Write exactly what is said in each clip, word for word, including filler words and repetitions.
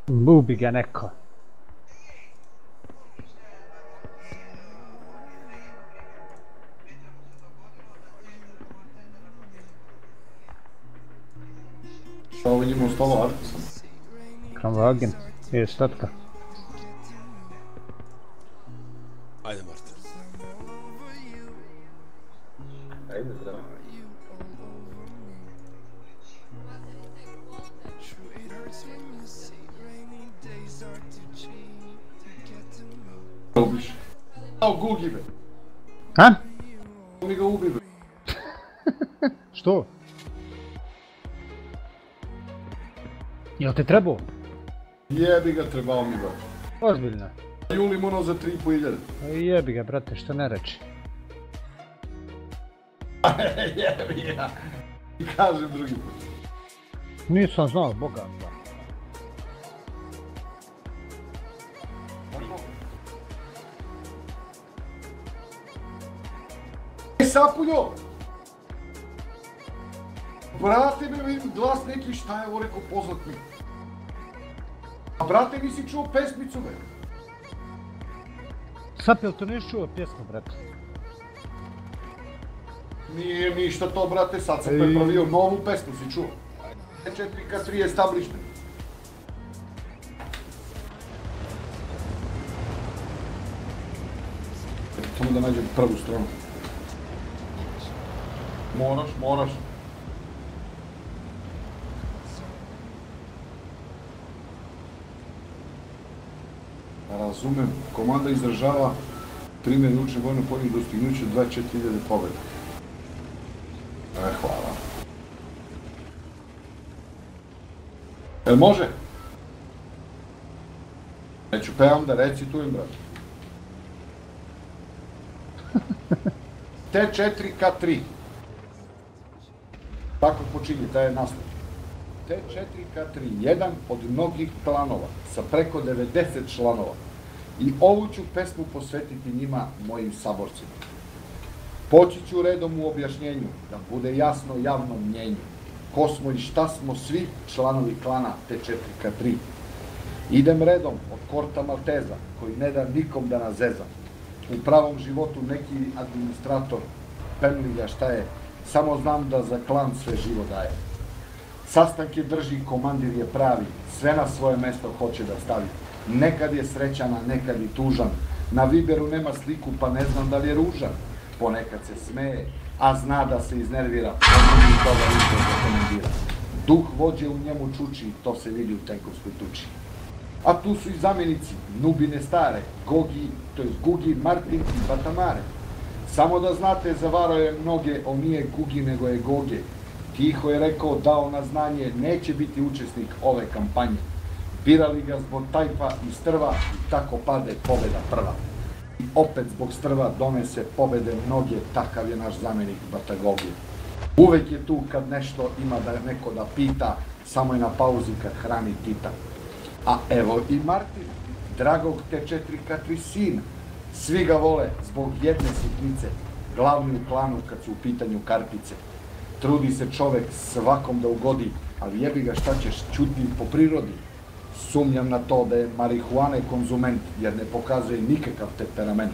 Ubi ga neko. Šta ovo njima ostalo Artisan? Kramvagen, je statka. Ajde, Martin. Ajde, da. Ubiš. Ao, Gugi, be. Ha? Mi ga ubi, be. Što? Jel te trebao? Jebi ga, trebao mi, brate. Ozbiljno. Julim ono za tri i po hiljade. Jebi ga, brate, što ne reči. Jebi ga. I kažem drugi put. Nisam znao, boga. E, Sapuljo! Brate, me vidim glas neki, šta je ovo rekao, poznat mi. A brate, nisi čuo pesmicu, be? Sap, jel to nisi čuo pjesmu, brate? Nije ništa to, brate, sad sam prepravio novu pesmu, si čuo? četiri ka tri establishment. Samo da nađem prvu stranu. Moraš, moraš. Razumem, komanda izražava primjer učne vojno poljih dostignuća dvadeset četiri hiljade pobjeda. E, hvala. Jel može? Neću pevam da recitujem, brate. T četiri K tri. Tako počinje, taj je naslov. T četiri K tri, jedan od mnogih klanova sa preko devedeset članova. I ovu ću pesmu posvetiti njima, mojim saborcima. Poći ću redom u objašnjenju, da bude jasno javnom mnjenju. Ko smo i šta smo svi članovi klana T četiri K tri. Idem redom od Korta Malteza, koji ne da nikom da nas zeza. U pravom životu neki administrator pemljiga šta je, samo znam da za klan sve živo daje. Sastanke drži, komandir je pravi, sve na svoje mesto hoće da stavi. Nekad je srećan, a nekad i tužan. Na Viberu nema sliku, pa ne znam da li je ružan. Ponekad se smeje, a zna da se iznervira. Pomeni toga isto za komandira. Duh vođe u njemu čuči, to se vidi u tenkovskoj tuči. A tu su i zamjenici, Nubine stare, Gogi, to je Gugi, Martin i Batamare. Samo da znate, zavarao je mnoge, on nije Gugi, nego je Goge. Tiho je rekao, dao na znanje, neće biti učesnik ove kampanje. Birali ga zbog tajfa i strva i tako pade pobjeda prva. I opet zbog strva donese pobjede mnoge, takav je naš zamjenik Batagogije. Uvek je tu kad nešto ima da neko da pita, samo je na pauzi kad hrani Tita. A evo i Martin, dragog T četiri K tri sina. Svi ga vole zbog jedne sitnice, glavni u klanu kad su u pitanju karpice. Trudi se čovek svakom da ugodi, ali jebi ga šta ćeš, ćuti po prirodi. Sumnjam na to da je marihuane konzument, jer ne pokazuje nikakav temperament.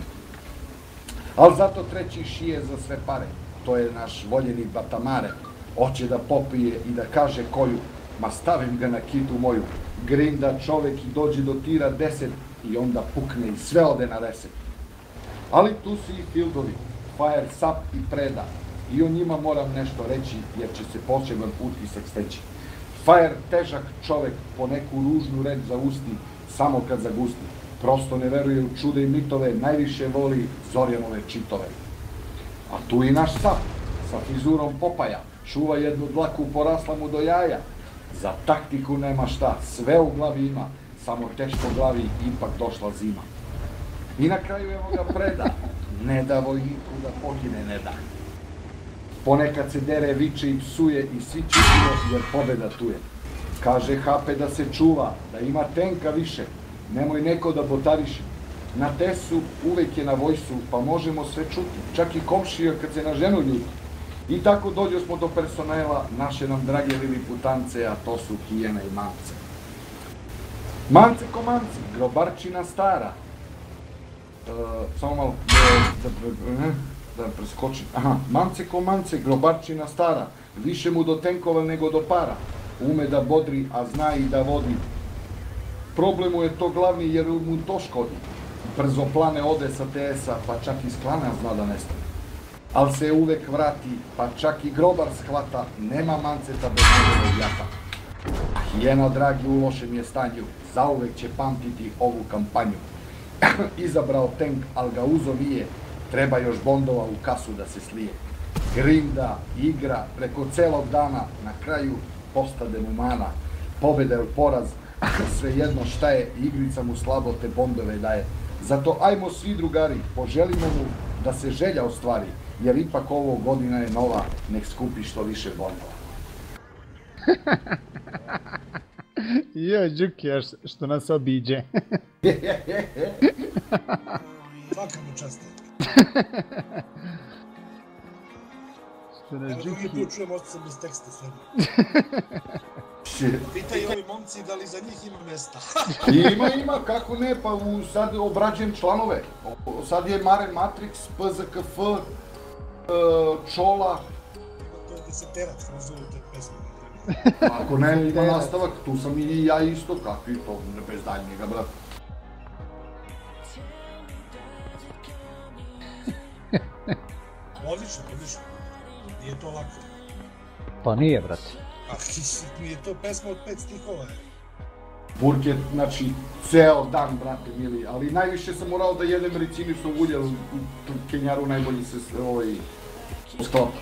Ali zato treći šije za sve pare, to je naš voljeni Batamare. Hoće da popije i da kaže koju, ma stavim ga na kitu moju. Grinda čovek i dođe do tira deset i onda pukne i sve ode na reset. Ali tu su i fieldovi, Fire, Sap i Preda. I o njima moram nešto reći, jer će se poseban utisak steći. Fire, težak čovek, po neku ružnu reč zausti, samo kad zagusti. Prosto ne veruje u čude i mitove, najviše voli Zorjanove čitove. A tu i naš Sap, sa frizurom Popaja, čuva jednu dlaku, porasla mu do jaja. Za taktiku nema šta, sve u glavi ima, samo teško glavi, ipak došla zima. I na kraju evo ga Preda, ne da vojniku da pogine ne da. Ponekad se dere, viče i psuje i svi čutimo jer pobeda tu je. Kaže Hape da se čuva, da ima tenka više, nemoj neko da botariše. Na tesu uvek je na vojsu, pa možemo sve čuti, čak i komšija kad se na ženu ljuti. I tako dođo smo do personela, naše nam drage liliputance, a to su hijene i mance. Mance ko manci, grobarčina stara. E, samo malo, da, da, da preskočim. Aha, mance ko mance, grobarčina stara. Više mu do tenkova nego do para. Ume da bodri, a zna i da vodi. Problem mu je to glavni jer mu to škodi. Brzo plane ode sa te esa, pa čak iz klana zna da nestane. Al se uvek vrati, pa čak i grobar shvata, nema manceta bez njegovog jata. Hijena, dragi, u lošem je stanju, zauvek će pamtiti ovu kampanju. Izabrao tank, al ga uzo vije, treba još bondova u kasu da se slije. Grinda, igra, preko celog dana, na kraju postade mu mana. Pobeda je poraz, svejedno šta je, igrica mu slabo te bondove daje. Zato ajmo svi drugari, poželimo mu da se želja ostvari, jer ipak ovo godina je nova, nek skupi što više bondova. Jo, Đukija, što nas obiđe. Svaka mu čast. Što nas Evo drugi Đukija... put čujem, ostao sam bez teksta sve. Pitaj ovi momci da li za njih ima mesta. Ima, ima, kako ne, pa u, sad obrađujem članove. O, sad je Mare Matrix, P Z K F, e, Čola. To je deseterac, ne zove te pesme. Ako ne, ima nastavak, tu sam i ja isto, kakvi to, bez daljnjega, brat. Odlično, odlično. Nije to lako. Pa nije, brate. A nije to pesma od pet stihova. Burk je, znači, ceo dan, brate mili, ali najviše sam morao da jedem ricinisno ulje, u Kenjaru najbolji se ovaj, sklapa.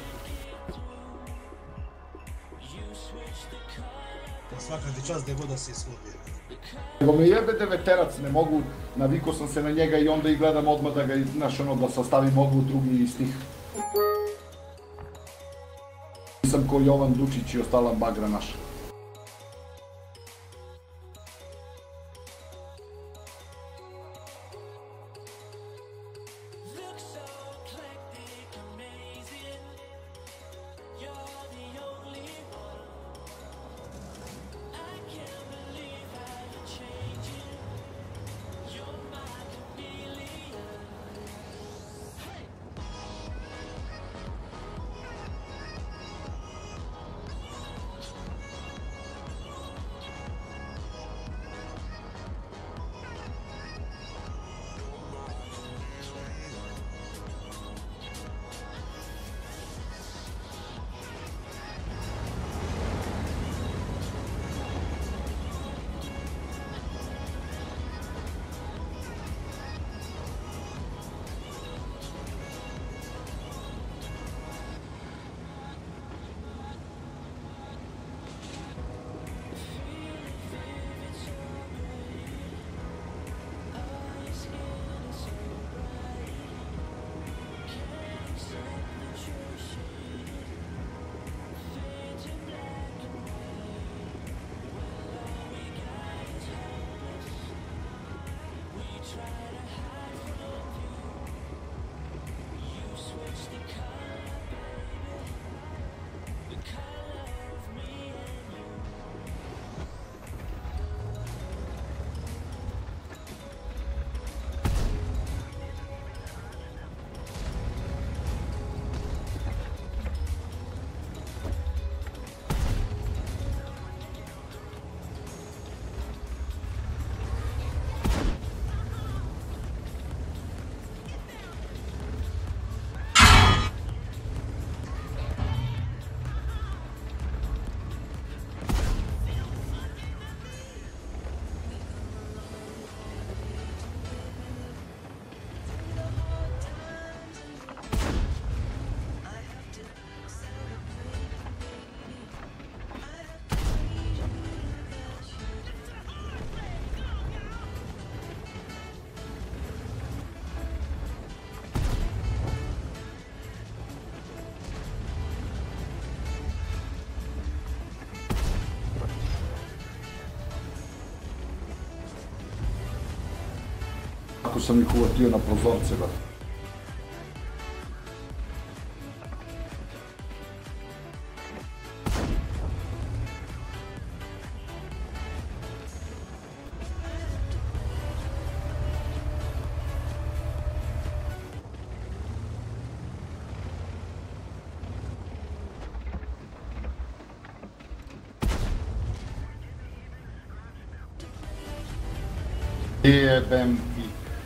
Svaka ti čast gde god da se ishodio. Nego me jebe deveterac, ne mogu, navikao sam se na njega i onda i gledam odmah da ga, znaš, ono, da sastavim ovu drugi stih. Nisam ko Jovan Dučić i ostala bagra naša. Ako sam ih uvatio na prozorce, brate. Jebem ti.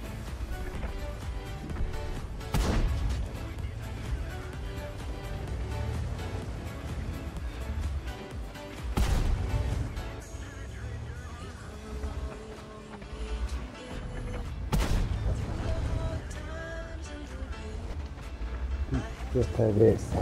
Gdje je vijest?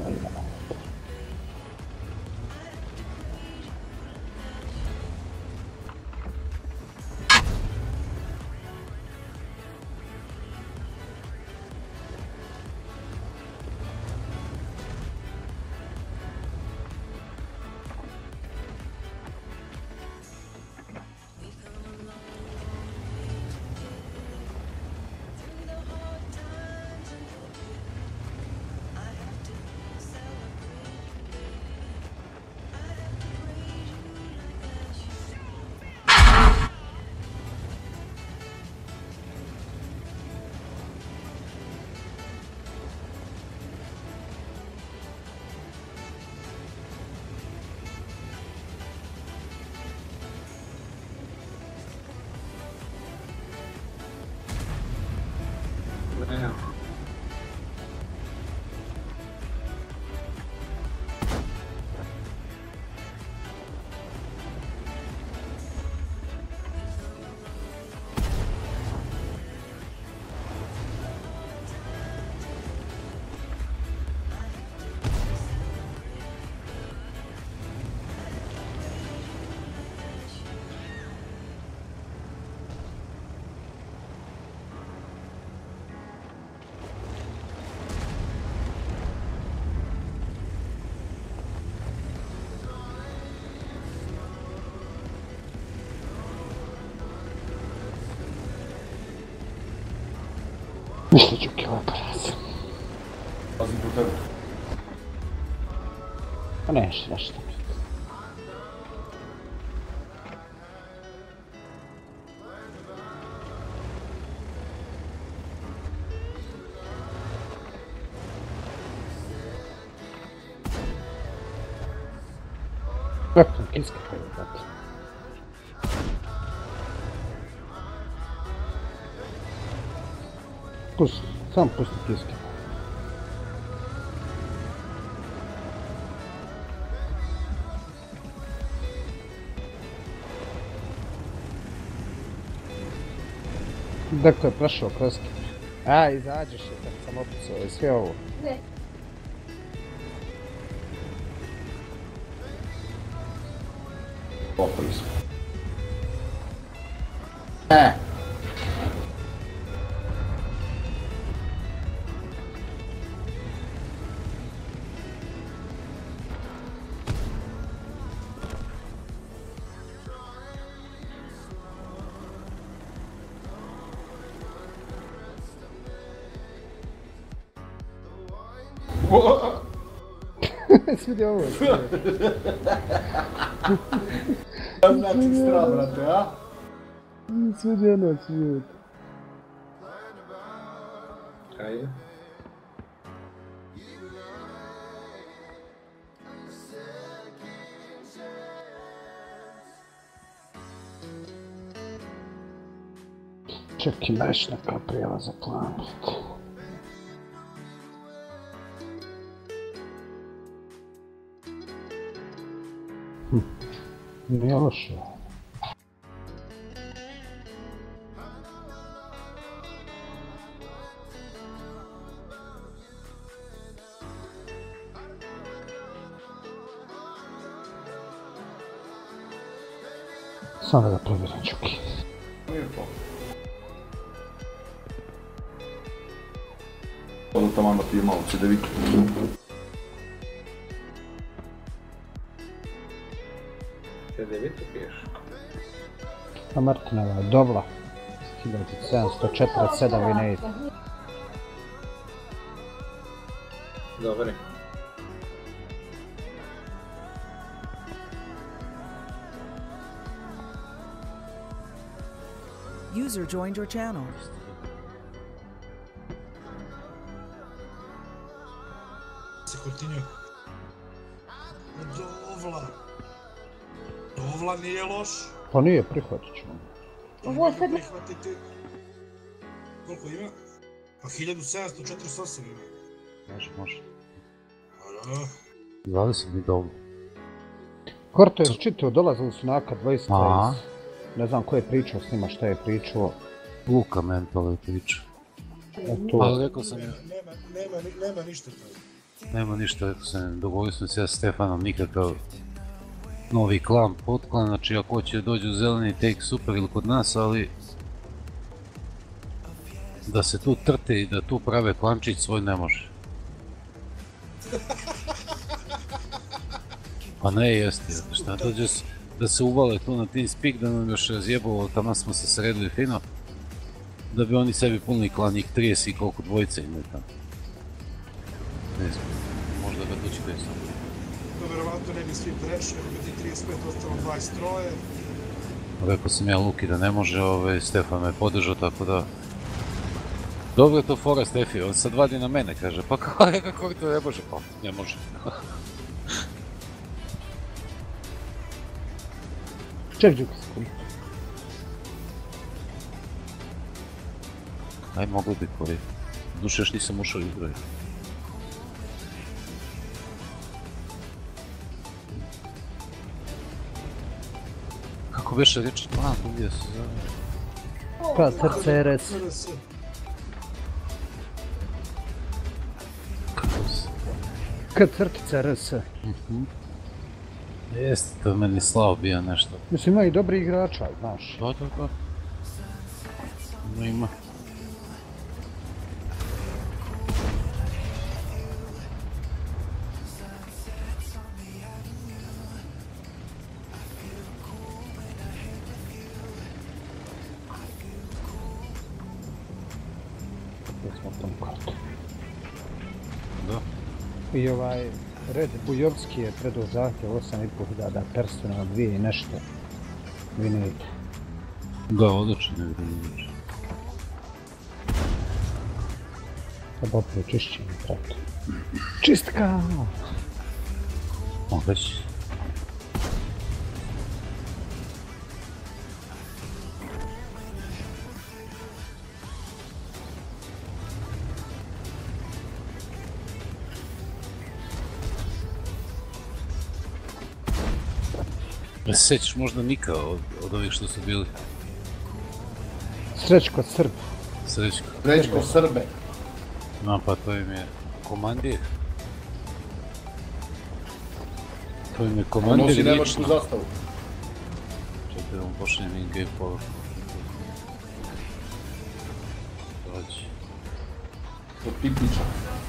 Ništa ću kila paraz. Pazim po tebi. Pa neš, nešto. Kako sam kiska kada dati? Pusti, sam pusti kiske. Dakle, prošao kroz kiske. A, izađeš je, tako sam opisao i sve ovo. Ne. Popili smo. E! Svidi ovo. Da znači stra, brate, a? Svidi ono, svidi. Ajde. Čak ima još neka prijava za plan. Hm. Nije loše. Samo da provjerim čuki. Lijepo. Ovo tamo da pije malo cedeviku. Cedeviku piješ? A Martinova je dobla. hiljadu sedamsto četrdeset sedam vinejt. Dobri. User joined your channel. Se Coutinho. Dovla. Dovla nije loš. Pa nije, prihvatit ćemo. Ovo sad ne... Prihvatiti... Koliko ima? Pa hiljadu sedamsto četrdeset osam ima. Može, može. Alo. dvadeset mi dobro. Korto je čitao, dolazili su na A K dvadeset. Aha. Ne znam ko je pričao s njima, šta je pričao. Luka mental je priča. Eto, Ali rekao sam, Nema, nema, nema, ni- nema ništa to. nema ništa, rekao sam, dogovorio sam se ja s Stefanom, nikakav novi klan, potklan, znači ako hoće dođe u zeleni take super ili kod nas, ali da se tu trte i da tu prave klančić svoj ne može. Pa ne, jeste, šta dođe s- da se uvale tu na TeamSpeak, da nam još razjebalo, tamo smo se sredili fino, da bi oni sebi punili klan, njih trideset i koliko dvojice imaju tamo. Ne znam, možda ga dočekaju samo. To verovatno ne bi svi prešli, ako bi ti trideset pet ostalo dvadeset tri. Rekao sam ja Luki da ne može, ovaj, Stefan me podržao, tako da... Dobro je to fora Stefi, on sad vadi na mene, kaže, pa kao je kako to ne može, pa ne može. ček, ček, sekund. Aj, moglo bi kori. Duše još nisam ušao u igru. Kako beše reći, plan, gdje se zove? Pa, srce R S. Kako se... Kad crtica R S. Jeste, to meni slao bija nešto. Mislim, ima i dobri igrača, znaš. Da, da, da. Ima, ima. Gdje smo u tom kartu. Da. I ovaj, Red Bujovski je predao zahtjev osam i pol hiljada persona, dvije i nešto. Vi ne vidite. Da, odlično, ne vidim nič. Sada opet čišćenje kartu. Čistka! Mogu reći. Ne se sjećaš možda Nika od, od ovih što su bili? Srećko Srb. Srećko. Srećko Srbe. No pa to im je komandir. To im je On komandir nosi lično. nemačku zastavu. Čekaj da mu pošaljem in-game poruku. Dođi. To tipičan.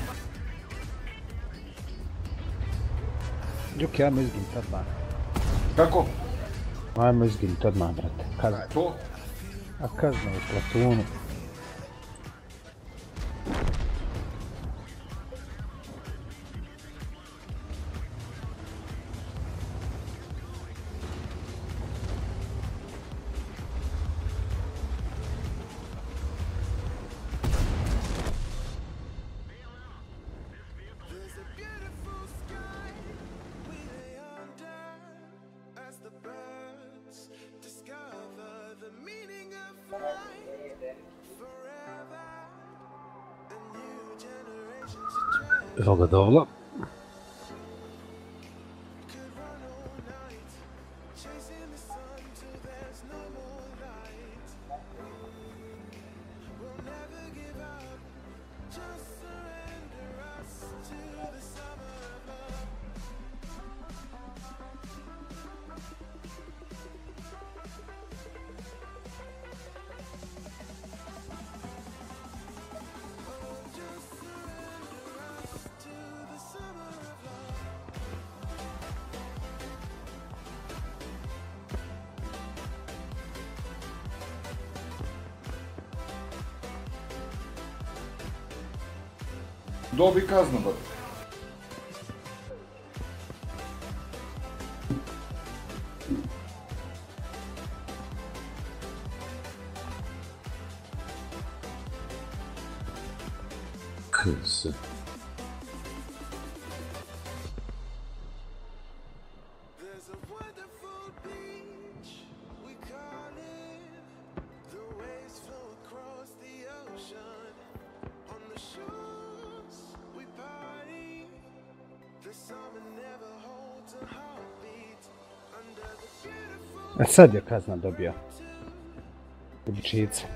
Džuki, ajmo izginiti odmah. Kako? Ajmo izginiti odmah, brate. Kazna. To? A kazna u Platunu. Evo ga dovla. Dobi kaznu, brate. Kse. E sad je kazna dobio. Ubičica.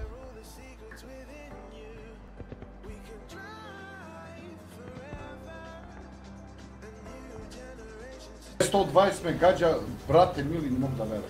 sto dvadeset me gađa, brate mili, ne mogu da verujem.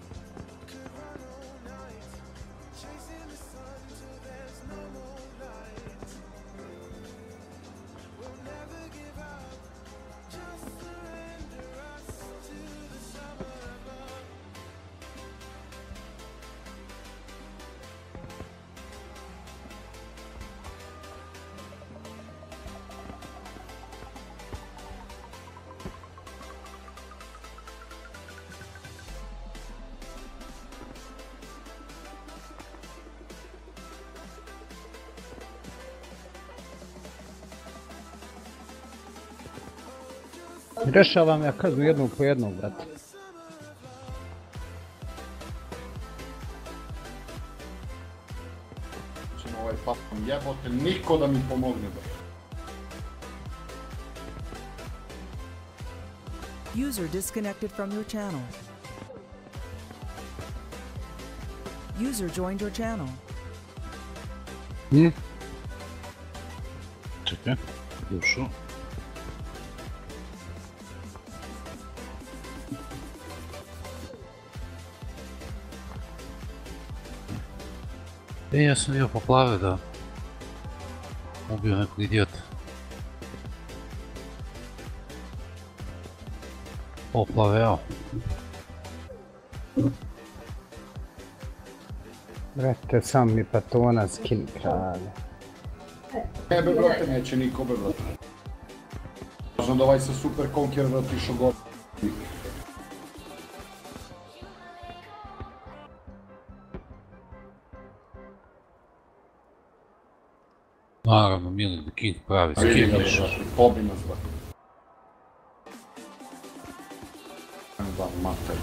Rešavam ja kaznu jednog po jednog, brate. Čemo ovaj papom jebote, niko da mi pomogne, brate. User disconnected from your channel. User joined your channel. Hm? Čekaj, došao. E, ja sam bio poplave da ubio nekog idiota. Poplaveo. Brate, sam mi patona skin kralje. Ne be, brate, neće niko be, brate. Važno da ovaj sa super conqueror otišao gore. Naravno, Milik the King pravi Vidi skin ga, više. brate, pobi nas, brate. Ne da, mater.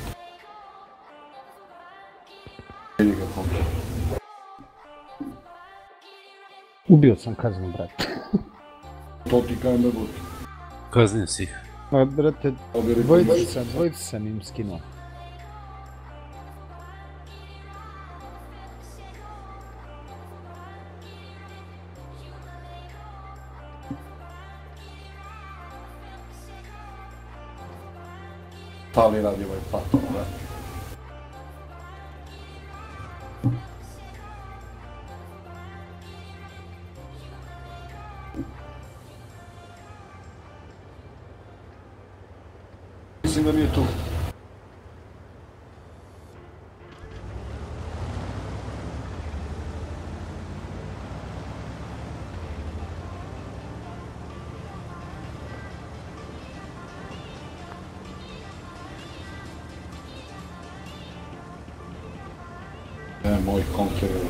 Vidi ga, conqueror. Ubio sam kaznu, brate. To ti kajem be, brate. Kaznim si ih. Ma, brate, Obiri dvojicu sam, dvojicu sam im skinuo. Pa li radi ovaj paton, brate? Mislim da nije tu. E, moj conqueror.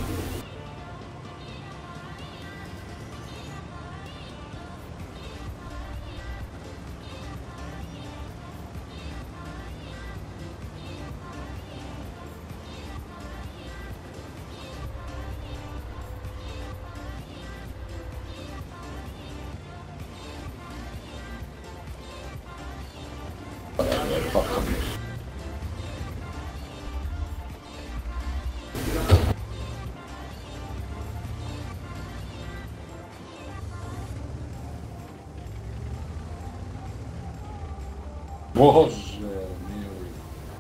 Bože mili.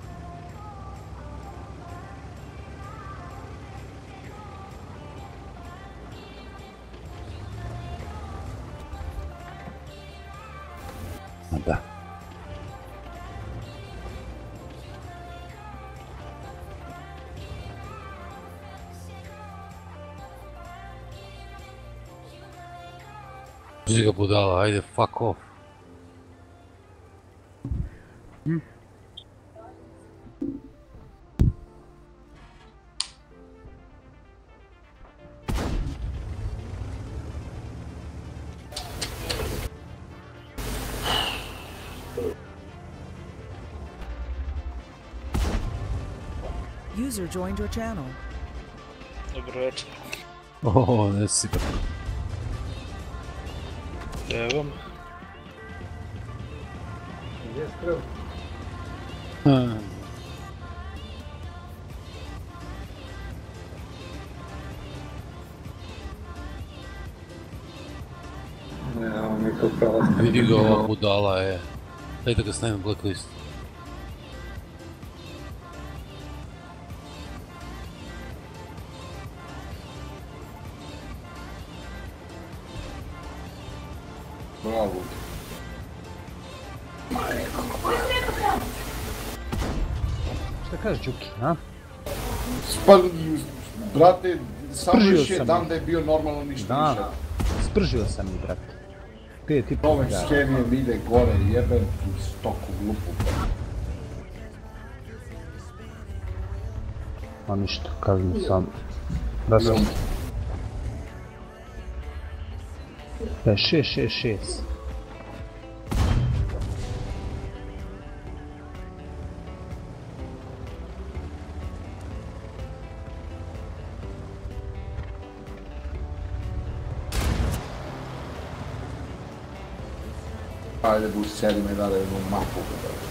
Ma da. Uzi ga budala, ajde, fuck off. User joined your channel. Dobro večer. O, ne si ga. Evo. Gdje je strel? Hmm. Ne, on je to pravo. Vidi ga ova budala je. Daj da ga stavim blacklist. Bravo. Šta kažeš, Đuki, a? Pa, brate, samo Spržio još je sam dan ih. da je bio normalno ništa Da. više. Spržio sam ih, brate. Pet i pol Nove hiljada. skemije mi ide gore, jebem tu stoku glupu. A ništa, kažem sam. Raskam. E, šest, šest, šest. Ajde, buš sedi me dare jednu mapu.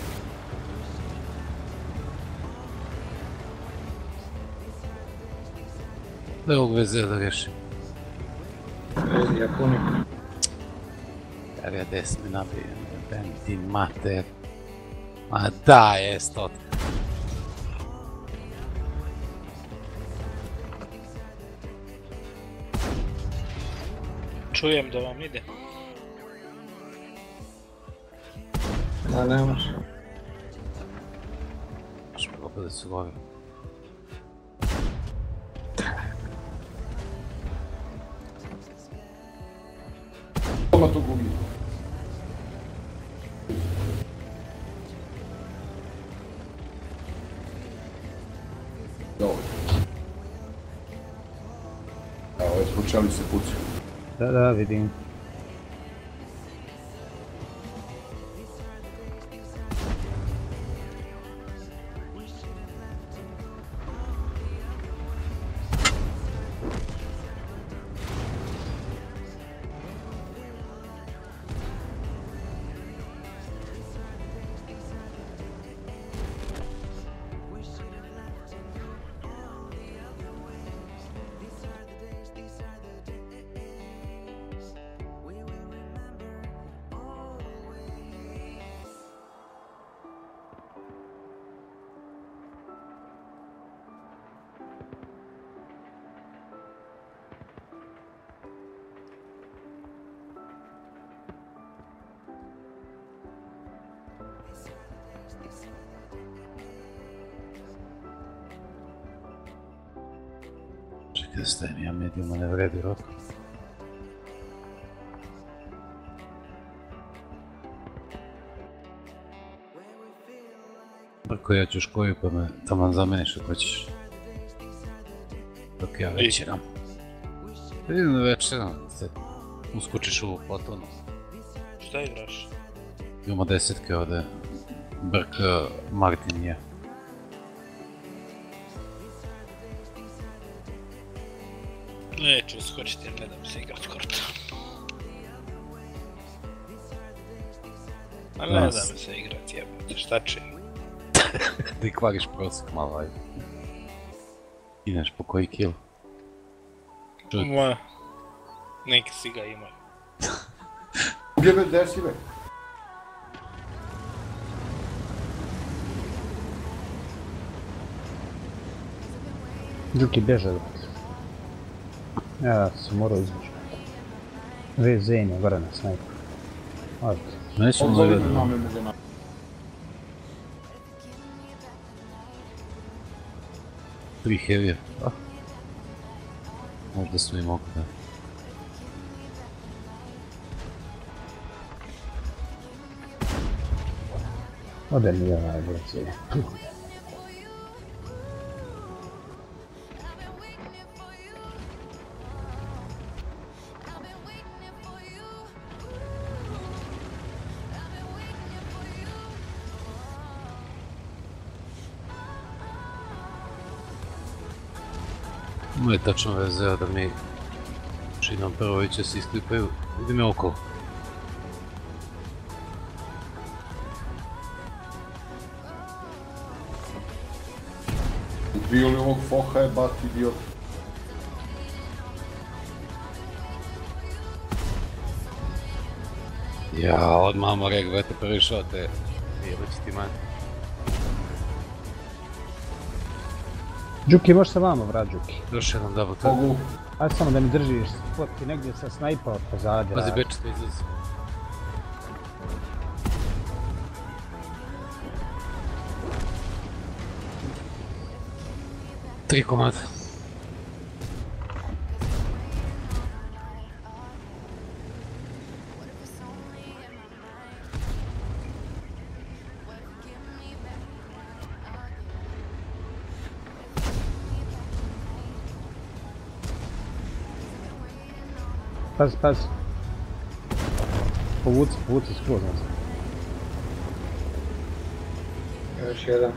Da ovog veze da rješim. Vezi Japonik. Jer ja des mi nabijem, ben ti mater. Ma da, jest to. Čujem da vam ide. Da, ne može. Baš me opet da su gori. Toma tu gubi. Dobro. Evo, već počeli se pucati. Da, da, vidim. Čekaj da stavim ja medium, a ne vredi rok. Brko, ja ću škoju pa me taman zameniš ako ćeš. Dok ja večeram. Vidim da večeram, se uskočiš u potonu. Šta igraš? Imamo desetke ovdje. Brk, Martin i ja. Neću uskočiti jer ne dam se igrat korta. A ne Nas. dam se igrat, jebate, šta će? Da i kvariš prosek malo, ajde. Ideš po koji kill? Čut. Ma, neki si ga imaju. Gdje me desi me? Đuki beže. Ja sam morao izvući. V Z je gore na snajpu. Ajde. Nećemo da Odzovi vedemo. mame mu ga na... Tri heavy. Ah. Možda smo i mogli da. Ode mi je najbolje cijeli. Moje tačno veze da mi činom prvo će se isklipaju. Idi me okolo. Bio li ovog foha je bat idiot. Ja, odmah mu rekao, vete prvi šot, e. Jebe će ti manje. Džuki, možeš se vamo vrat, Džuki. Još jedan double tap. Mogu. Ajde samo da mi držiš spot i negdje sa snajpa od pozadnje. Pazi, bečite izlazi. Tri komada. Pazi, pazi. Povuci, povuci skroz nazad. Još jedan.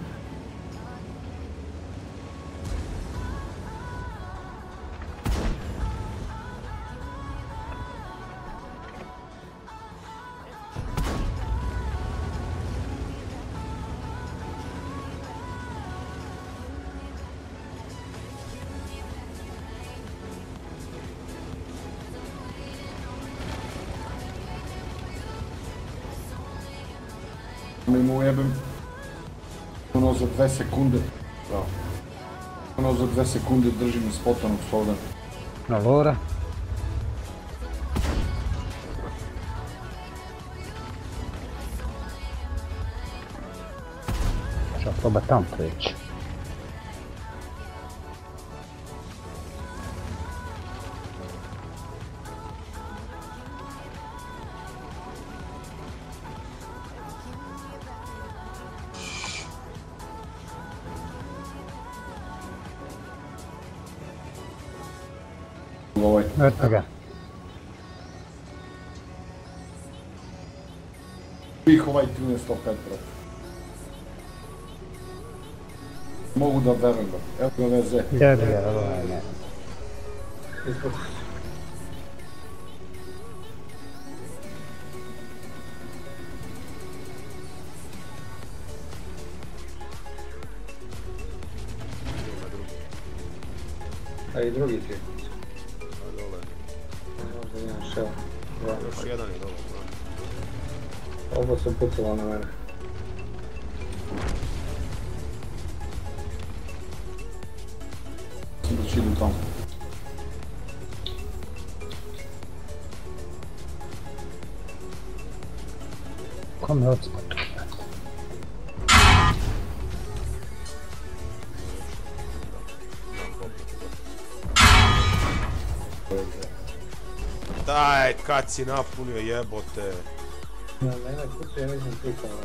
Mi mu jebem ono za dve sekunde. Bravo. Ono za dve sekunde držim spotanog solda. Na lora. Šta proba tam preći. Ovaj. Eto ga. Bih ovaj trinaest sto pet pro. Mogu da verujem ga. Evo ga veze. Jebi ga, ovaj ne. A i drugi ti. A dole. Možda jedan šel. Još jedan je dole. Oba su pucala na mene. Sam da će idu tamo. Kom je hotspot? Daj, kad si napunio jebote. Na mene pucu ja nisam klikao.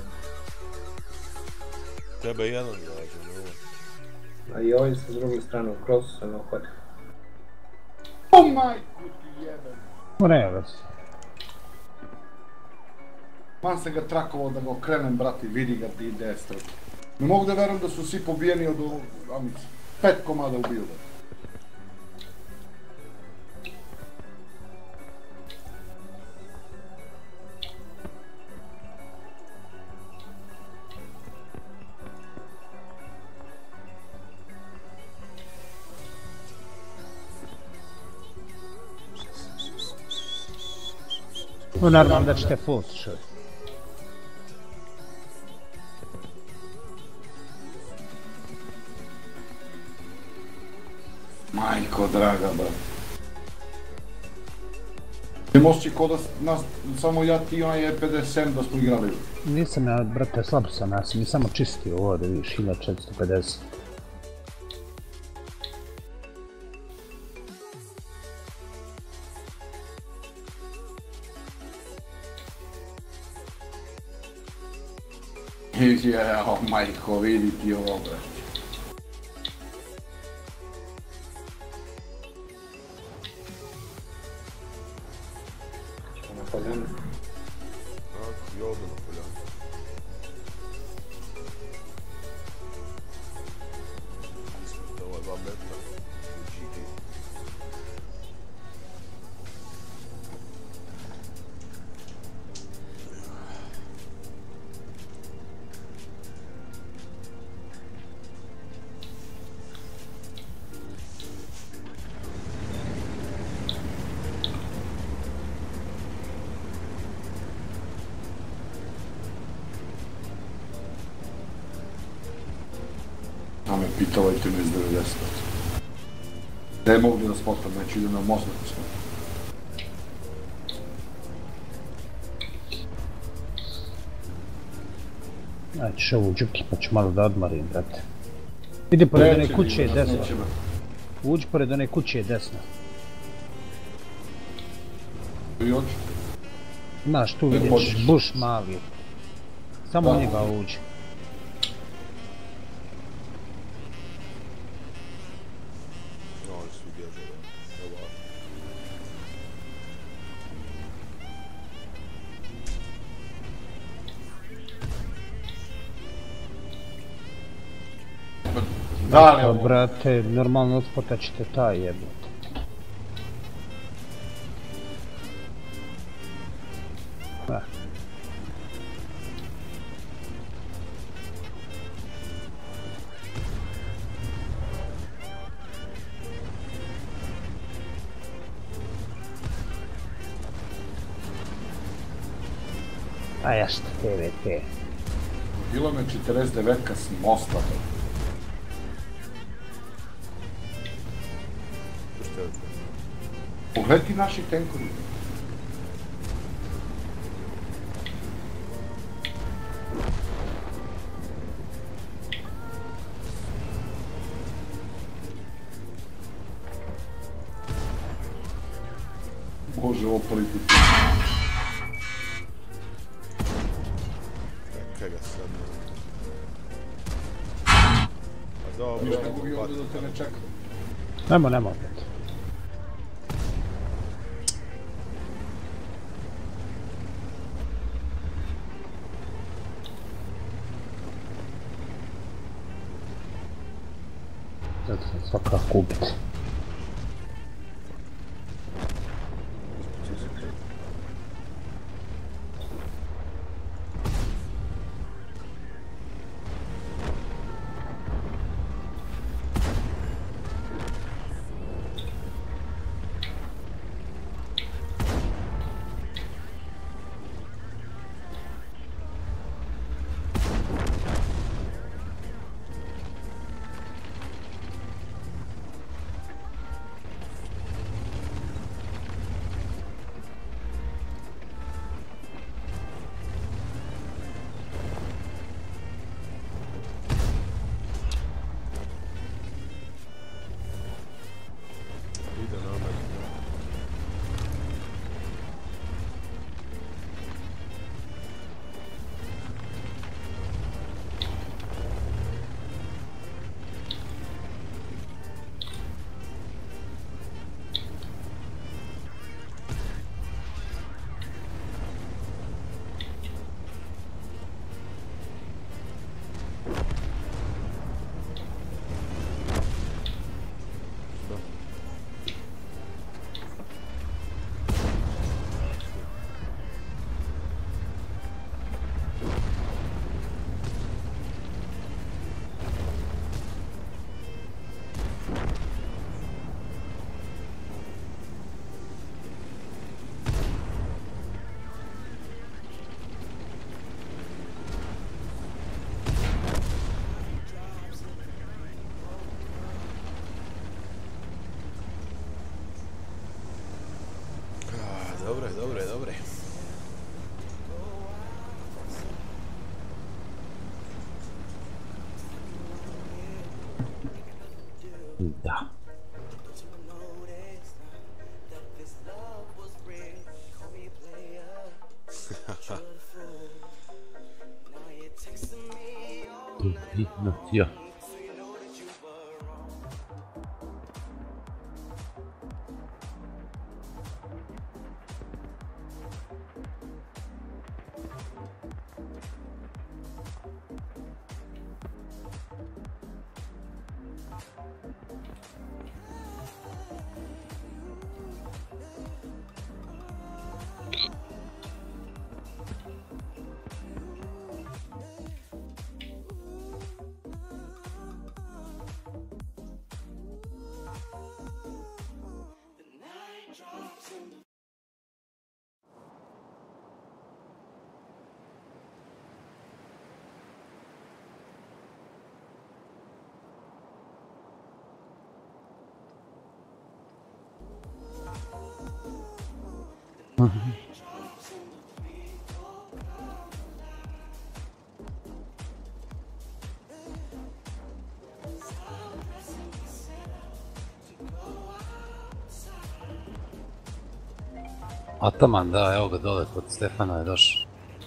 Tebe jedan gađa, ne. A i ovaj sa s druge strane u krosu sam uhvatio. O majku ti jebem. Ne, već. Man se ga trakovao da ga okrenem, brati, vidi ga ti ide strati. Ne mogu da verujem da su svi pobijeni od ovog amica. Pet komada ubio ga. No naravno da ćete poslušati. Majko draga, brat. Ti moći ko da nas, samo ja ti onaj E pedeset sedam da smo igrali. Nisam ja, brate, slabo sam, ja sam i samo čistio ovo da vidiš, hiljadu četiristo pedeset. Jao, majko, vidi ti ovo, bre. Na poljanu. I ovdje na poljanu. Ovo je dva metra. U G T. me pitala i trinaest devedeset. Ne mogu da smotam, neću idem na most da smotam. Znači ovu džuki pa ću malo da odmarim, brate. Idi pored one kuće je desno. Uđi pored one kuće je desno. I oči? Znaš, tu vidiš buš mali. Samo u njega uđi. Oni svi bježe, evo ovako. Da li Pa, ovo? brate, normalno otpotat ćete taj jebot. Da. A jeste, T V T. Bilo me četrdeset devetka s mosta. Što je ovo? Pogledaj naši tenkovi. Bože, ovo prvi put. Kaj ga sad ne... Pa dobro, Ništa ne mogu i ovdje da te ne čekam. Nemo, nemo opet. Sad sam svakako ubiti. ide na mene. Ah, dobre, dobre, dobre. Da. No, ja. Ataman, da, evo ga dole, kod Stefana je došao.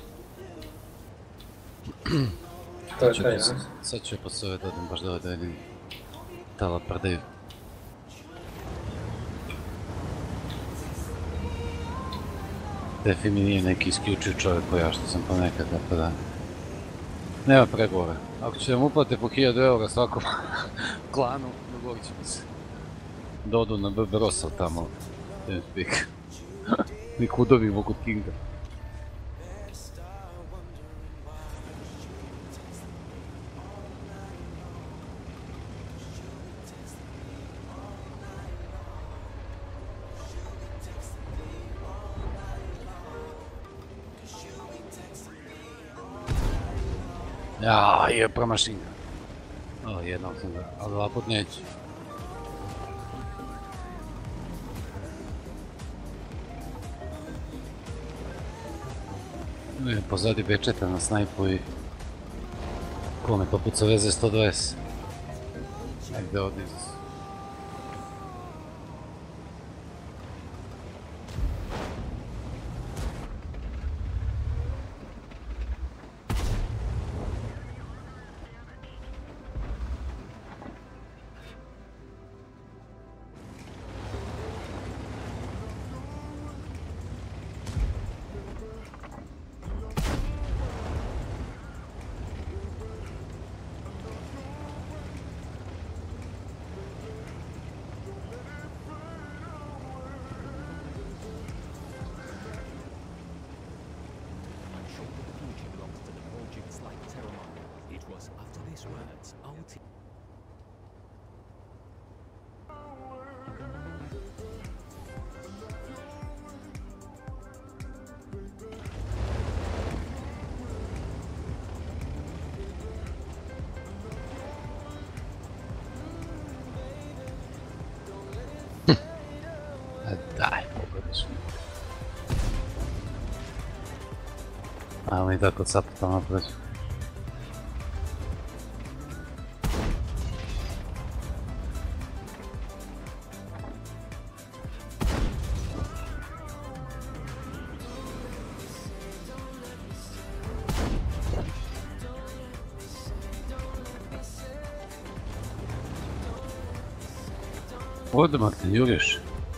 To je taj, a? Sad ću je posle ove dodam baš dole da vidim tala prdaju. Defi mi nije neki isključio čovjek ko ja što sam ponekad, tako da... Nema pregovora. Ako će nam uplate po hiljadu eura svakom klanu, dogovorit ćemo se. Da odu na Barbarossa tamo, TeamSpeak. Ni kudovi kod Kinga. Jaa, je promašin ga. O, jednog sam ga, ali dva put neću. Pozadi bečeta na snajpu i... Kome to puca veze sto dvadeset. Negde ovdje iz... Daj, pogodiš mi. Ajmo i tako od sata tamo prođu. Odmah te juriš.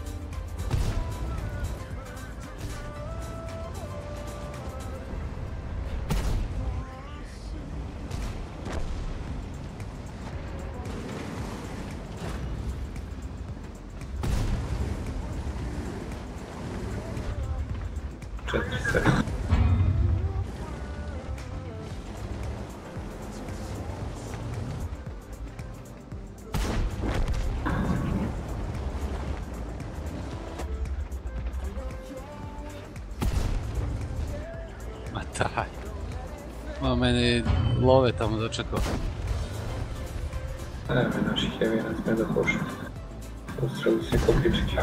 Četiri sebe. Ma daj. Ma mene love tamo dočekao. Ne, me naši heavy nas sme da pošli. Ustrali se koprički.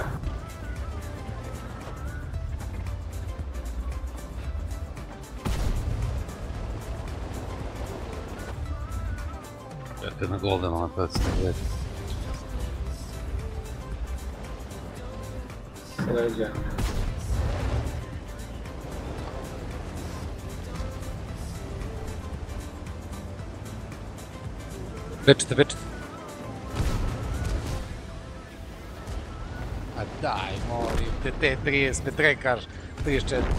Čekaj na golden, ona kada se ne gleda. Leđa. Večete, večete. A daj, molim te, te trideset me trekaš, trideset četiri.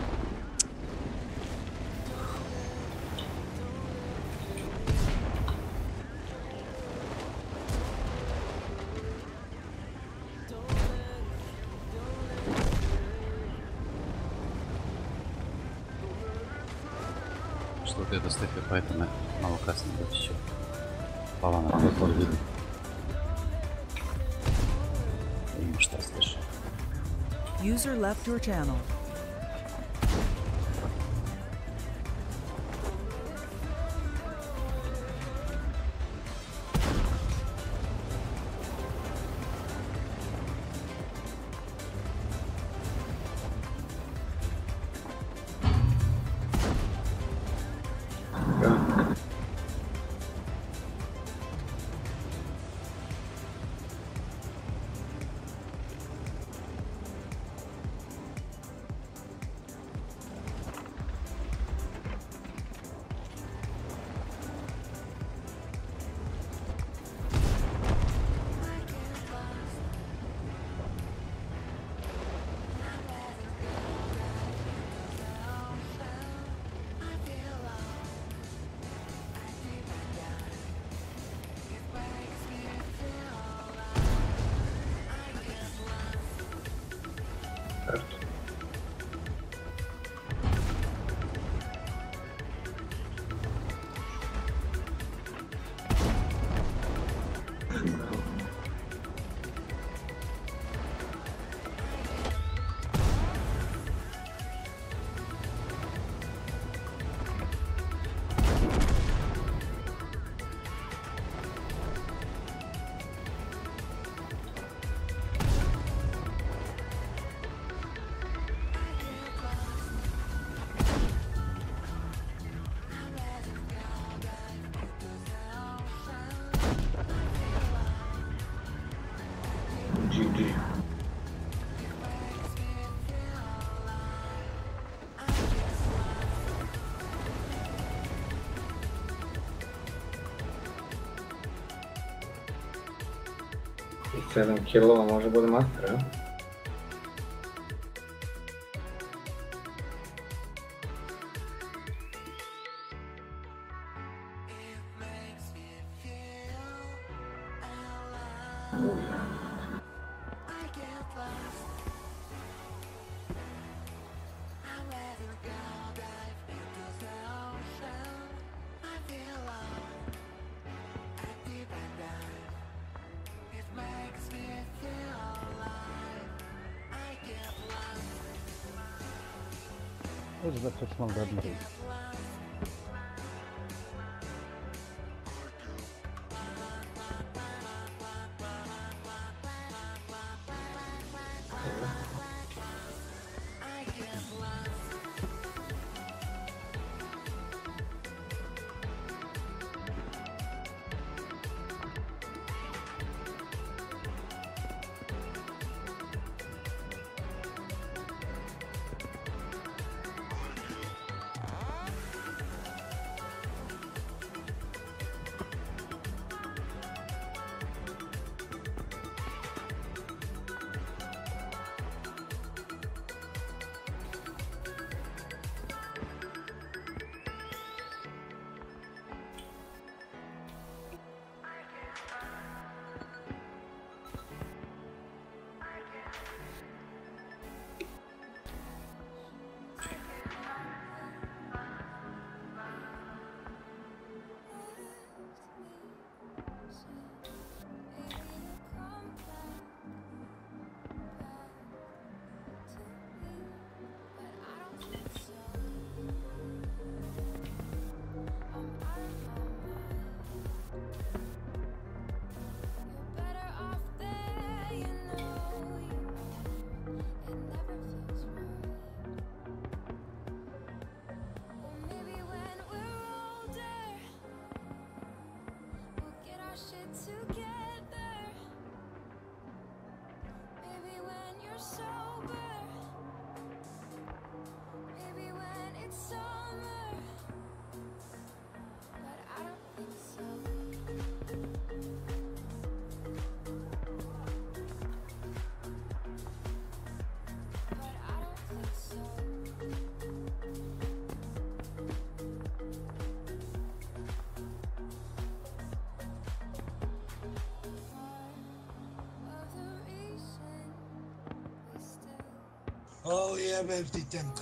Što te dostepe, pa eto me malo kasnije doći ću. Hvala na to pod vidim. Ima šta se dešava. User left your channel. sedam kilova može bude master, a? Hoće da se malo da odmori. O jebem ti tank.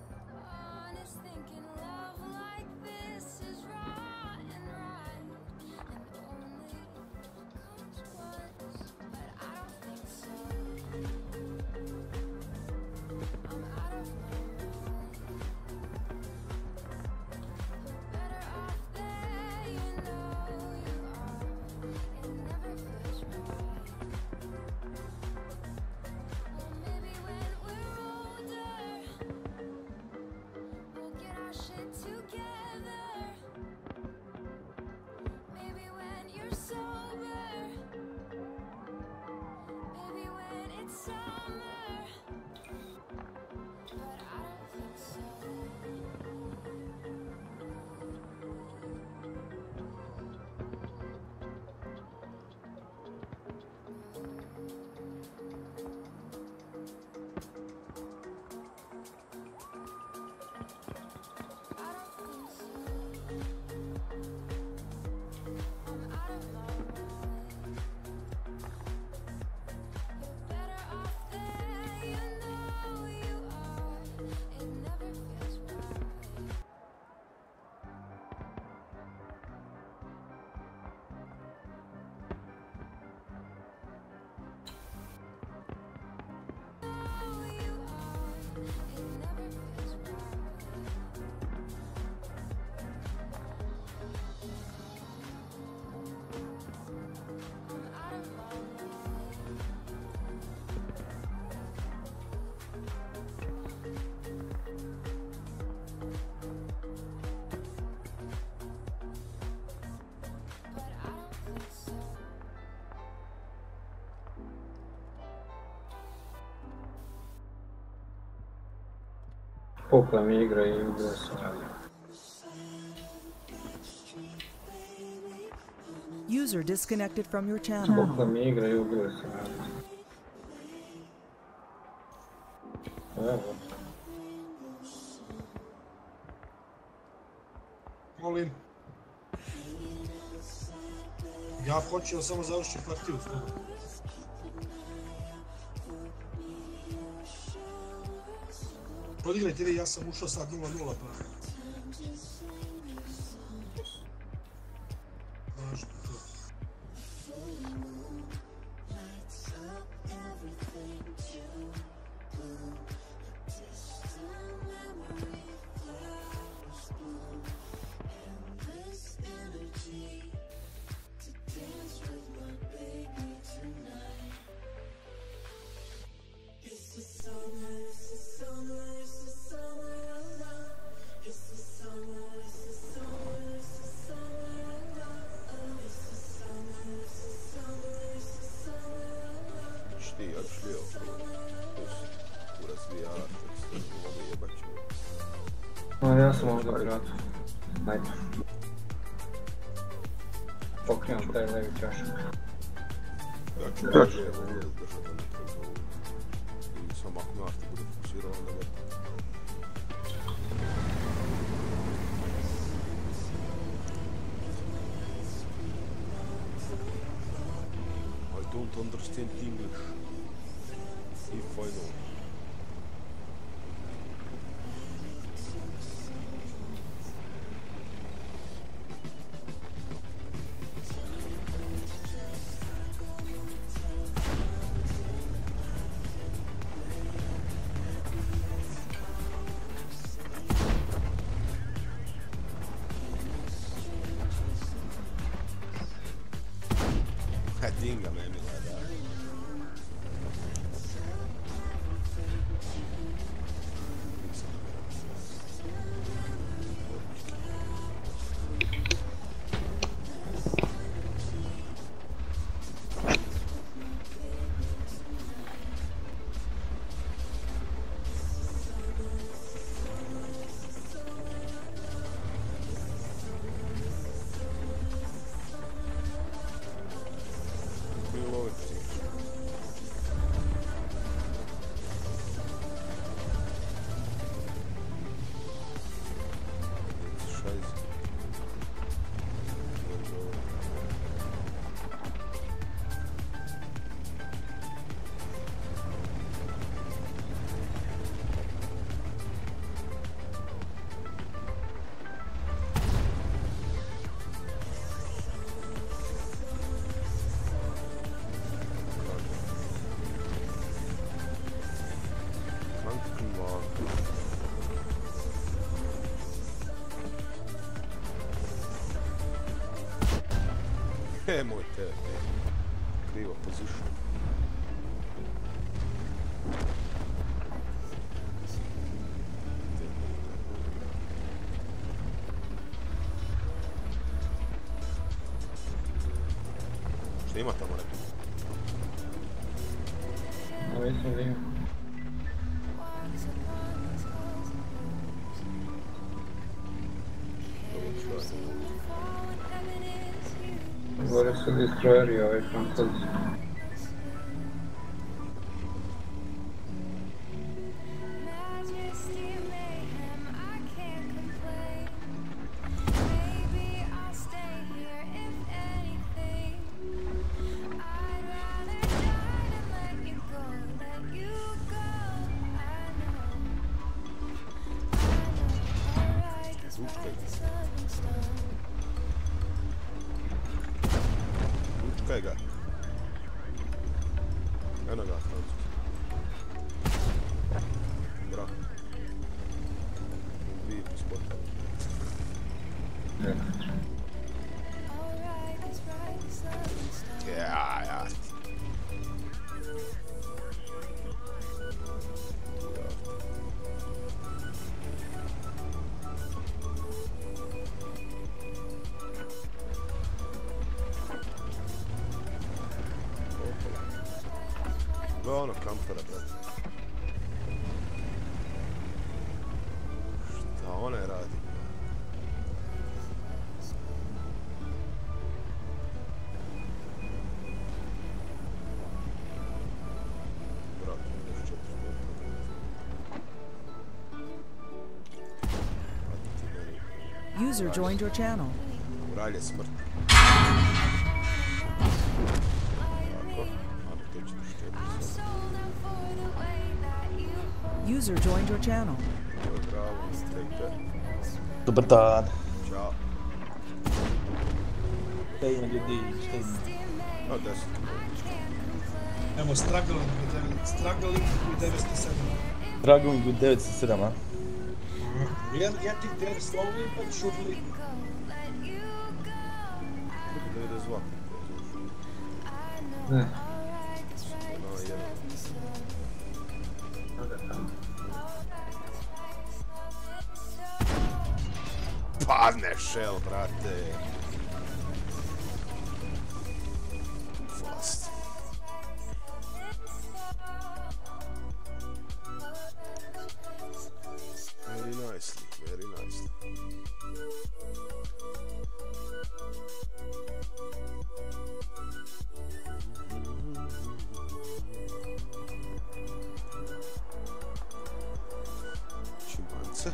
Pukla mi igra i ubio sam. User disconnected from your channel. Zbog nam je igra i ubili se nas. Evo. Molim. Ja počeo samo završiti partiju s tobom. Podigrajte vi, ja sam ušao sad nula nula pa. Važno to. Ti, ja ću lijel. U razvijarač, što se mogu jebat ću. No, ja sam ovdje grad. Ajde. Pokrivam taj levi čašak. Ja ću kaže uvijek držati da ne treba. I samo ako naš ti bude fokusirao, onda ne. I don't understand English. If I know. Ha, dinga me mi gleda. E, moj te, krivo position. Šta ima tamo neko? No, mislim da ima. Dobro, što je? Gore su destroyeri ovaj francuzi. Kaj ga? Eno ga, francuski. Bravo. Vi spota. Ja, ja. Ovo je ono kampera, brate. Šta ona radi? User joined your channel. Vralje smrt. Tako, ali to ćeš četiri sad. User joined your channel. Bravo, take that. Dobar dan. Ćao. Šta ima ljudi, šta ima? A, deset. Evo, struggling with struggling with devetsto sedam. Struggling with devetsto sedam, a? We are getting there slowly but surely. devedeset dva. Ne. No, jedan. Padne shell, brate. Fast. Very nicely, very nicely. Čimance.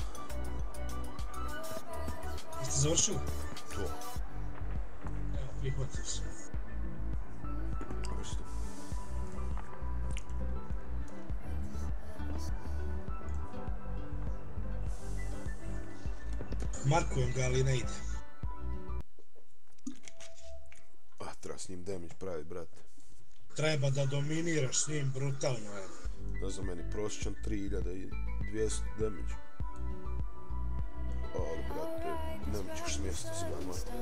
Jeste završili? To. Evo, prihvatio se. Isto. Markujem ga, ali ne ide. Ah, treba s njim damage pravi, brate. Treba da dominiraš s njim, brutalno je. Ne znam, meni prosječan tri hiljade dvjesto damage. Ali, brate, ne ćeš smjestiti se ga mati.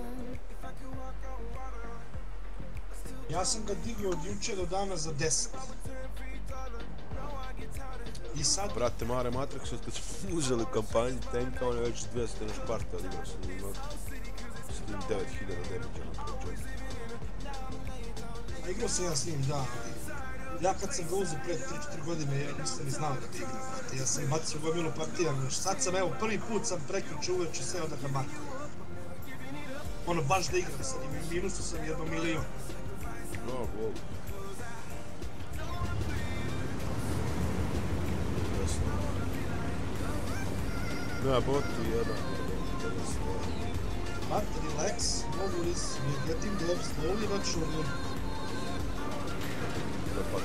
Ja sam ga digao od juče do dana za deset. I sad... Brate, Mare Matrix, kad smo uzeli kampanju tanka, on je već dvjesto na šparta odigrao sam njima. S njim devet hiljada damage na početku. A igrao sam ja s njim, da. Ja kad sam ga uzeo pred tri četiri godine, ja nisam ni znao da ga igram, brate. Ja sam bacio gomilu partija, sad sam, evo, prvi put sam prekjuče uveče sve da ga markujem. Ono, baš da igram sad, i minusu sam jedno milion. No, bol. Ne, boti jedan, jedan stvar. But relax, no worries, we're getting there slowly but surely. Da pa.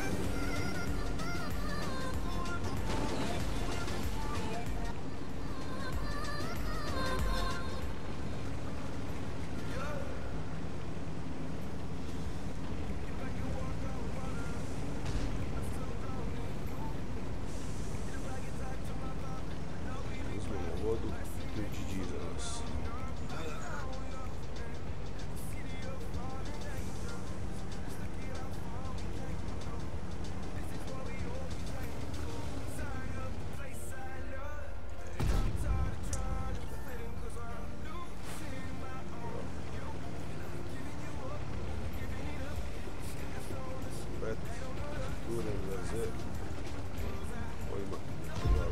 Uzmemo vodu, tu je G G za nas. Pet, Ture, Verze, ovima, Hrvali.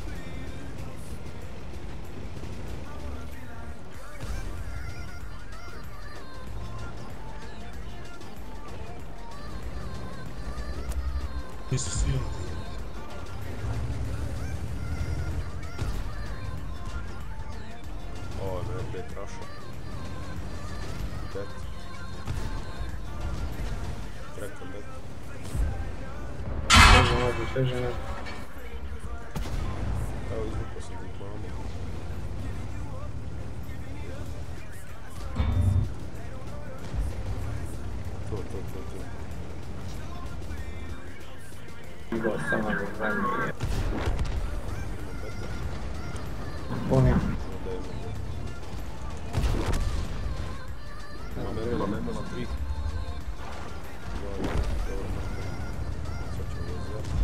Nisu svi ovdje. Ovo je mene pet raša. Pet. Trekam bet. Sveže nogu, sveže nogu. Evo izvukao sam tu plamu. To, to, to, to. Igao sam na vranje. Imam beta. Ponim. Onda imam beta. Imam Merila, Merila tri. Dva, jedan, dobro, makar. Sad ćemo ga zvati.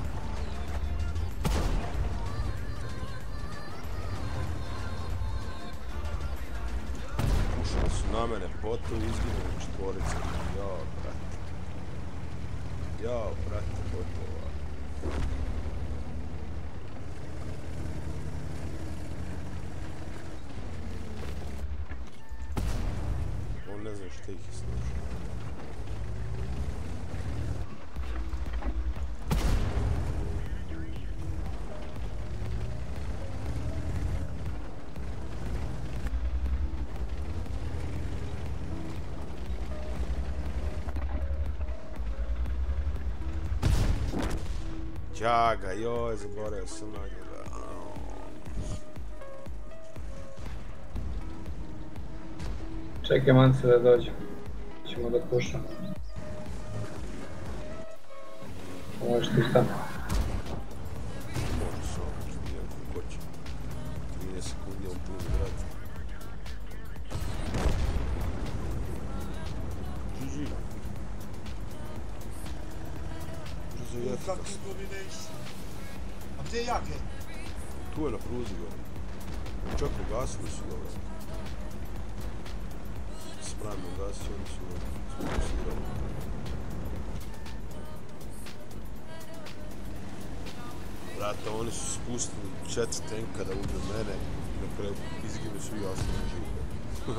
Ušli su na mene botu i izginuli četvorice. Jao, brate. Jao, brate, botova. On ne zna šta ih je slušao. Đaga, joj, zaboravio sam na njega. Čekaj Mance da dođe. Ćemo da pušamo. Možeš ti stane. Možeš ovo, što nije ko će. trideset sekundi, on puni vrat. Žiži. Brzo i Kakvi efikasno. domination. A gdje je jak je? Tu je na pruzi gore. Čak ugasili su dobro. Spravimo ugasiti, oni su sfokusirali. Brate, oni su spustili četiri tenka da ubiju mene i na kraju izginu svi ostali žive.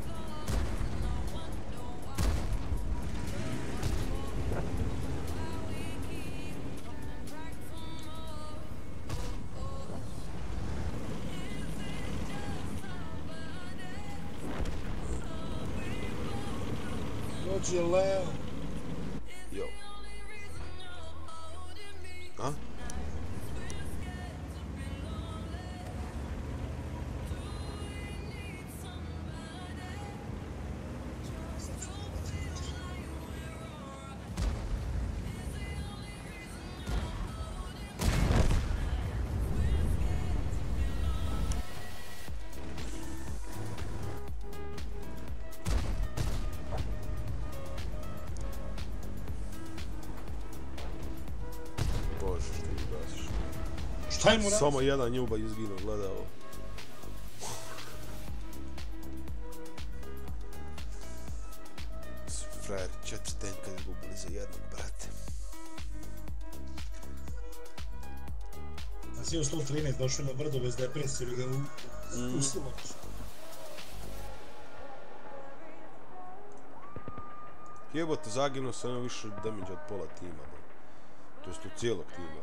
Dođi Leo. Jo. A? Bože, što ih gasiš. Šta im mu radi? Samo jedan njuba izginuo, gledao. Frajer, četiri tenka izgubili za jednog, brate. A si u sto trinaest došao na brdo bez depresije, ili ga u- uslova. Jebote, zaginuo sam ono više damage od pola tima, bro. To jest od cijelog tima.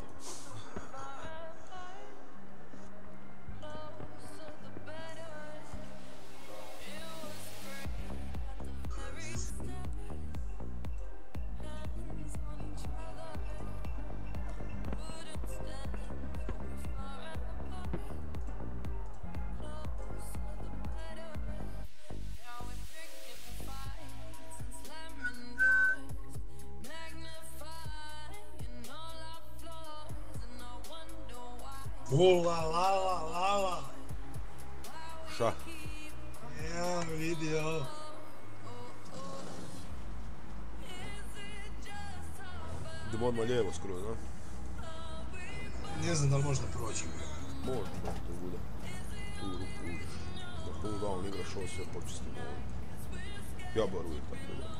Ula, lala, lala. Ša? Ja, vidi ovo. Idemo odmah lijevo skroz, da? Ne znam da li možda prođem. Može, da, to bude. Tu ruku uđeš. Na full down igraš ovo sve počistimo ovdje. Ja bar uvijek tako da.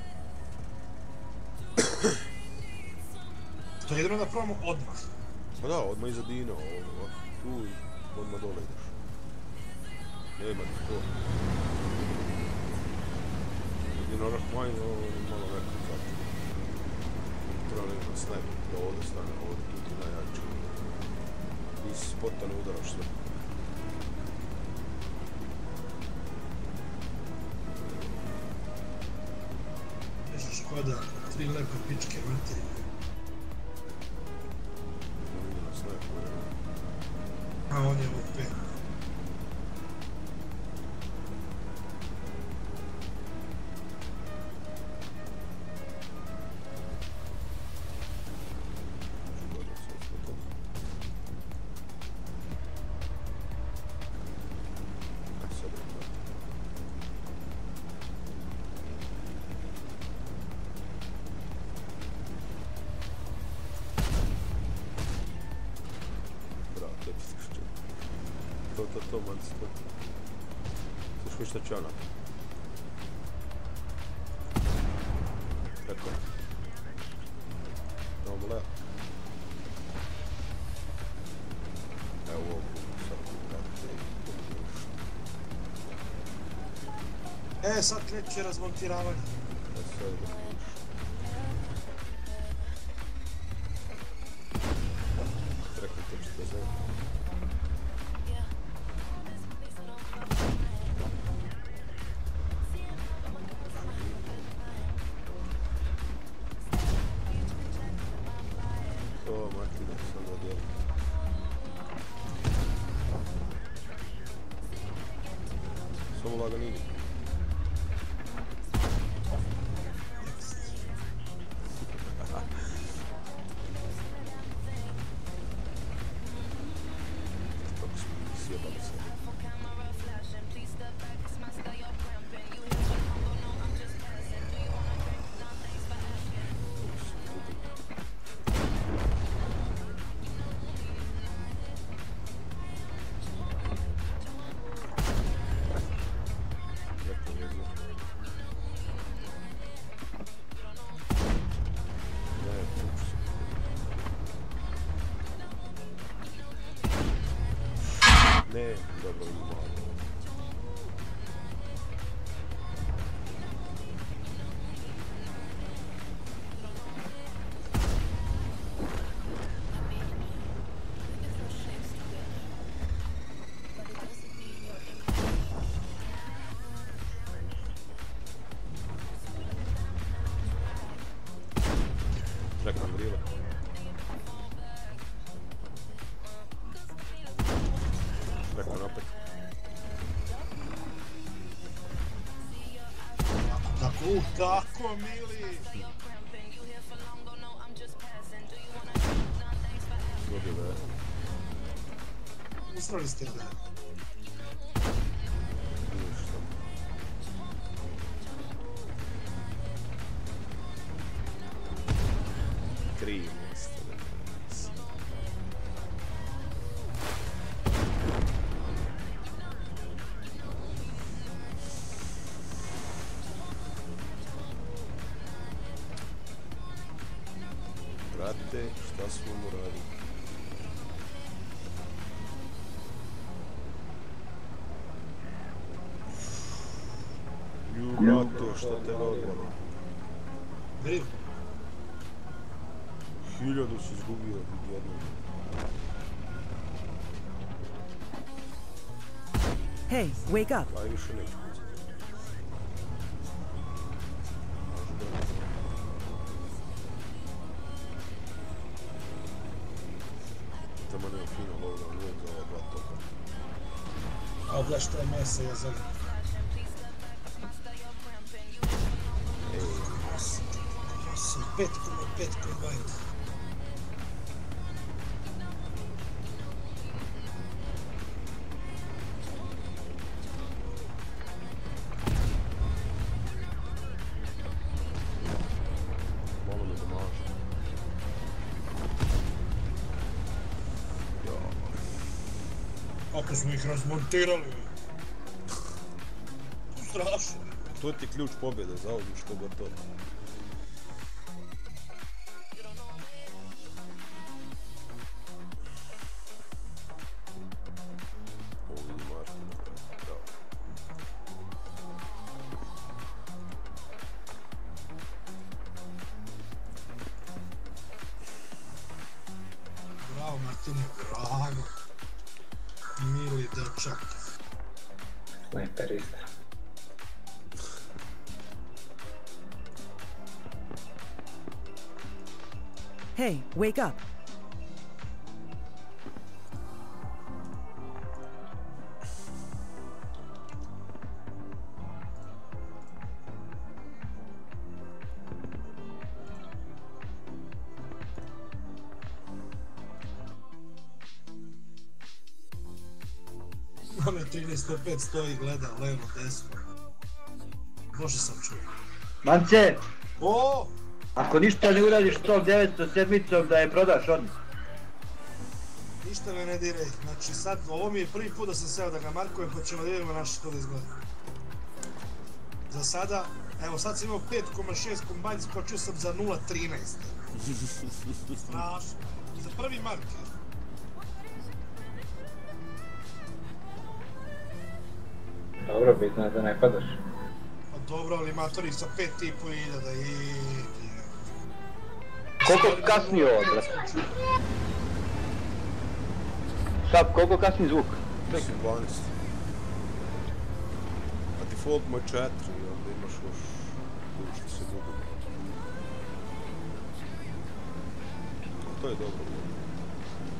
To je jedino da probamo odmah. Pa da, odmah iza Dina, ovo, tu i odmah dole ideš. Nema ti to. Jedino Rahmajn, ovo je malo neko zato. Treba nekako sniper, da ovdje stane, ovdje tu ti najjači. Ti si spota ne udaraš sve. Nešto Škoda, tri lepe pičke, vrti. On ide na sniper. A on je O P. To, to, to, man, to. Slušaj šta će ona. Tako. Imamo leo. Evo ovo, sad brate, E, sad kreće razmontiravanje. da sve da Rekao to ćete znati. To, mate. Samo laganini. Tako smo sjebali se. Ne, dobro ima malo. Čekam vrile. Čekam opet. Tako, uh, tako, mili! Dobio ga je. Usrali ste ga. Ništa. Tri mjesta. Brate, šta smo mu radili? Ju, brate, šta te odvalo? Vidim. Hiljadu si izgubio jednom. Hey, wake up. Pa i više neću kucati. Tamo nema fino loga, uvijek za ova dva toka. A gledaj šta je mesa, ja zovem. Ej, Sam pet koma pet kombajn. malo me domaže. Ja, Kako smo ih razmontirali. Strašno. to ti je ključ pobjede, zauzmi što god to. Ovo vidi Martina, bravo. Bravo Martine, bravo. Mili dečak. Snajperista. Hey, wake up. Mame trinaest pet stoji, gleda levo, desno. Može sam čuo. Mance, O! ako ništa ne uradiš s tom devetsto sedmicom da je prodaš odmah. Ništa me ne diraj. Znači sad, ovo mi je prvi put da sam seo da ga markujem, pa ćemo da vidimo naše što da izgleda. Za sada, evo sad sam imao pet koma šest kombajn, skočio sam za nula koma trinaest. Strašno. Za prvi marker. Dobro, bitno je da ne padaš. Pa dobro, ali matori sa pet i po hiljada i... Koliko kasni ovo, brate? Šap, koliko kasni zvuk? Mislim dvanaest. A default moj četiri, onda imaš još što se mogu. To je dobro.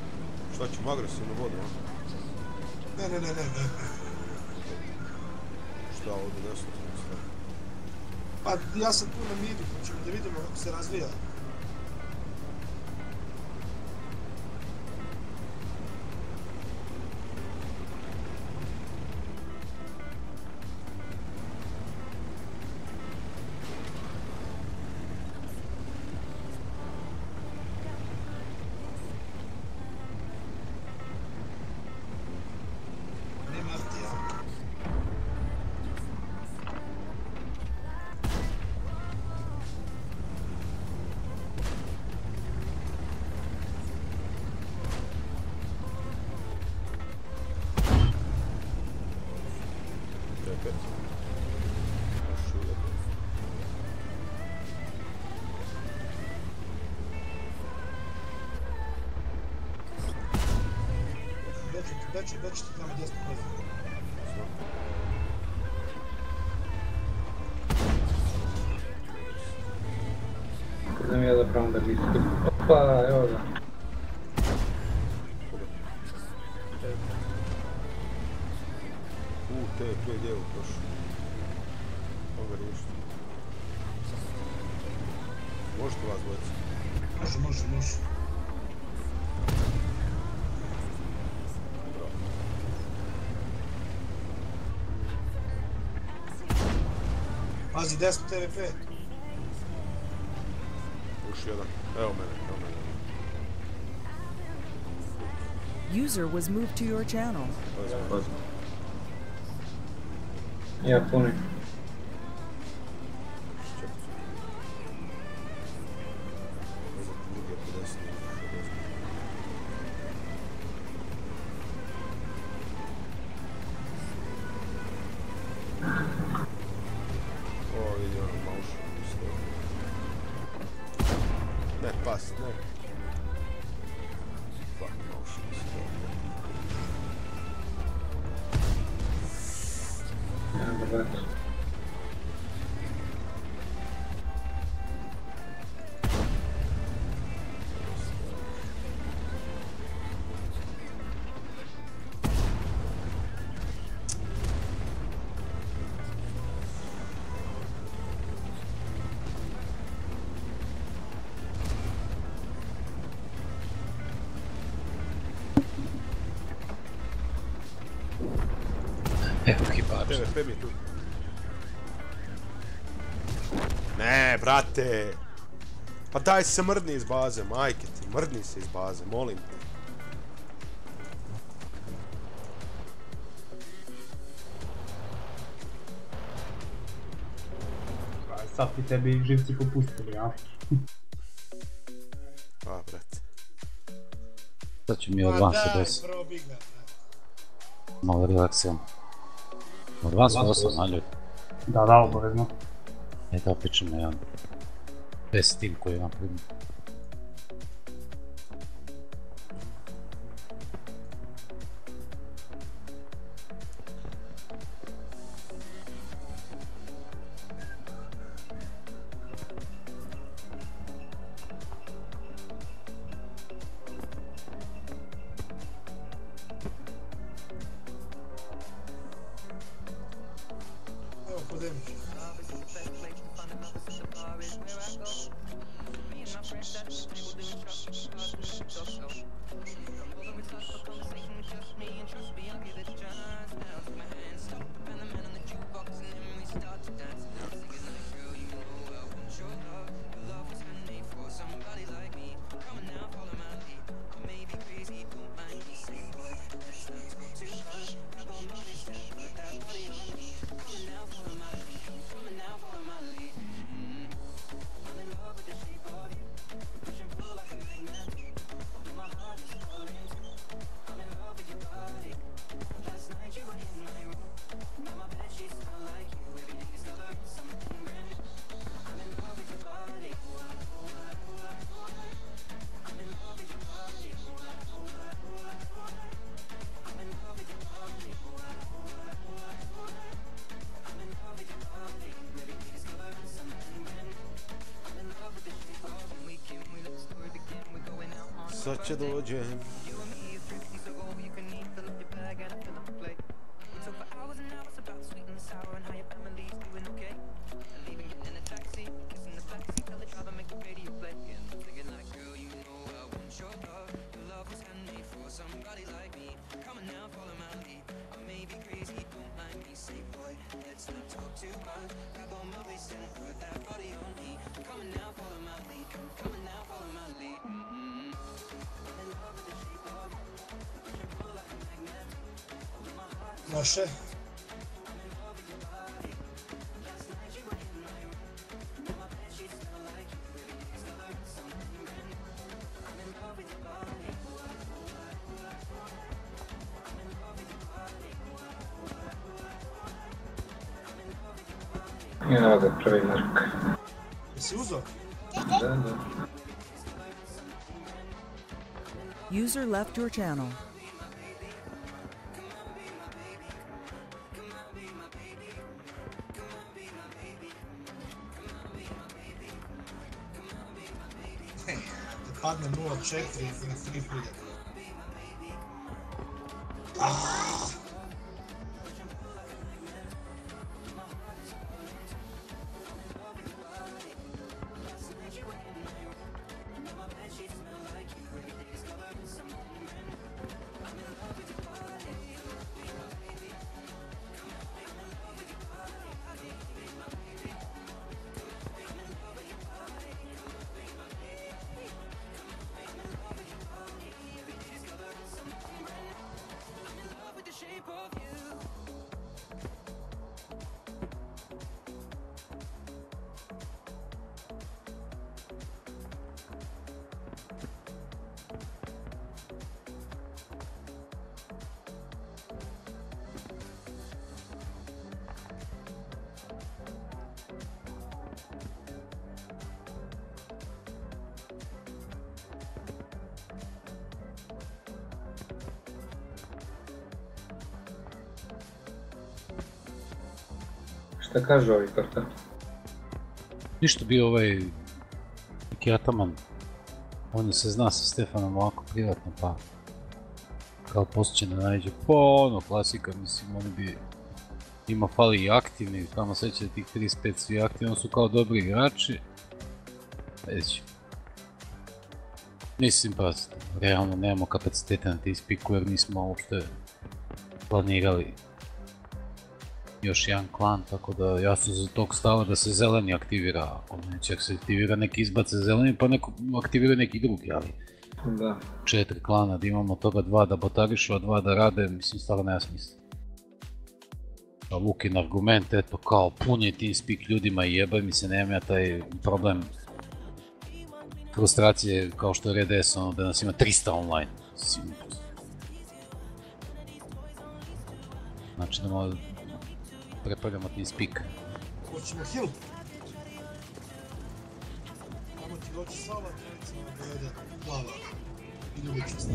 Šta ćemo agresivno vodu, a? Ne, ne, ne, ne, ne. Da, ovdje desno sam stavio. Pa ja sam tu na midu, pa ćemo da vidimo kako se razvija. Beći, beći ti tamo desno koji. Znam ja da pravom da bi istup. Opa, evo ga. U, te je tu je djevo prošlo. Ovo ga ništa. Možete vas dvojica? Može, može, može. Pazi, desno T V P. Još jedan. Evo mene, evo mene. User was moved to your channel. Ja punim. Ne, pas, ne. Fuck, motion is Ja, dobro. Evo ekipaž. T V P mi je tu. Ne, brate! Pa daj se mrdni iz baze, majke ti, mrdni se iz baze, molim te. Sad ti tebi živci popustili, ja? Pa, brate. Sad ću mi od vas se desi. Malo relaksiram. Od vas su osam, a ljudi? Da, da, obavezno. E da pričam na jedan best team koji je napravim. Sad će dođem. Može. Evo ga prvi Mark. Jesi uzao? Da, da. User left your channel. Da padne nula četiri na tri hiljade. Šta kaže ovaj karta? Ništa, bio ovaj neki ataman. On se zna sa Stefanom ovako privatno, pa kao poslije da nađe, pa ono klasika, mislim, oni bi ima fali i aktivni, tamo sveće da tih trideset pet svi aktivni, oni su kao dobri igrači. Već. Mislim pa, realno nemamo kapacitete na te ispiku jer nismo uopšte planirali još jedan klan, tako da ja sam za tog stava da se zeleni aktivira, ako neće se aktivira neki izbace zeleni pa neko aktivira neki drugi, ali da. Četiri klana da imamo toga dva da botarišu, a dva da rade, mislim stvarno nema smisla. A Lukin argument, eto kao pun je TeamSpeak ljudima i jebaj mi se, nemam ja taj problem frustracije kao što je Red S, ono da nas ima trista online. Znači da malo prepaljamo TeamSpeak. Hoćemo heal. Tamo ti doći Sava, recimo da dojede plava i ljubičast.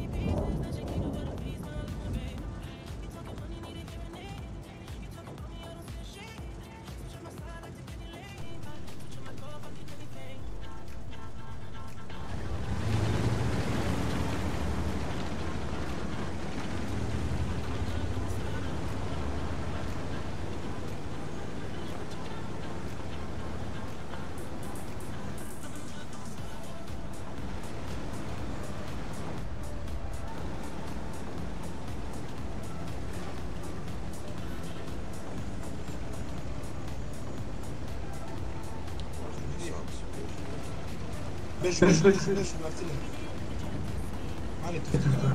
Beži, beži, beži, beži, Martine. Mani to, to, to.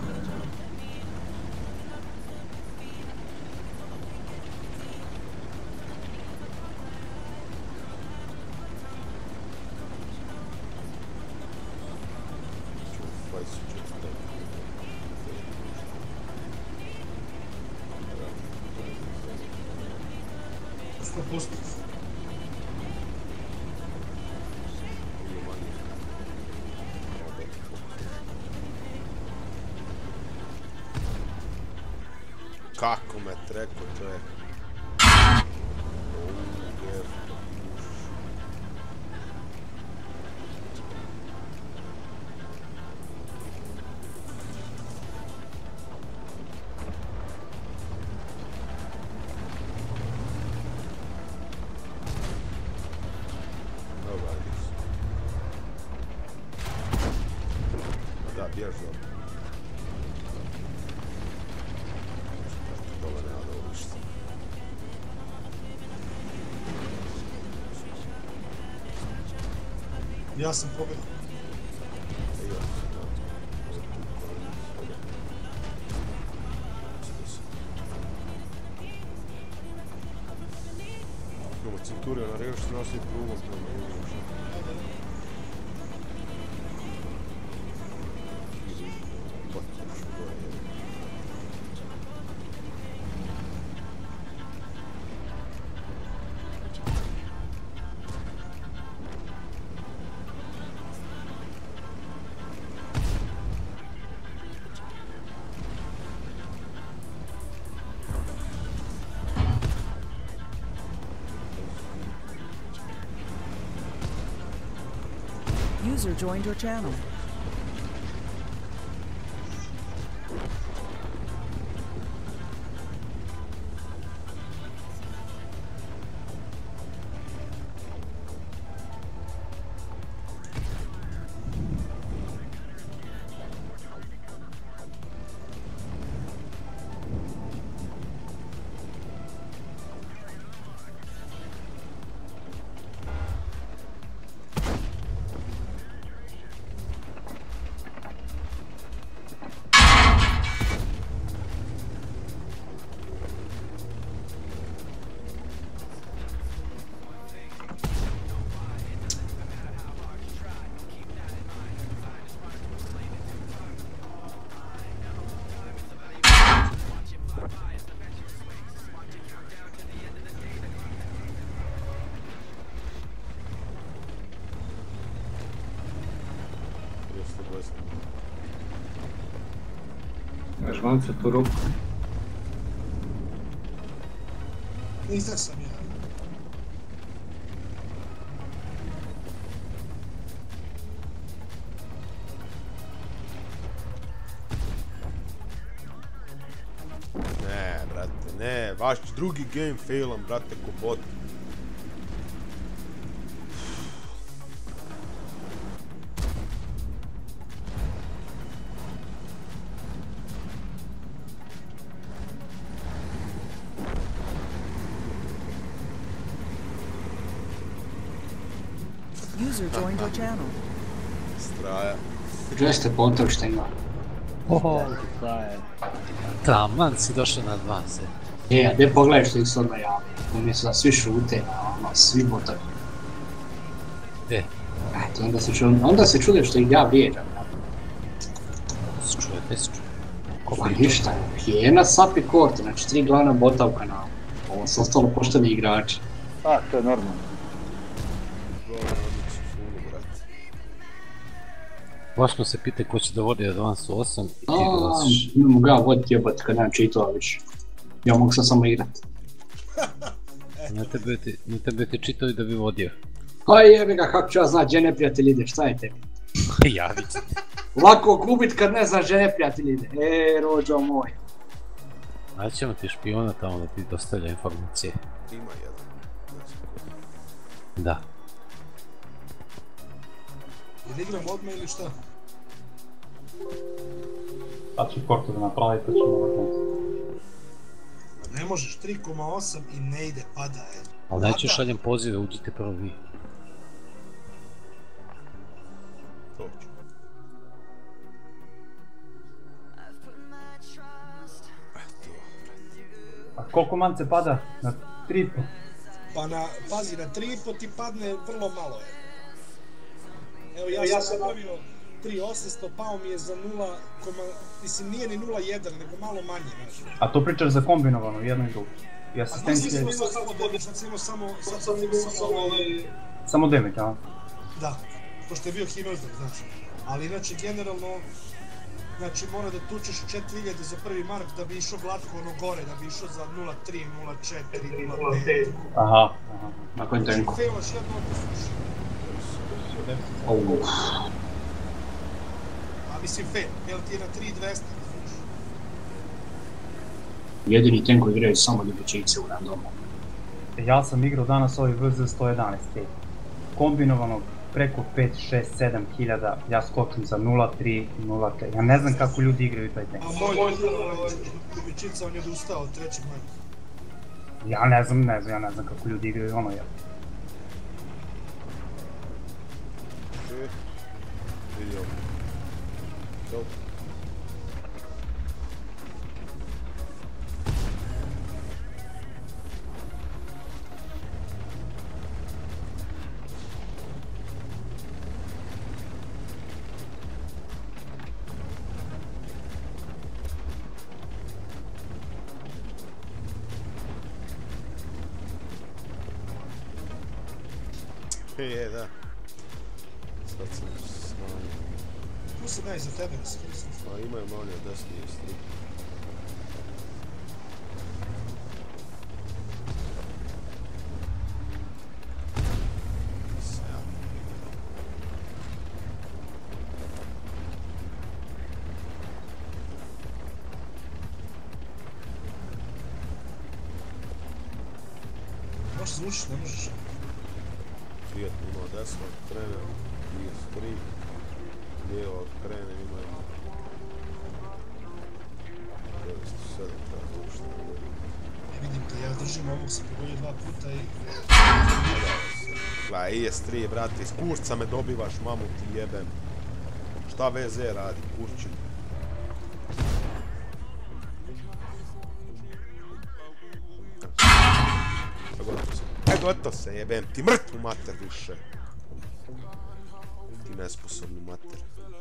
sto posto. Kako me treko, to je... Da, bjež dobro. Ja sam pobjedio. čekamo Centuriona, rekao što nas je prugom prema Jugoša. User joined your channel. Žvance tu ruku. Nizak sam ja. Ne, brate, ne, vaš drugi game failam, brate, ko bot. User joined your channel. Straja. Gdje ste potom što ima? Oho, Taman si došao na dva se. E, a gdje pogledaj što ih se odmah javlja? Umjesto da svi šute, ono, svi botovi. Gdje? Eto, onda se čude, onda se čude što ih ja vrijeđam. Se čuje, gdje se čuje? Pa ništa, Hijena, Sap i Korte, znači tri glavna bota u kanalu. Ovo su ostalo pošteni igrači. A, to je normalno. Baš smo se pitali ko će da vodi Advance osam i ti glasiš. Ne mogu ja voditi jebati kad nemam čitova više. Ja mogu sad samo igrat. Ne tebe ti čitovi da bi vodio. Pa jebi ga, kako ću ja znat gdje neprijatelj ide, šta je tebi? Javit ću ti. Lako gubit kad ne znaš gdje neprijatelj ide, e, rođo moj. Ajde ćemo ti špijona tamo da ti dostavlja informacije. Ima jedan. Da. Ili igram odmah ili šta? Sad ću kortu da napravi, pa ćemo vrtati. Ne možeš, tri koma osam i ne ide, pada je. Ali neću šaljem pozive, uđite prvo vi. A koliko mance pada? Na tri i po? Pa na, pazi, na tri i po ti padne vrlo malo je. Evo ja, ja sam napravio tri osamsto, pao mi je za nula, mislim nije ni nula jedan, nego malo manje, znaš. A to pričaš za kombinovano, jedno i drugo? I asistencije... A mislim sam imao samo damage, sad sam imao samo... Sad sam imao samo ovaj... Samo damage, a? Da, pošto je bio Himmelberg, znači. Ali inače, generalno, znači mora da tučeš četiri hiljade za prvi mark da bi išao glatko ono gore, da bi išao za nula tri, nula četiri, nula pet. Aha, aha. Na kojem tenku? Failaš jedno od posluši. Uff. A mislim fail, fail ti je na tri dvesta. Jedini tank koji igraju samo ljubičice u randomu. Ja sam igrao danas ovaj V Z sto jedanaest. Kombinovanog preko pet, šest, sedam hiljada, ja skočim za nula tri, nula četiri. Ja ne znam kako ljudi igraju taj tank. A moj ljubičica, on je odustao od trećeg marka. Ja ne znam, ne znam, ja ne znam kako ljudi igraju ono jel. Vidio. Go. Je, da. Sad sam snanje. Tu sam ja iza tebe, nisam. Pa imaju manje desni i stri. Možeš zvučiti, ne možeš. Prijatno imao desno, krenem, P S tri, lijevo krenem, imaju devetsto sedam, treba zvučiti. Ne vidim te, ja držim ovog, sam pogodio dva puta i... Gledaj, I S tri, brate, iz kurca me dobivaš, mamu ti jebem. Šta V Z radi, kurči? E, gotovo se, jebem ti mrtvu mater više. Ti nesposobni mater.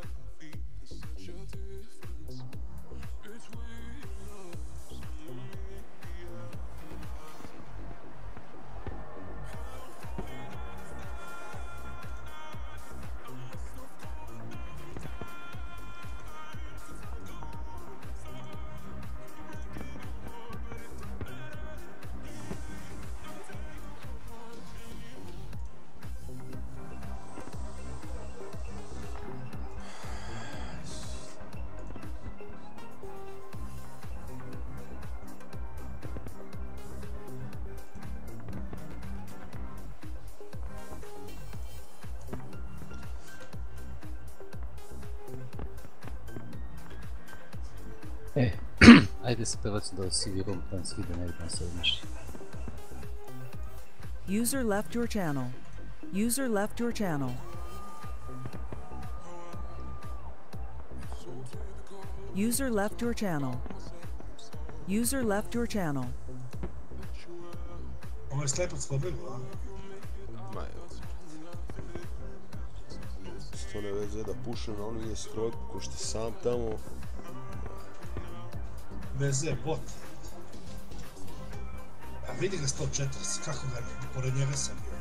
E, ajde se prebacim da si vidim planski da ne vidim se ništa. User left your channel. User left your channel. User left your channel. User left your channel. Ovo je slepac pobjegao, a? Ma evo. Što ne veze da pušem na onu I S trojku ko što sam tamo. V Z, bot. A vidi ga sto četrdeset, kako ga, pored njega sam bio.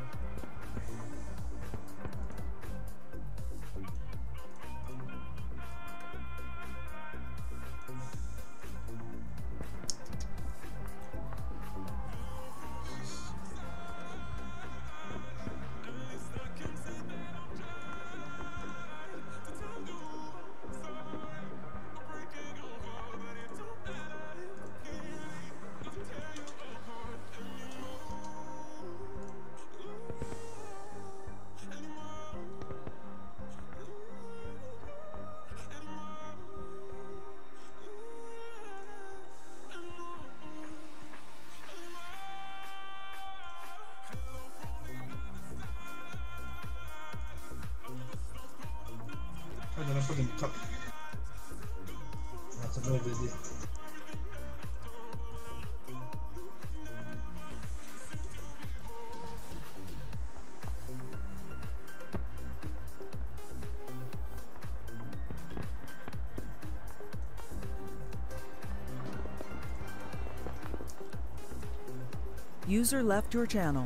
Hajde napadem kap. Znate da ovdje je. User left your channel.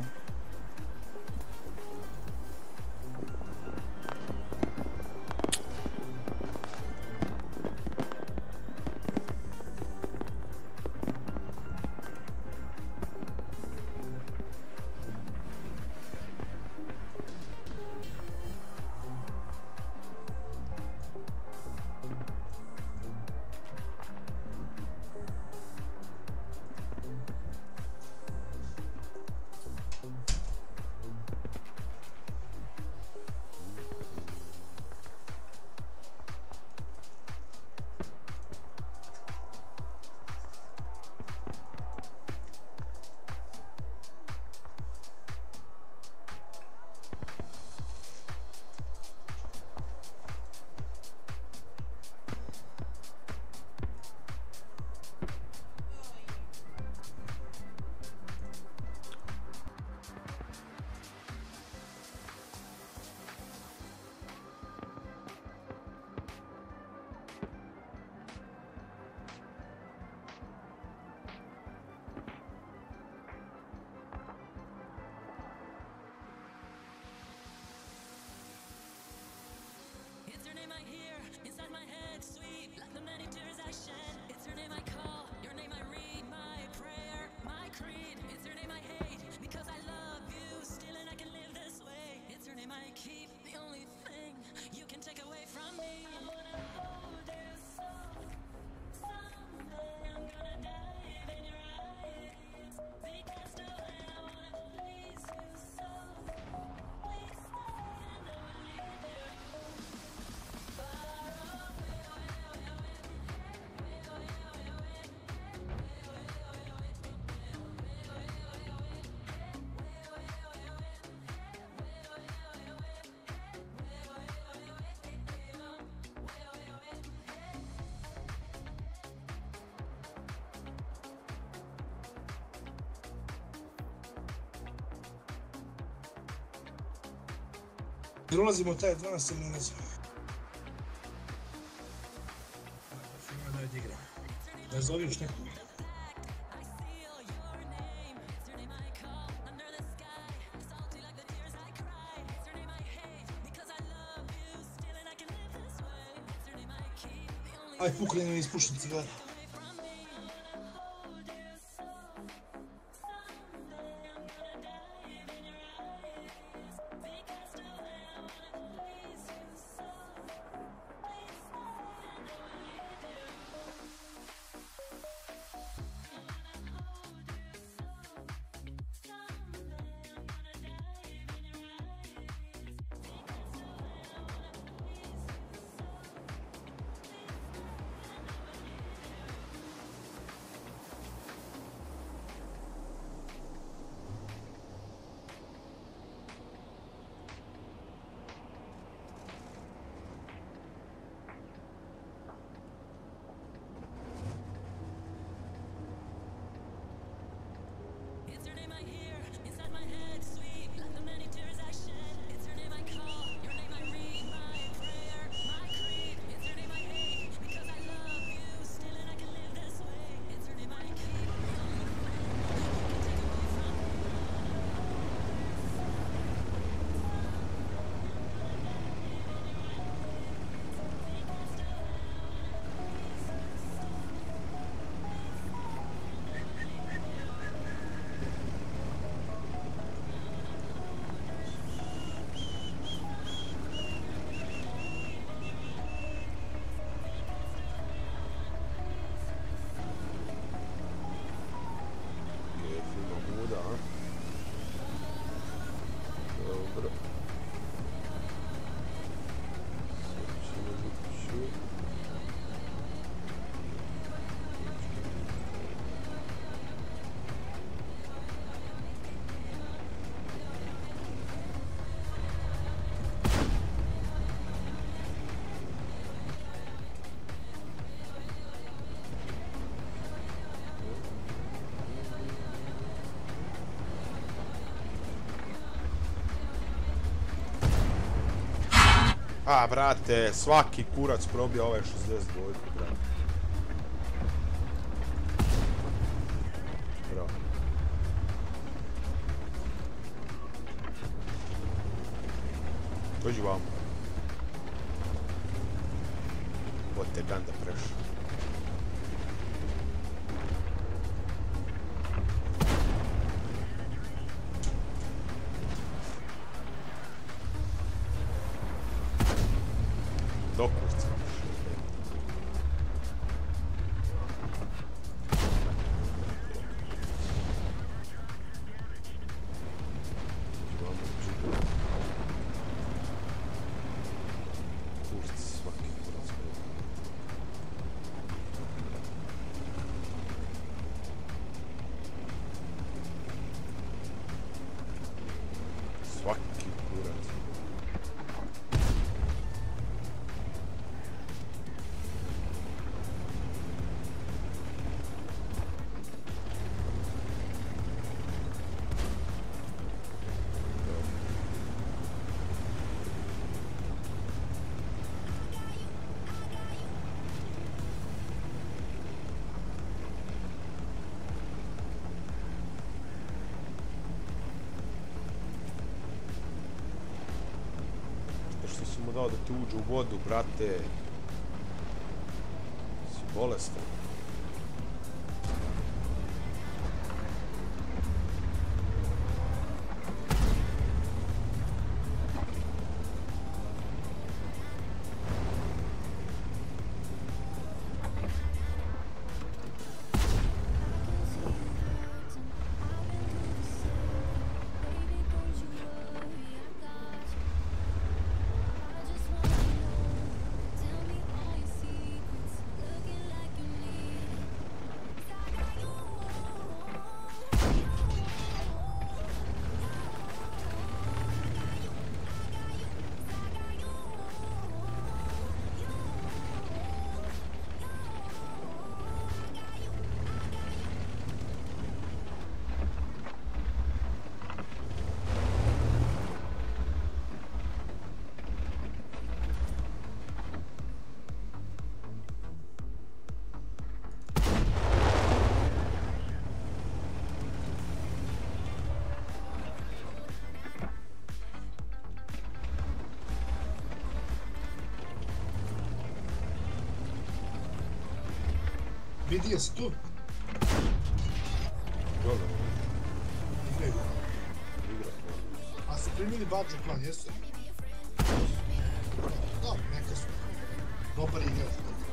Jer ulazimo u taj dvanaest ili ne ulazimo? Ajde, daj da igram. Da zoveš nekoga. Aj, pukli mi ispušim cigaret. A, brate, svaki kurac probija ovaj šezdeset dva, brate. Bravo. Dođi vam. What the gun da prešao. Dokurca. Kurc, svaki kurac. Svaki kurac. Što si mu dao da ti uđe u vodu, brate? Si bolestan. Vidi, jesi tu? Dobro. Igraju. Igra. A su primili Badger klan, jesu? Da, neka su. Dobar igrač.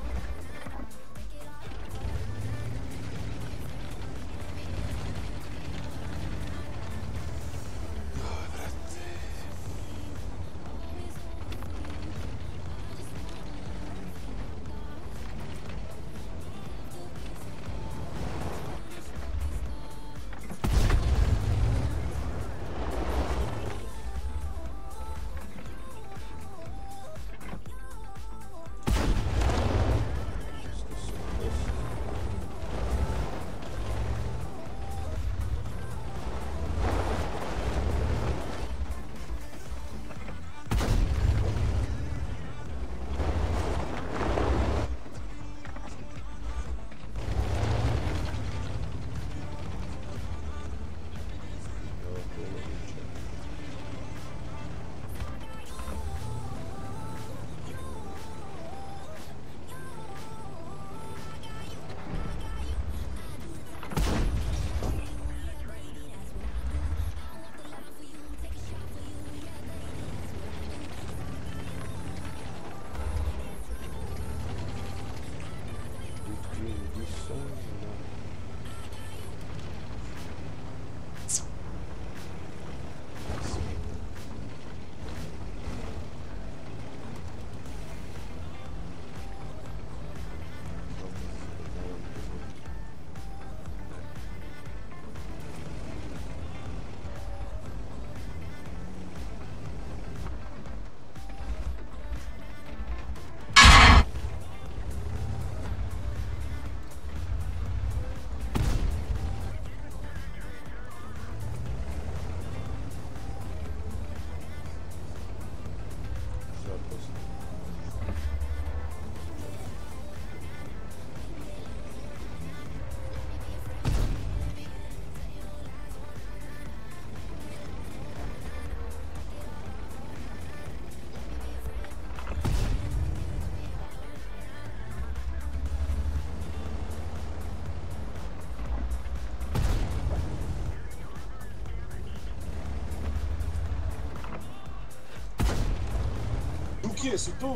Luki, jesi tu?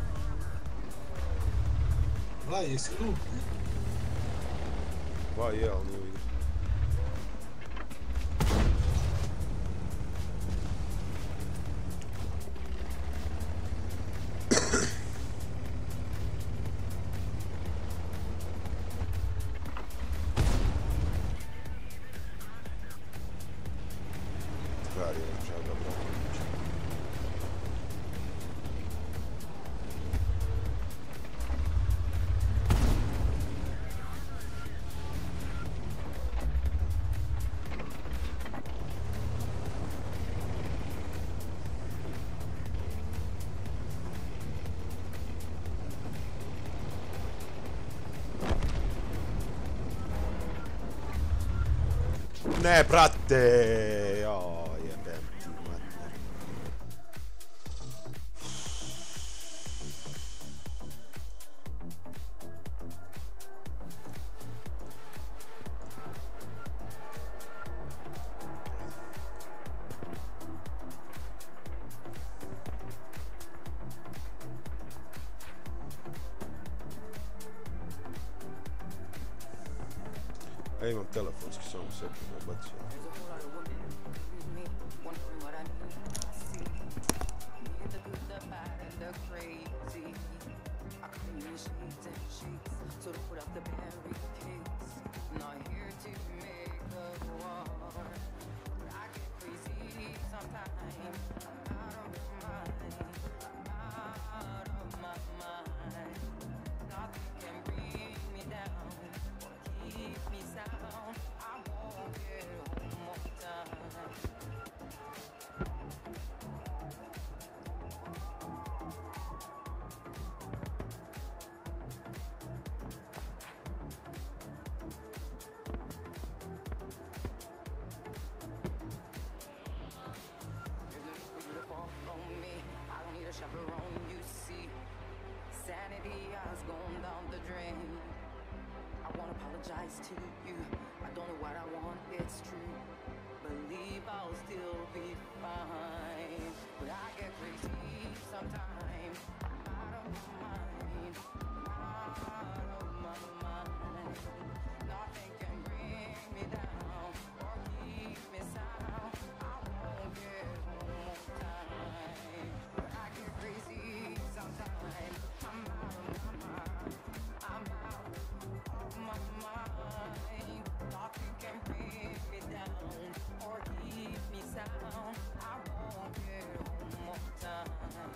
Vlaj, jesi tu? Pa je, ali nije vidio. Stvari, čada, bravo. Ne, brate! Jao, jebem ti, mater. Ja imam telefonski, samo sekundu ubacio. lies to you. I don't know what I want, it's true. Believe I'll still be fine, but I get crazy sometimes. I'm out of my mind, out of my mind. Nothing can bring me down or keep me sound. I won't get one more time, but I get crazy sometimes. I'm out of my mind, I'm out of my mind. Nothing can bring me down or keep me sound. I won't get one more time.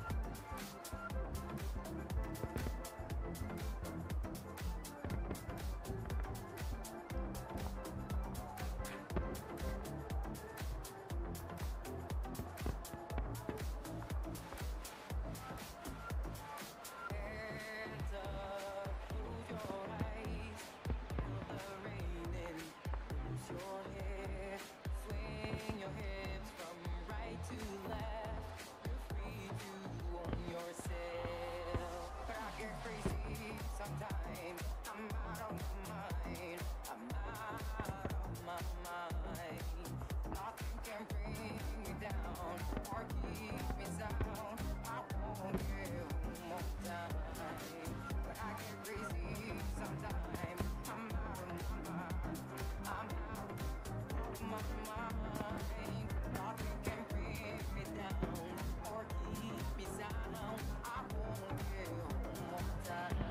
Sometimes I'm out of my mind, I'm out of my mind. Nothing can bring me down or keep me sound. I won't give one more time, but I get crazy sometimes. I'm out of my mind, I'm out of my mind. Nothing can bring me down or keep me sound. I won't give one more time.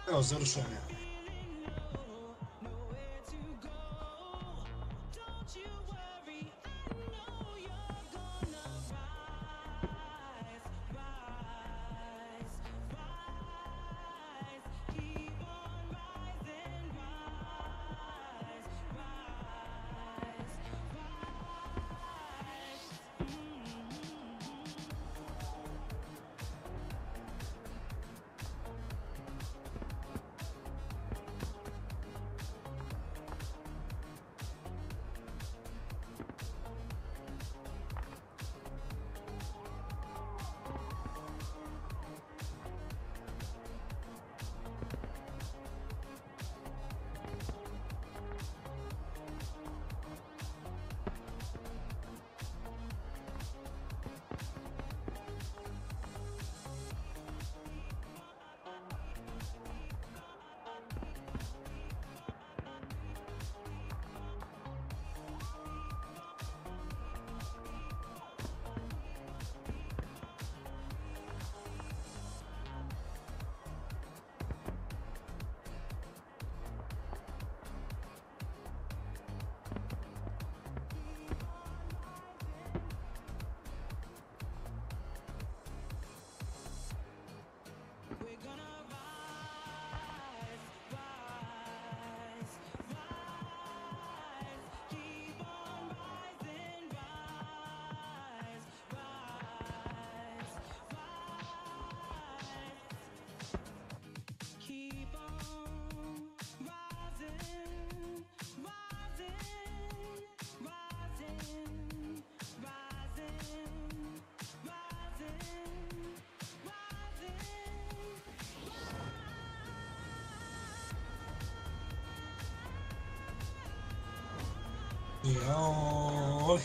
Evo, završavam ja. Joj.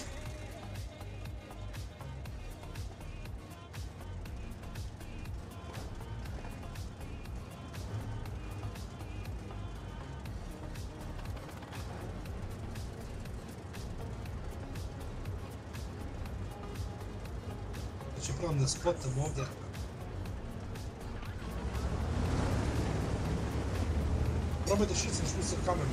Znači, probam da spotam ovdje. Probaj da šicam švicar kameru.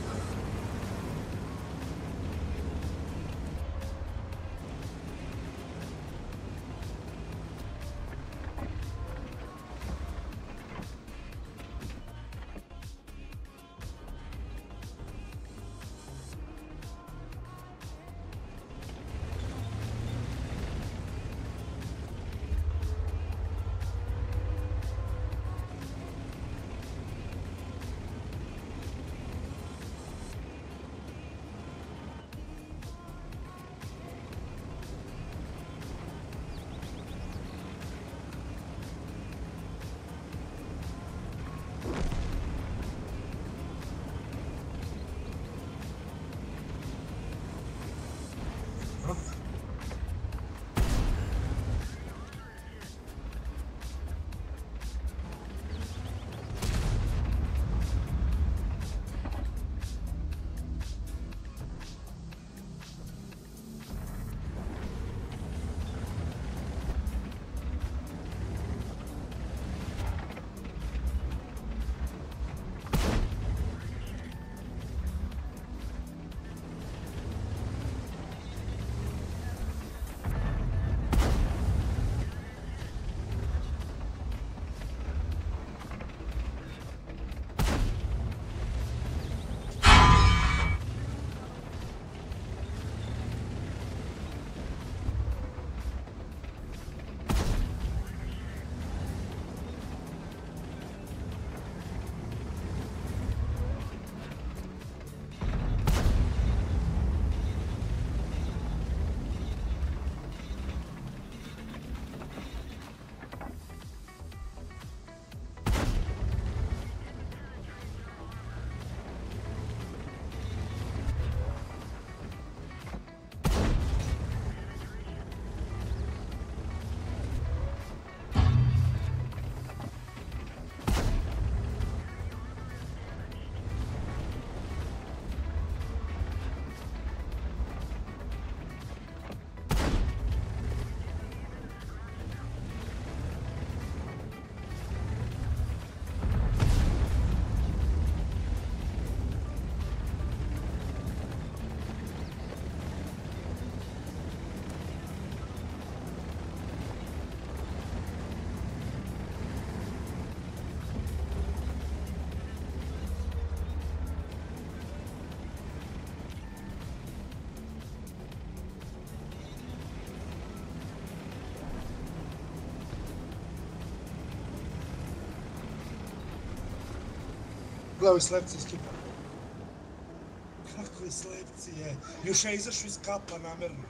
Gledaj slepci iz kipa. Kakve slepci je. Još ja izašao iz kapa namerno.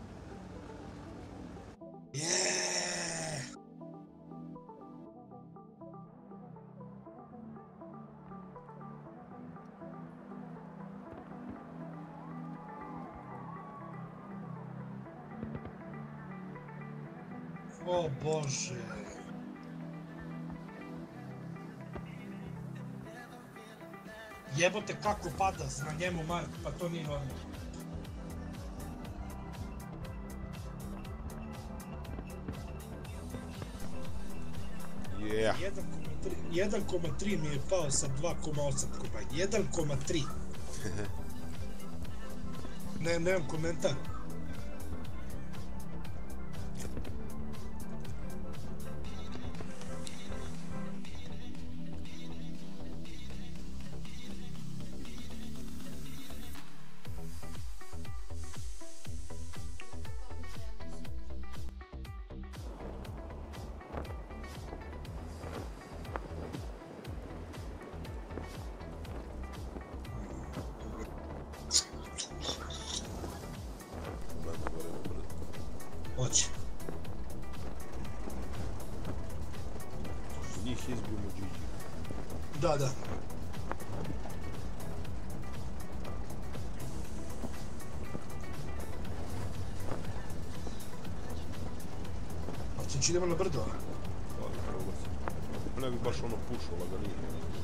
Jeee! O Bože. Jebote kako pada na njemu Mark, pa to nije normalno. Yeah. jedan koma tri mi je pao sa dva koma osam kombajn. jedan koma tri. Ne, nemam komentar. Hoće. Njih izbijemo Gigi. Da, da. A ti će idemo na brdo, a? Ali probat se. Ne bi baš ono pušao laganije.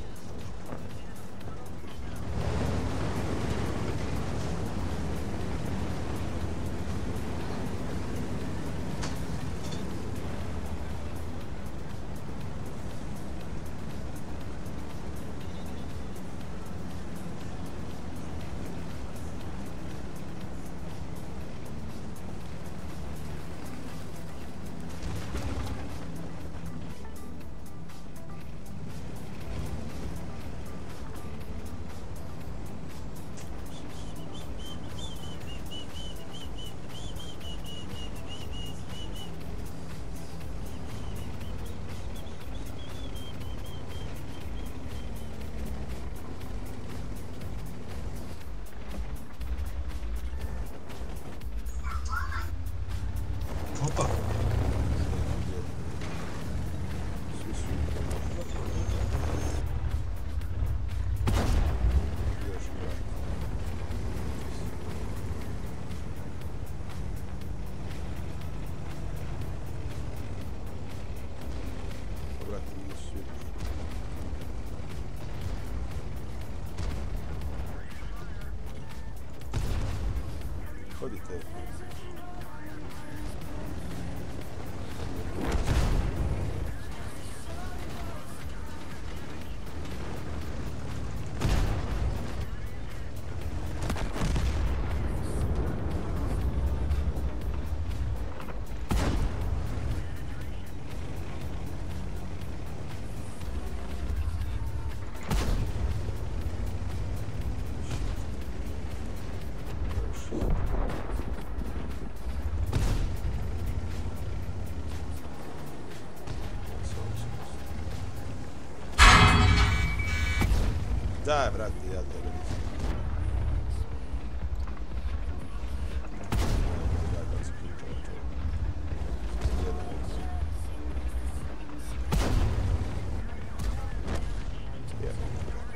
Opa. Hodite. Daj, brate, ja tebe nisam. Daj, kad se pričao čovjek. Jedan od. Jedan.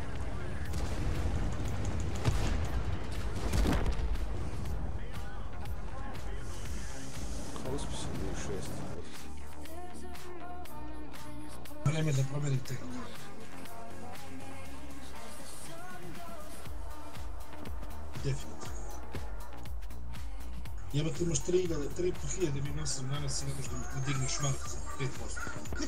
Kao uspio sam bio šest. Vreme da promenim tek. Definitivno. Jebate imaš tri hiljade, tri i po hiljade mi nosim danas i ne možeš da digneš mark za pet posto.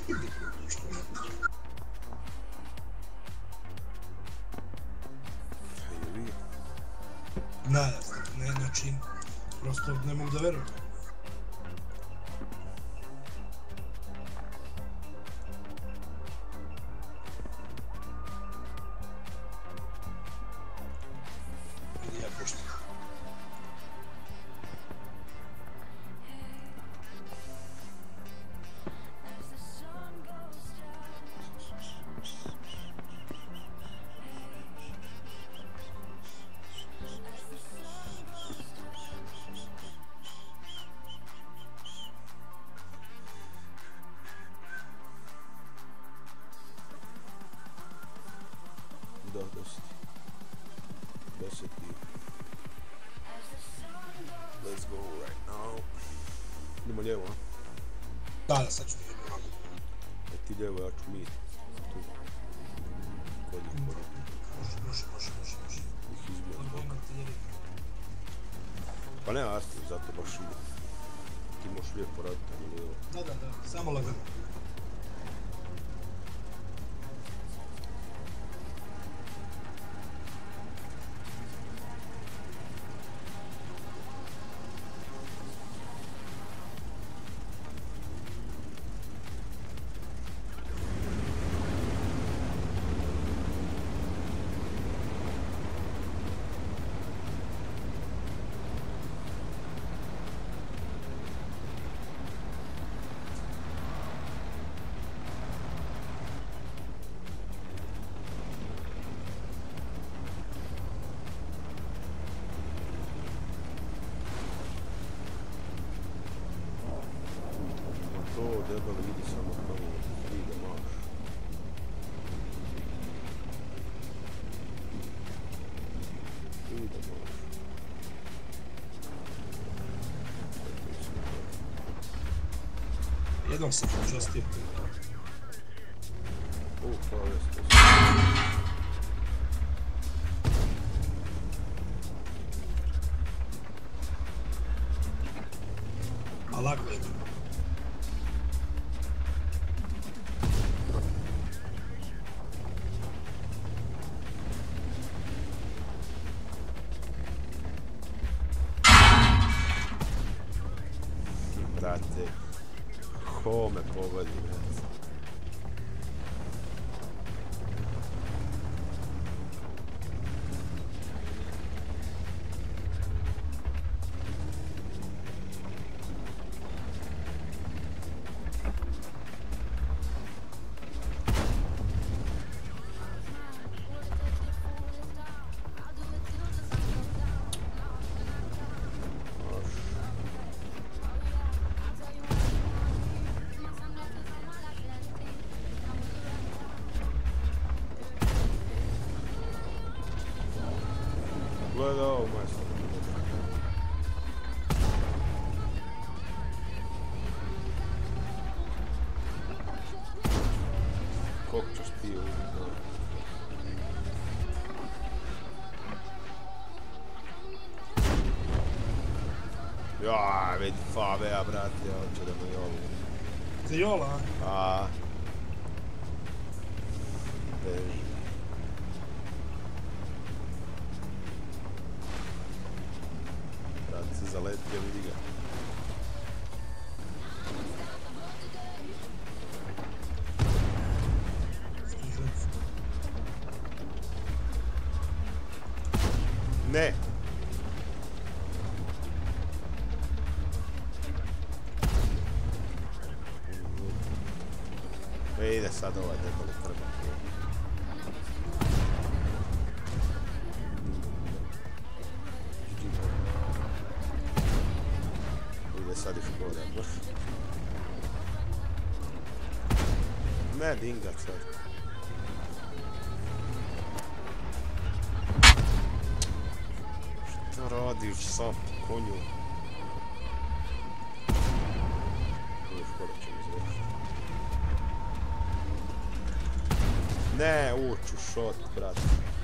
Da, ne, znači, prosto ne mogu da verujem. Ja puštam. deset. deset i... Let's go right now. Idemo lijevo, a? Da, da, sad ću ti jedno ovako. E ti lijevo, ja ću mid. Tu. Kod njih moram. Može, može, može, može, može. Ih izbijam boka. Pa nema Arti, zato baš ide. Ti možeš lijepo raditi tamo lijevo. Da, da, da, samo lagano. Debeli vidi samo prvo ide marš. Ide marš. Jednom sam počastio. U, hvala jeste. A lako je. Brate, ko me pogodi, brate. Gleda ovo, majstor. Koliko ćeš pije uvijek? Jaa, vidi Favea, brati, ja hoće da me jolu. Te jola, a? A. Beži. Brat se zaletio, vidi ga. Ne! E, ide sad ovaj debeli treba. Ide sad i škoda. Ne, dingat sad. Što radiš sam konju? Ide škoda će mi izvršiti. Ne, uću šot, brate.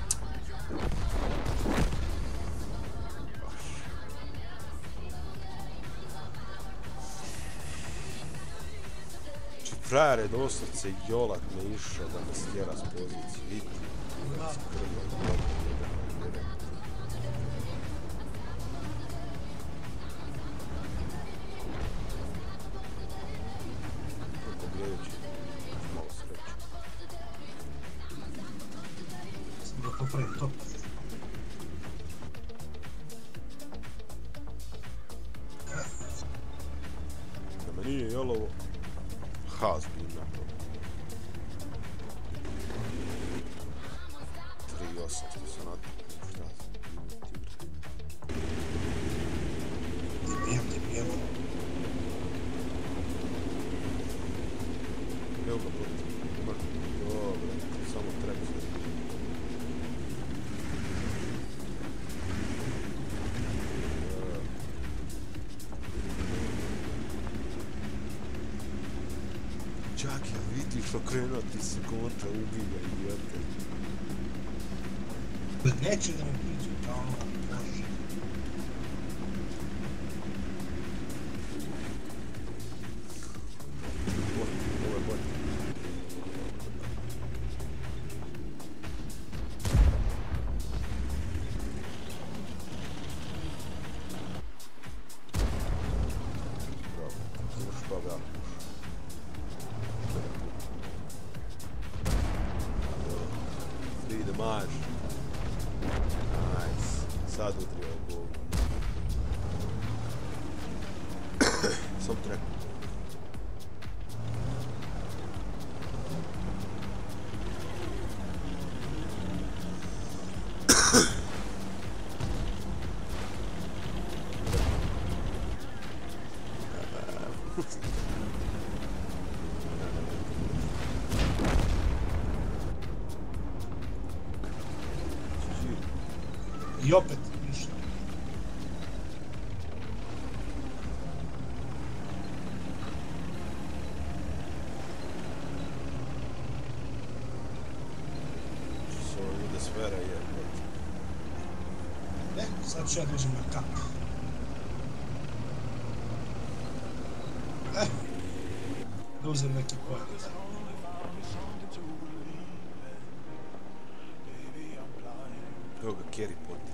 Či frajer je doslovce jolat me išao da me stjera s pozicije, vidi. Kako gledajući, malo sreće. Da popravim to. Da me nije jolovo, has bi na to. tri osam što se natakli, šta sam, Dibijem, dibijem. evo ga protiv, mrtvi, dobro, samo treba se. Čak je vidiš okrenuo ti se kontra, ubija idiote. Neće da me priđu, kao ono, može. Ovo je bolje. Bravo, završi pa bravo. Ide maž. Nice. Sad udri ovo gol. Sam trek. I opet ništa. Što ovo ide sfera je. Ne, sad ću ja dođem na kap. Eh, da uzem neki pojem. Evo ga, carry Potter.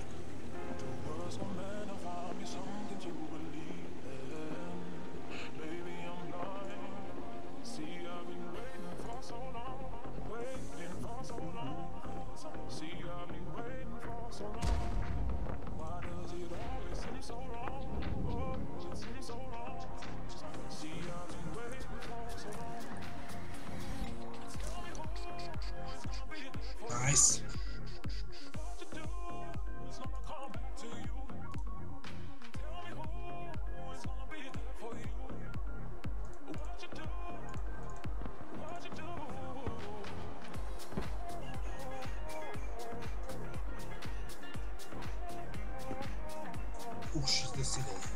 Nice. Uh, šezdeset jedan.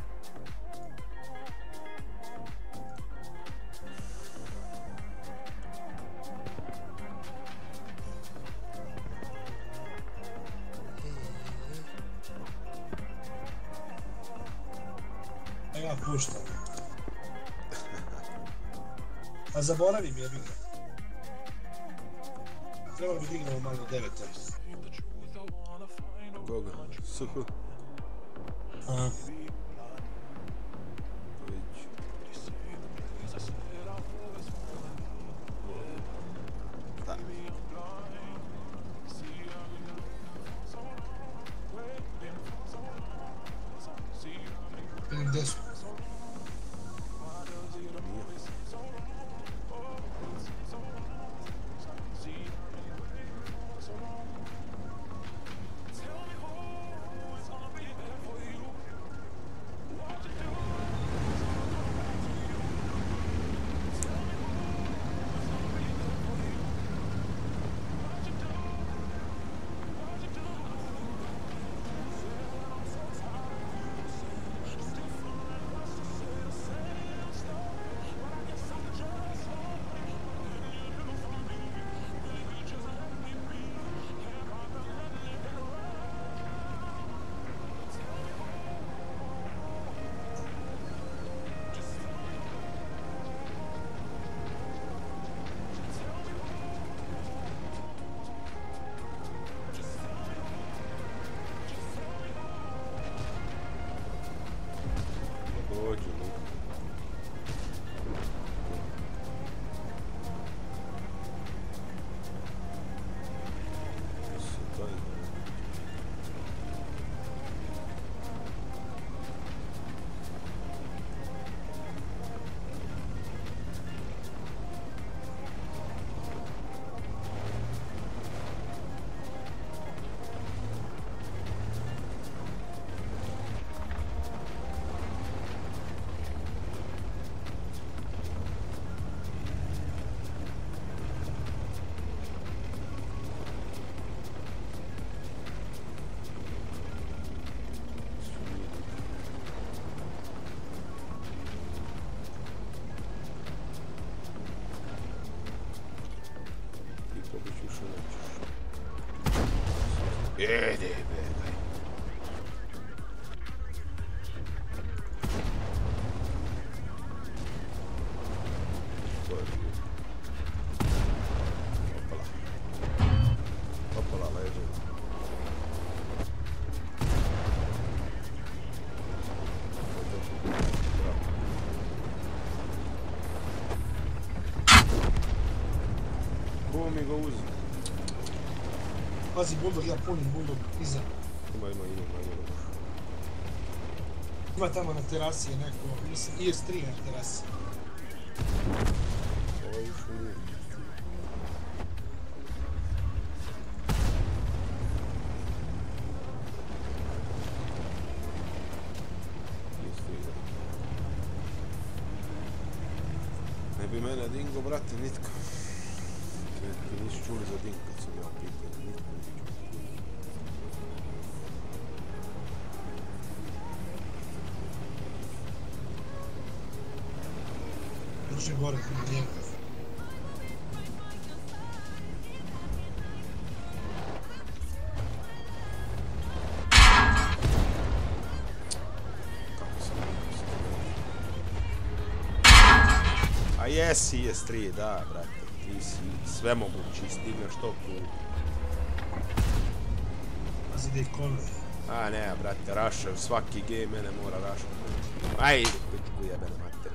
A ja puštam. A zaboravim jebi ga. Trebalo bi da igramo malo deveta. Koga? Suhu? Aha. Da. Gde su? Jede, begaj. Ko je bio? Opala. Opala leže. Ko mi ga uzi? Pazi, Bulldog, ja punim Bulldog, iza. Ima, ima, ima, ima. Ima tamo na terasi je neko, mislim, I S tri na terasi. Ovo je što nije. Ne bi mene dingo, brate, nitko. Neki nisu čuli za dingo kad sam ja pitao, nitko nisu čuli. Drži gore, na njega. A jesi, I S tri, da, brate, ti si sve mogući, stigneš to tu. Pazi da je kone. A ne, brate, Rusher, svaki game mene mora Rusher. Aj, pičku jebene mater.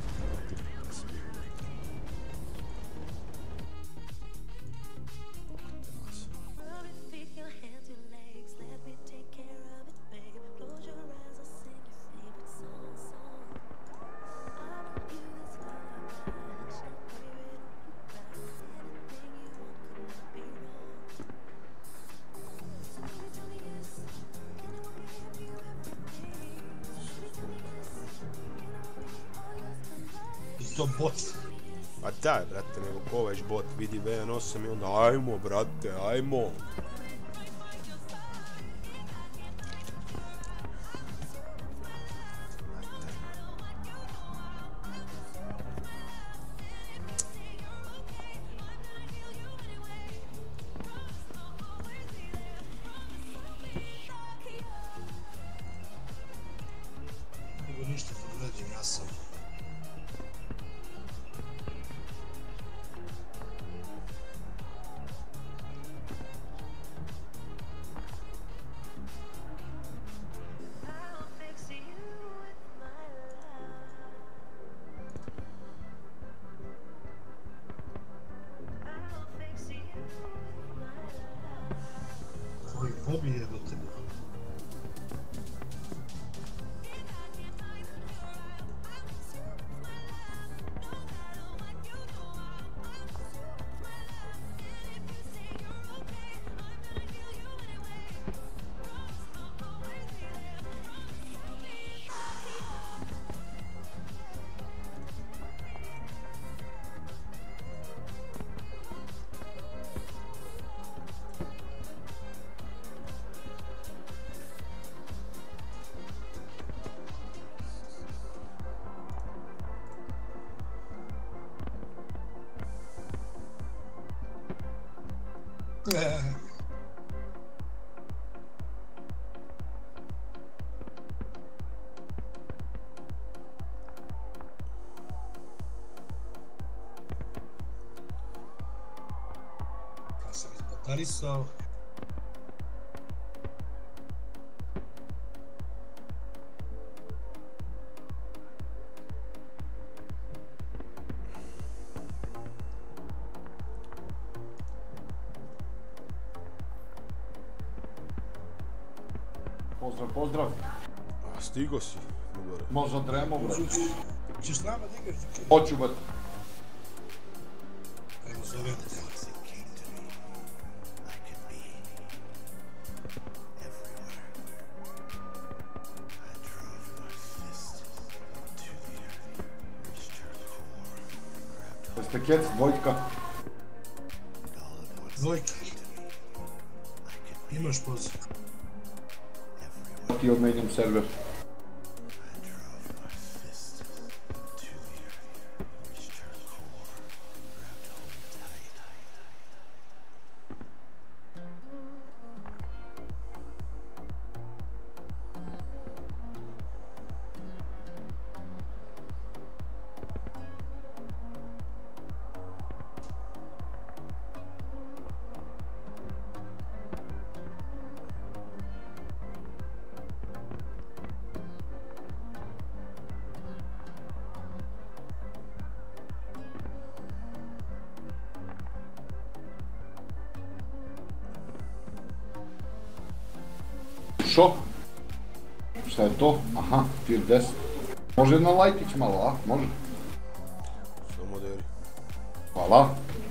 To bot. A da, brate, nego ko već bot vidi V N osam i onda ajmo, brate, ajmo. Nego ništa podređim, ja sam. Koji pobije do tebe. Ja sam izbatarisao. Pozdrav, pozdrav. A stigo si, Mugore. Možda dremo, brate. Ćeš s nama da igraš? Hoću, brate. Evo, zove me. Jeste kec, dvojka. Dvojka. Imaš poziv. Ti odmenjam server. Ušo. Šta je to? Aha, tir deset. Može na lajkić malo, a? Može. Samo deri. Hvala.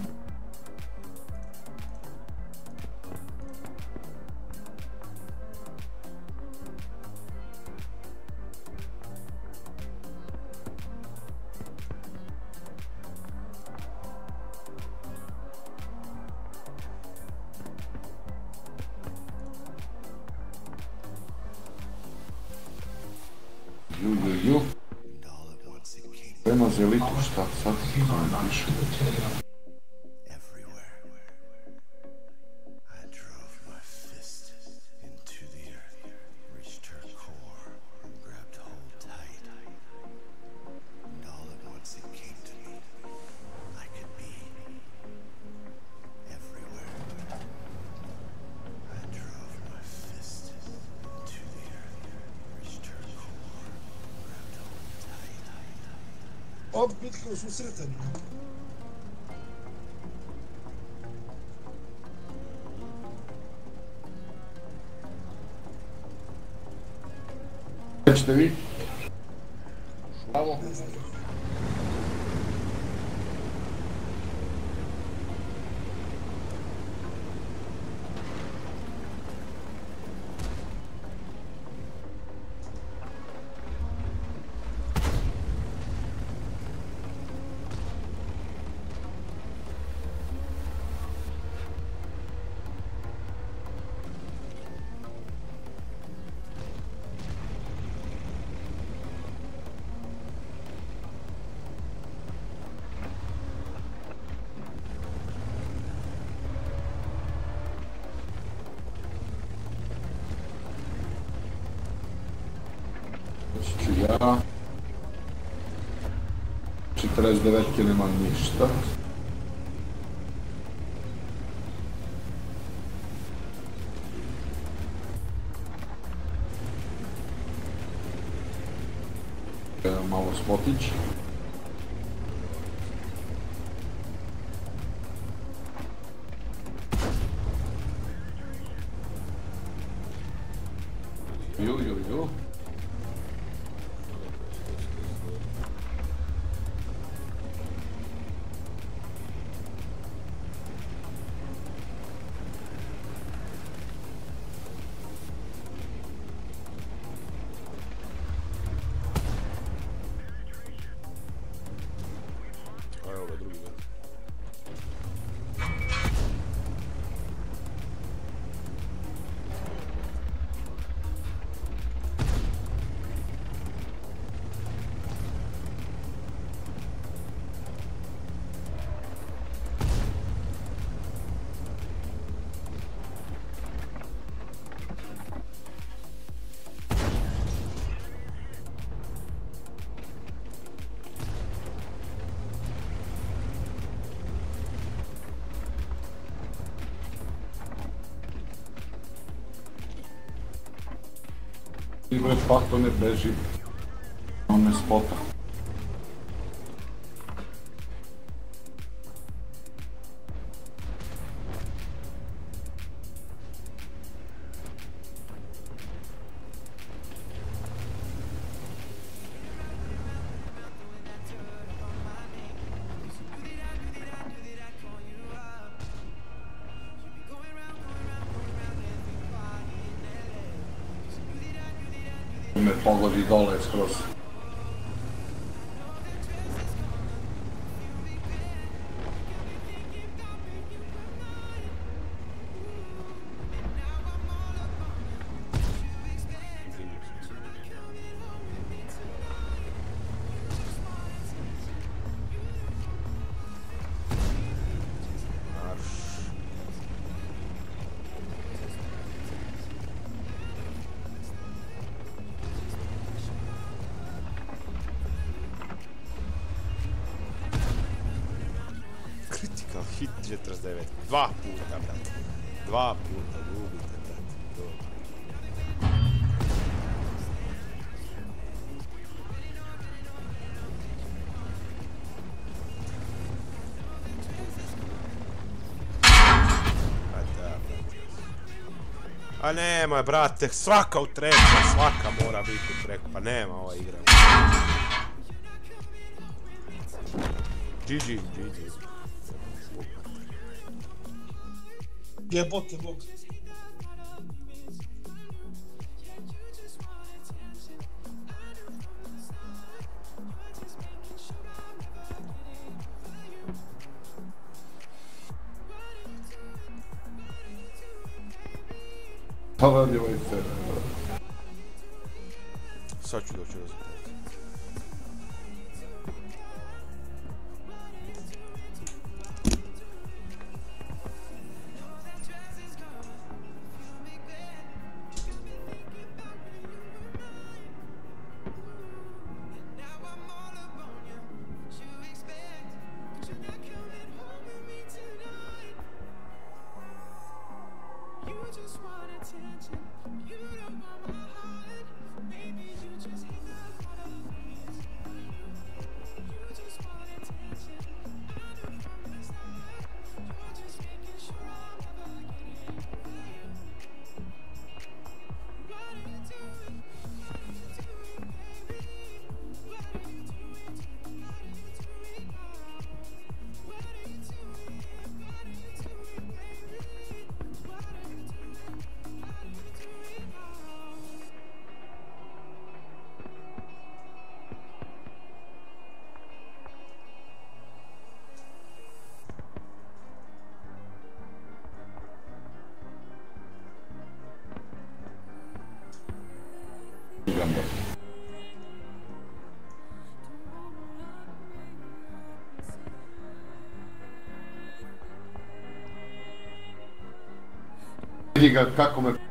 Ju, ju, ju. Prema zelitu, šta sad? Kaj piše? Op, bitke u susretanju. Gdje ćete vi? Bravo. Ću ja. četrdeset devet nema ništa. Malo spotić. Ju, ju, ju. Evo ga drugi dan. I bre, pato ne beži. On ne spota. Me pogodi dole skroz. Critical hit četrdeset devet. Dva puta, brate. Dva puta, ljubite, brate. Dobro. Pa da, brate. A nema, brate, svaka u treku, svaka mora biti u treku, pa nema ova igra. G G, G G. Jebote Bog. Povadljivajte. Sad ću doći rezultat. Vidi ga kako me...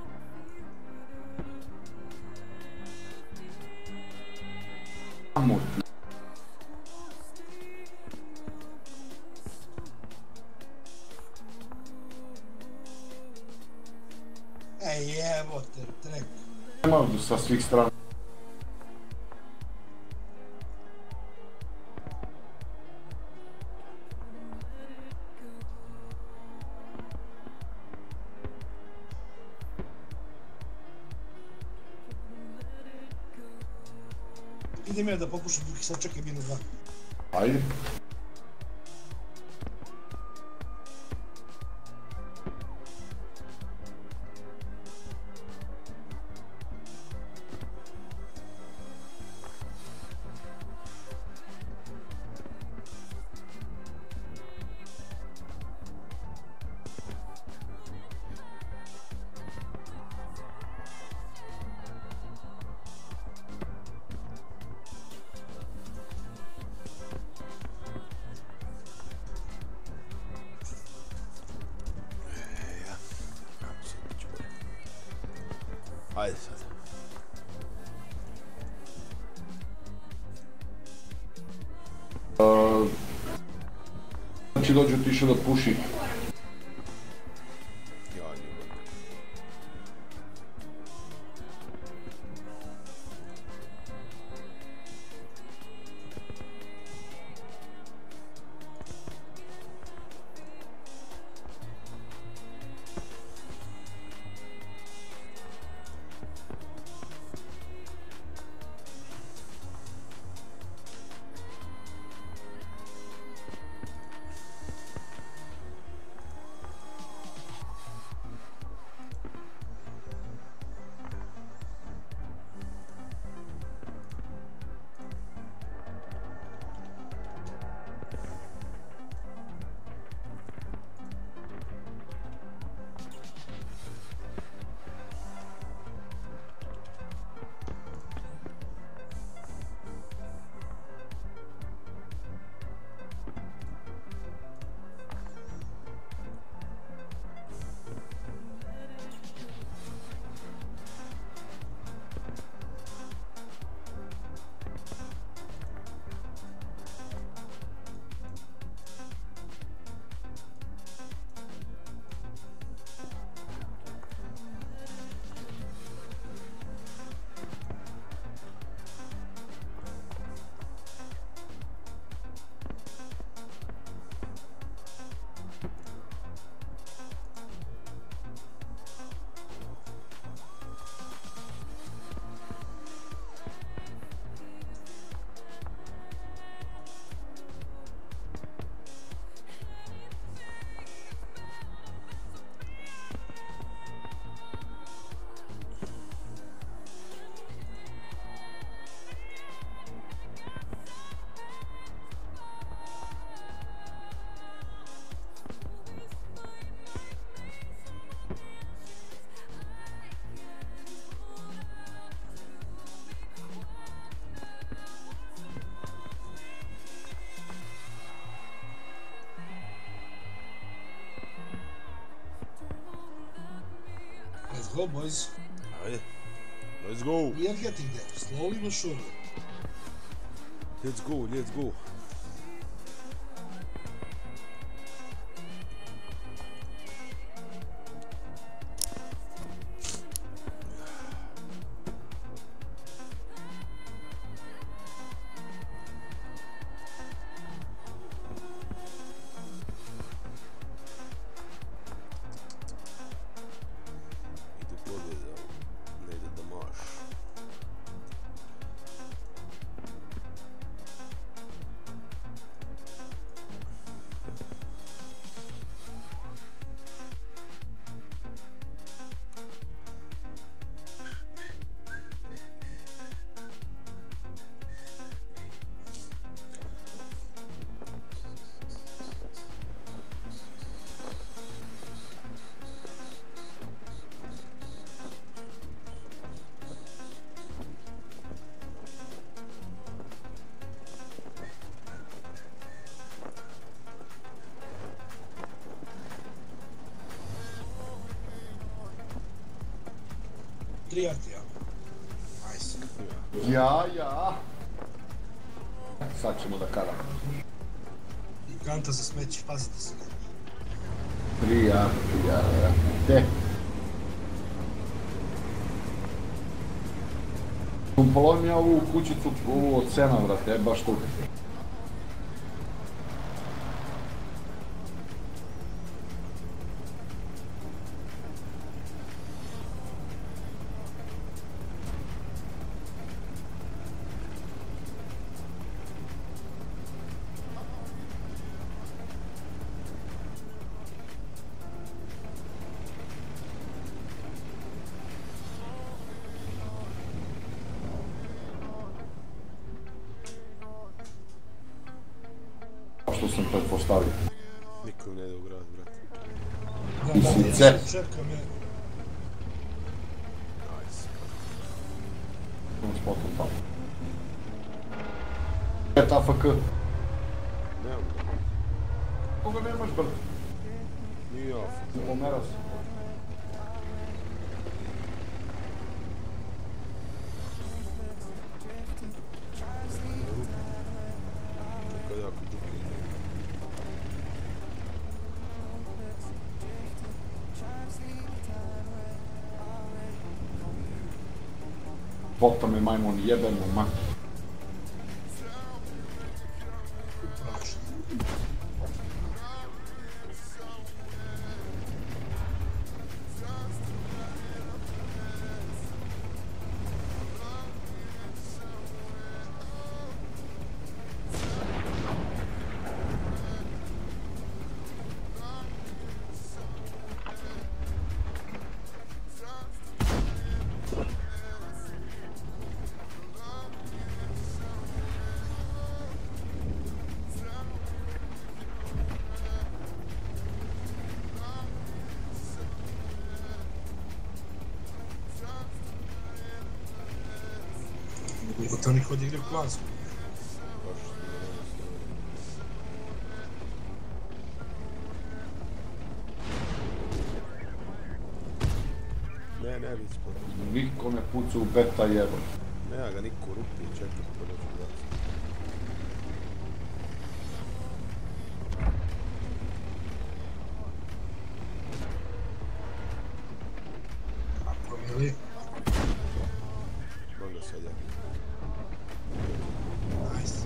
Ej jebote, trek. Nema sa svih strana. Idem ja da pokušam dok sad čekaj minut dva. Ajde. Ajde sad. Uh, znači dođu ti išao da puši. go, boys. Ajde. Let's go. We are getting there, slowly but surely. Let's go, let's go. Ide pobjeda, ne ide da maš. Tri artija. Nice. Ja, ja. Sad ćemo da karamo. Kanta za smeće, pazite se. Tri artija, te. Polovim ja ovu kućicu, ovu od sena, vrate, baš tu. Što sam pretpostavio. Niko ne ide u grad, brate. Da, Ti da, si ja cep. sam čekam, je. Nice. Tom spotom tamo. Et A F K. Nemam ga. Koga nemaš, brate? Nije ja. Pomera se. Nekad jako džuki. Bota me majmun jebemo, ma. Nego to niko da igra u klasu. Ne, ne, vidi spod. Niko ne puca u beta jebom. Nema ga niko u rupi, čekaj pa dođu gledati. Ako mili. Onda sad ja. Nice.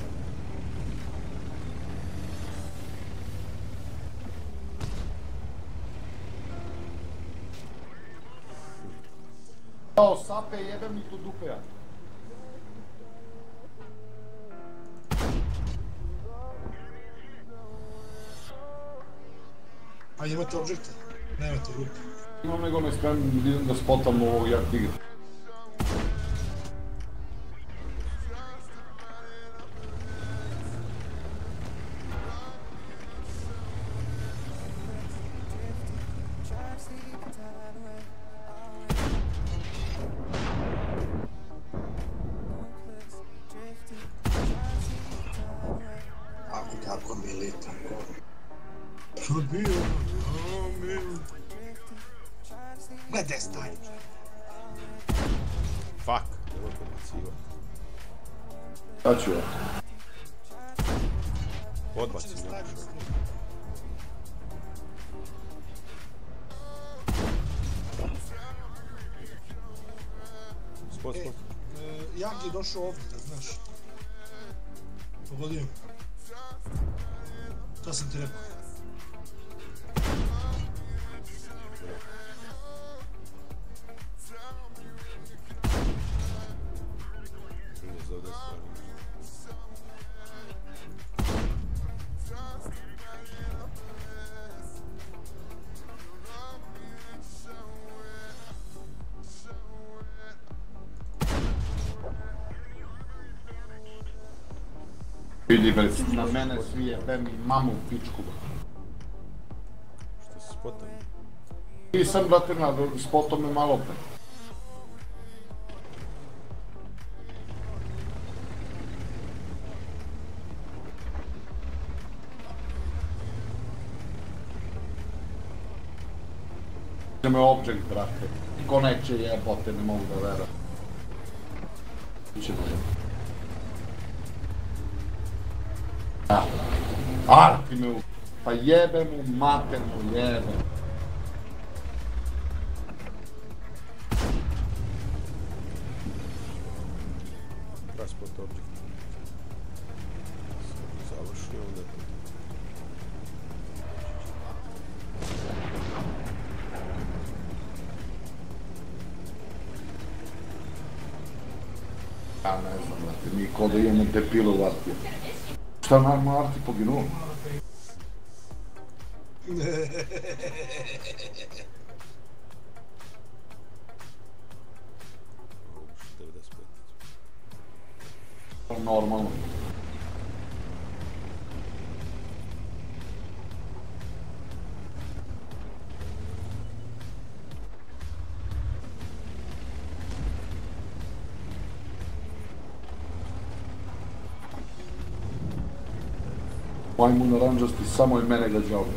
Kao sape jebem i tu dupe ja. A imate objekte? Nemate rupe. Imam nego ne spremim, idem da spotam ovog jak tigra. Ako tako mili, tako. Što bio? O, mili. Gledaj stanje. Fuck, nemoj podbacivati. Šta ću ja? Podbaci moraš. Spot, spot. Jagi je došao ovdje, da znaš. Pogodio. To sam ti rekao. Vidi bre, na mene svi jebe mi mamu u pičku. Što si spotom? Nisam, brate, na spotom me malo pre. Me objekt, brate. Ko neće jebote, ne mogu da vera. Ćemo je. Da. Arti me u... Pa jebe mu maternu, jebe. Transport objekt. Završi onda. Ja ne znam, brate, mi ko da imamo depilu u Artiju. Šta naravno Arti poginuo? Normalno. Majmun oranžasti samo i mene gađa ovdje.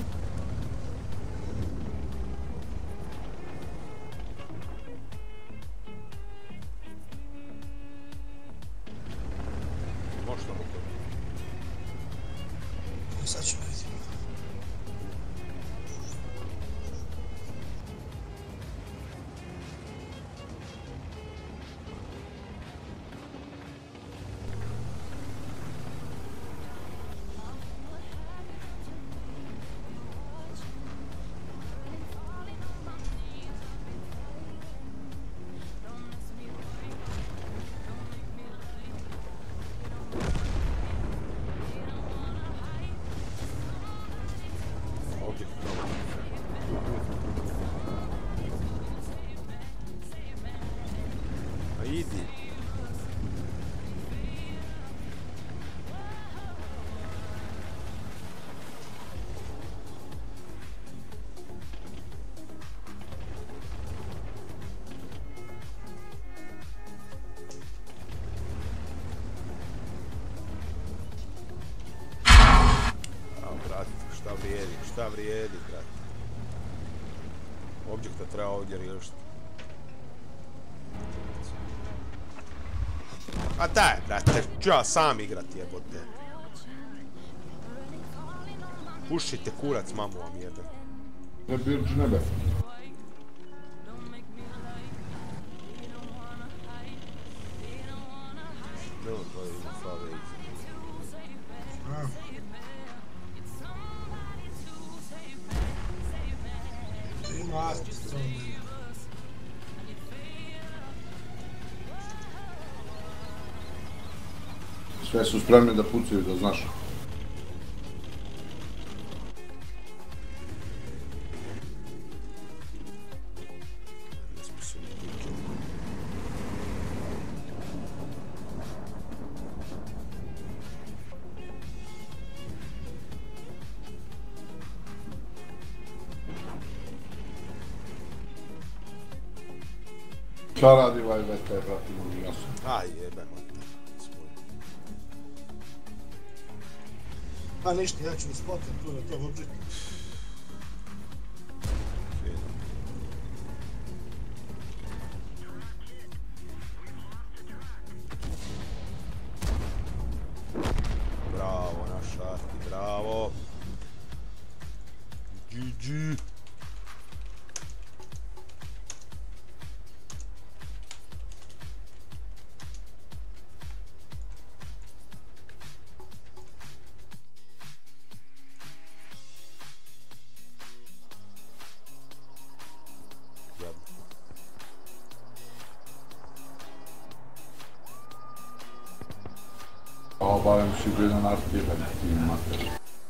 Možda mu to. Sad ćemo vidjeti. A idi. A, brate, šta vrijedi, šta vrijedi, brate. Objekta treba ovdje riješiti. A daj, brate, ću ja sam igrat jebote. Pušite kurac, mamu vam jebe. Ne birđu nebe. Nema to ima fave iza. Ima Arti s tom. Sve su spremni da pucaju, da znaš. Šta radi ovaj V T, brati, mogu jasno. Aj jebe, mate. Pa ništa, ja ću mi spotam tu na tom objektu. O, barem si bio na narti jedan ti mater.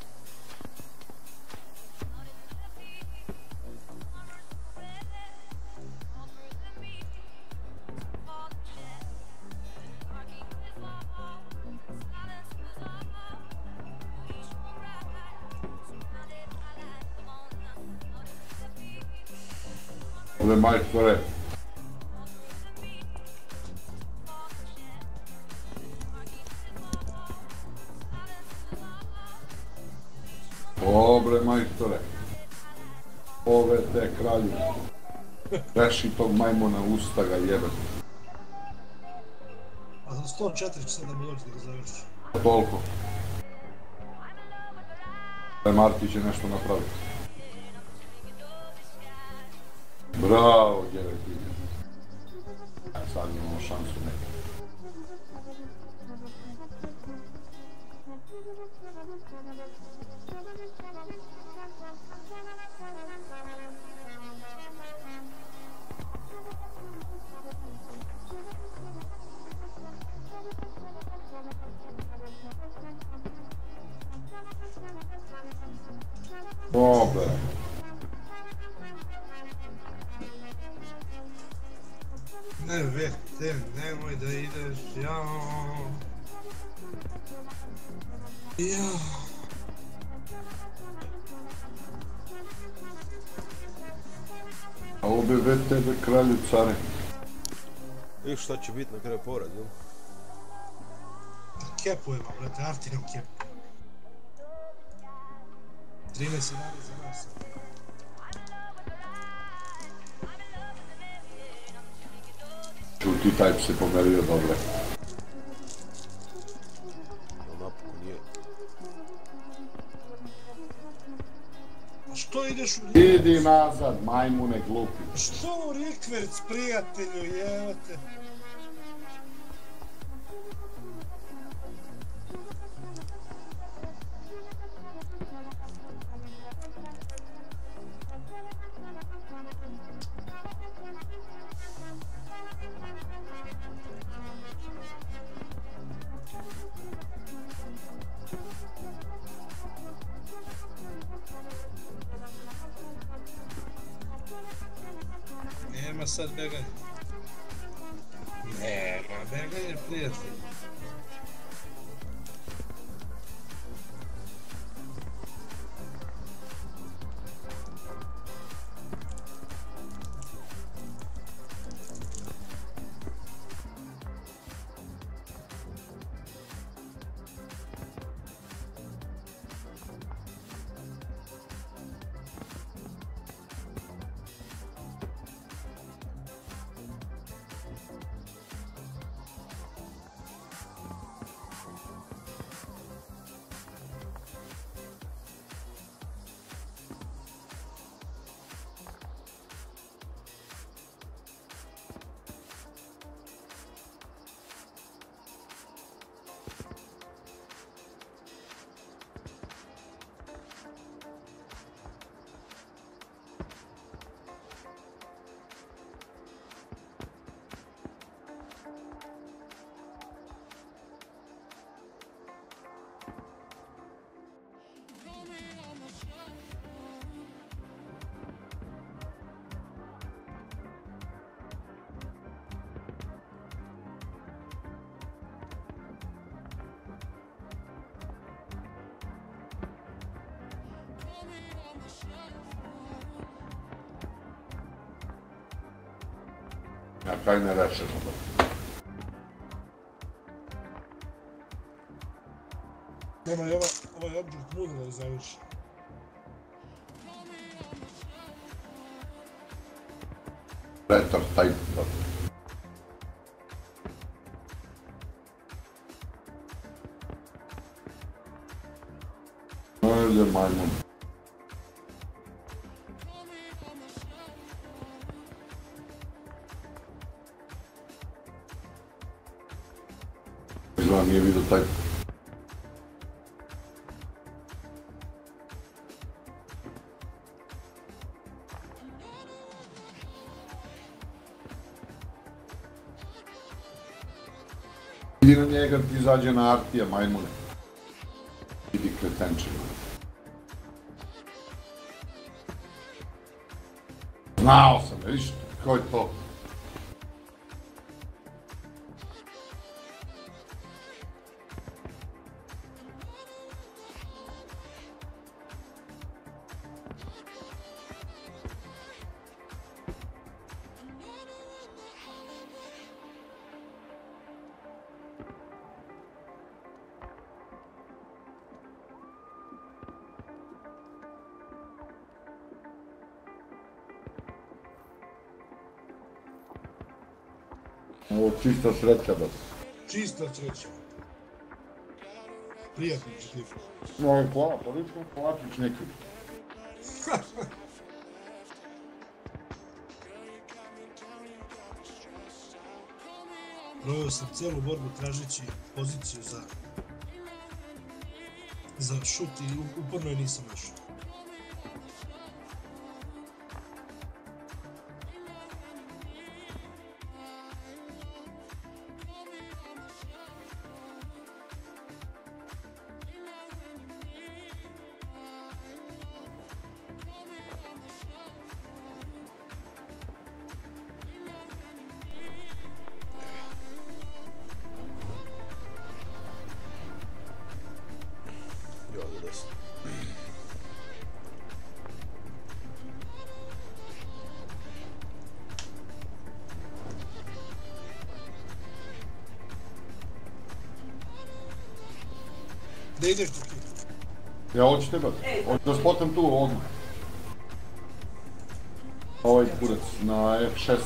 Ove majstore. Dobre majstore. Ove te kralju. Reši tog majmuna usta ga jebe. A za sto četiri će sad da mi dođe da ga završi. Toliko. Marti će nešto napraviti. Bravo, djeve ti. Sad imamo šansu neku. Dobre. Ne vete, nemoj da ideš, jao. Jao. A ovo bi ve tebe kralju care. I šta će biti na kraju porad, jel? Kepujemo, brate, Artinom kepu. trinaest sedamnaest za nas. Čuti, taj bi se pomerio dobro. No napokon je. A što ideš u... Idi nazad, majmune glupi. Što u Rikverc, prijatelju, jevate? Nema sad beganje. Nema beganje, prijatelj. Ja kaj ne rečemo da. Nema je ovaj objekt mudro da završi. Petar, taj da. Ajde, majmun. Izgleda nije vidio taj. Idi na njega ti izađe na Artija, majmune. Idi kretenčina. Znao sam, vidiš, ko je to? Ovo čista sreća, da. Čista sreća. Prijatno čitljivo. Ovo je hvala, pa vidim smo plaćić neki. Proveo sam celu borbu tražeći poziciju za za šut i uporno je nisam našao. Da ideš do ti? Ja hoću teba, hoću da spotam tu odmah. Ovaj kurac na F šest.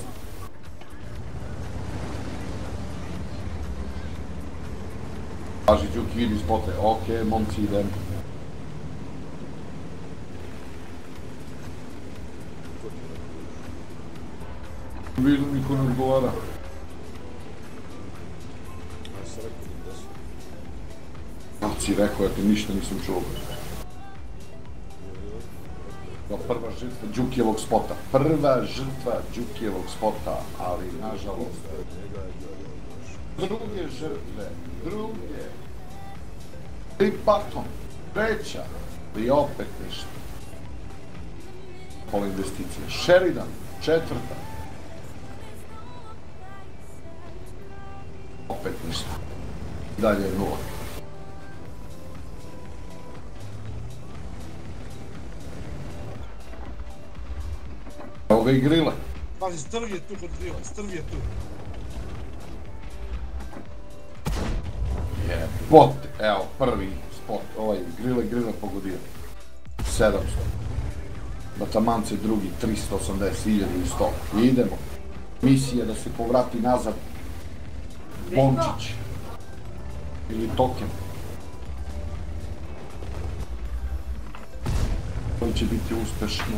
Paži Đuki, vidi spote, okej, momci idem. Vidim, niko ne odgovara. Ja si rekao, ja ti ništa nisam čuo. Da, prva žrtva Đukijevog spota. Prva žrtva Đukijevog spota, ali nažalost... Druge žrtve, druge... Tri patom, treća, i opet ništa. Pola investicije. Sheridan, četvrta. Opet ništa. Dalje je nula. Evo ga i Grile. Pazi, strv je tu kod Grila, strv je tu. Jebote, evo, prvi spot, ovaj Grile, Grile pogodio. sedamsto. Batamance drugi, tristo osamdeset, hiljadu i sto. Idemo. Misija da se povrati nazad. Bončić. Ili Token. To će biti uspešno.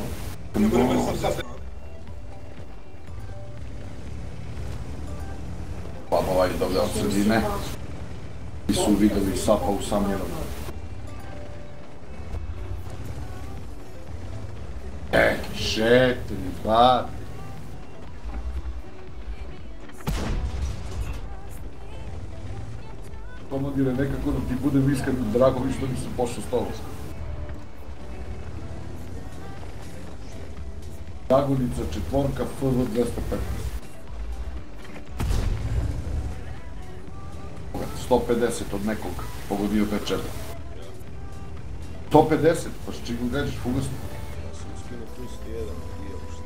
Pa ovaj dobio od sredine. I su videli Sapa usamljenog. E, četiri, dva. Komandire, nekako da ti budem iskren, drago mi što nisam pošao s tobom. Dragonica, četvorka, F V dvesta petnaest. sto pedeset od nekog pogodio P četiri. sto pedeset, pa s čim gađaš fugasno? Ja sam skinuo tristo jedan, nije uopšte.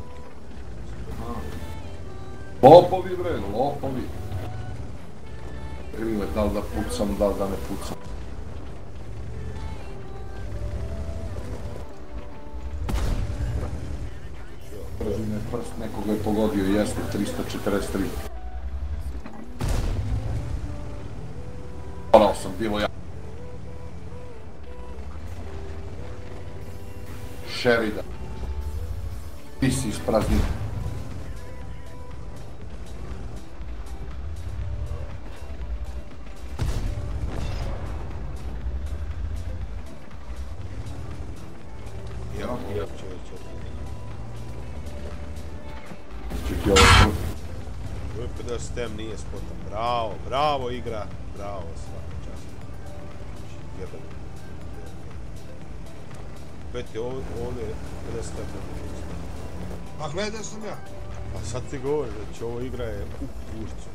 Lopovi bre, lopovi. Grile, da li da pucam, da li da ne pucam. Brzine prst nekoga je pogodio, jeste tristo četrdeset tri. Morao sam, bilo ja. Sheridan. Ti si ispraznio. Ja, ja, čovječ, Čekaj ovo prvo. pedeset sedam nije spotan. Bravo, bravo igra. Bravo, svaka čast. Jebeno. Opet je ovdje, ovdje je pedeset sedam. A gledaj sam ja. A sad ti govori, znači ovo igra je u pušcu.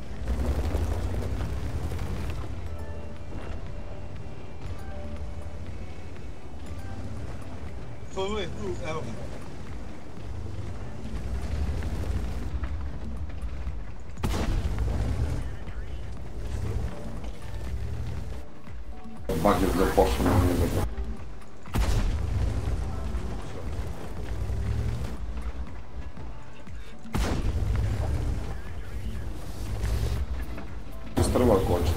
To je tu, evo ga. Bagir da pošli na njega. Strva koče.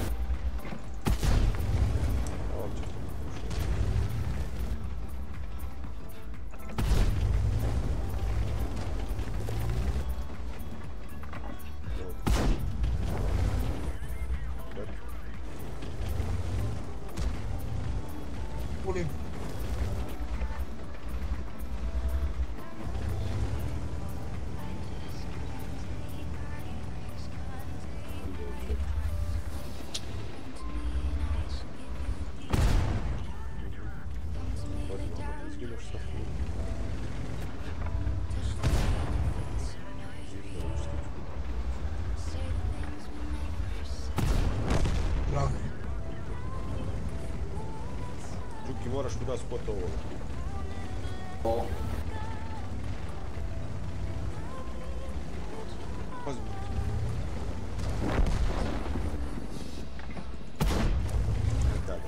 Punim. Bravo. Đuki, moraš mi da spota ovo. O. Pazi. Da, da.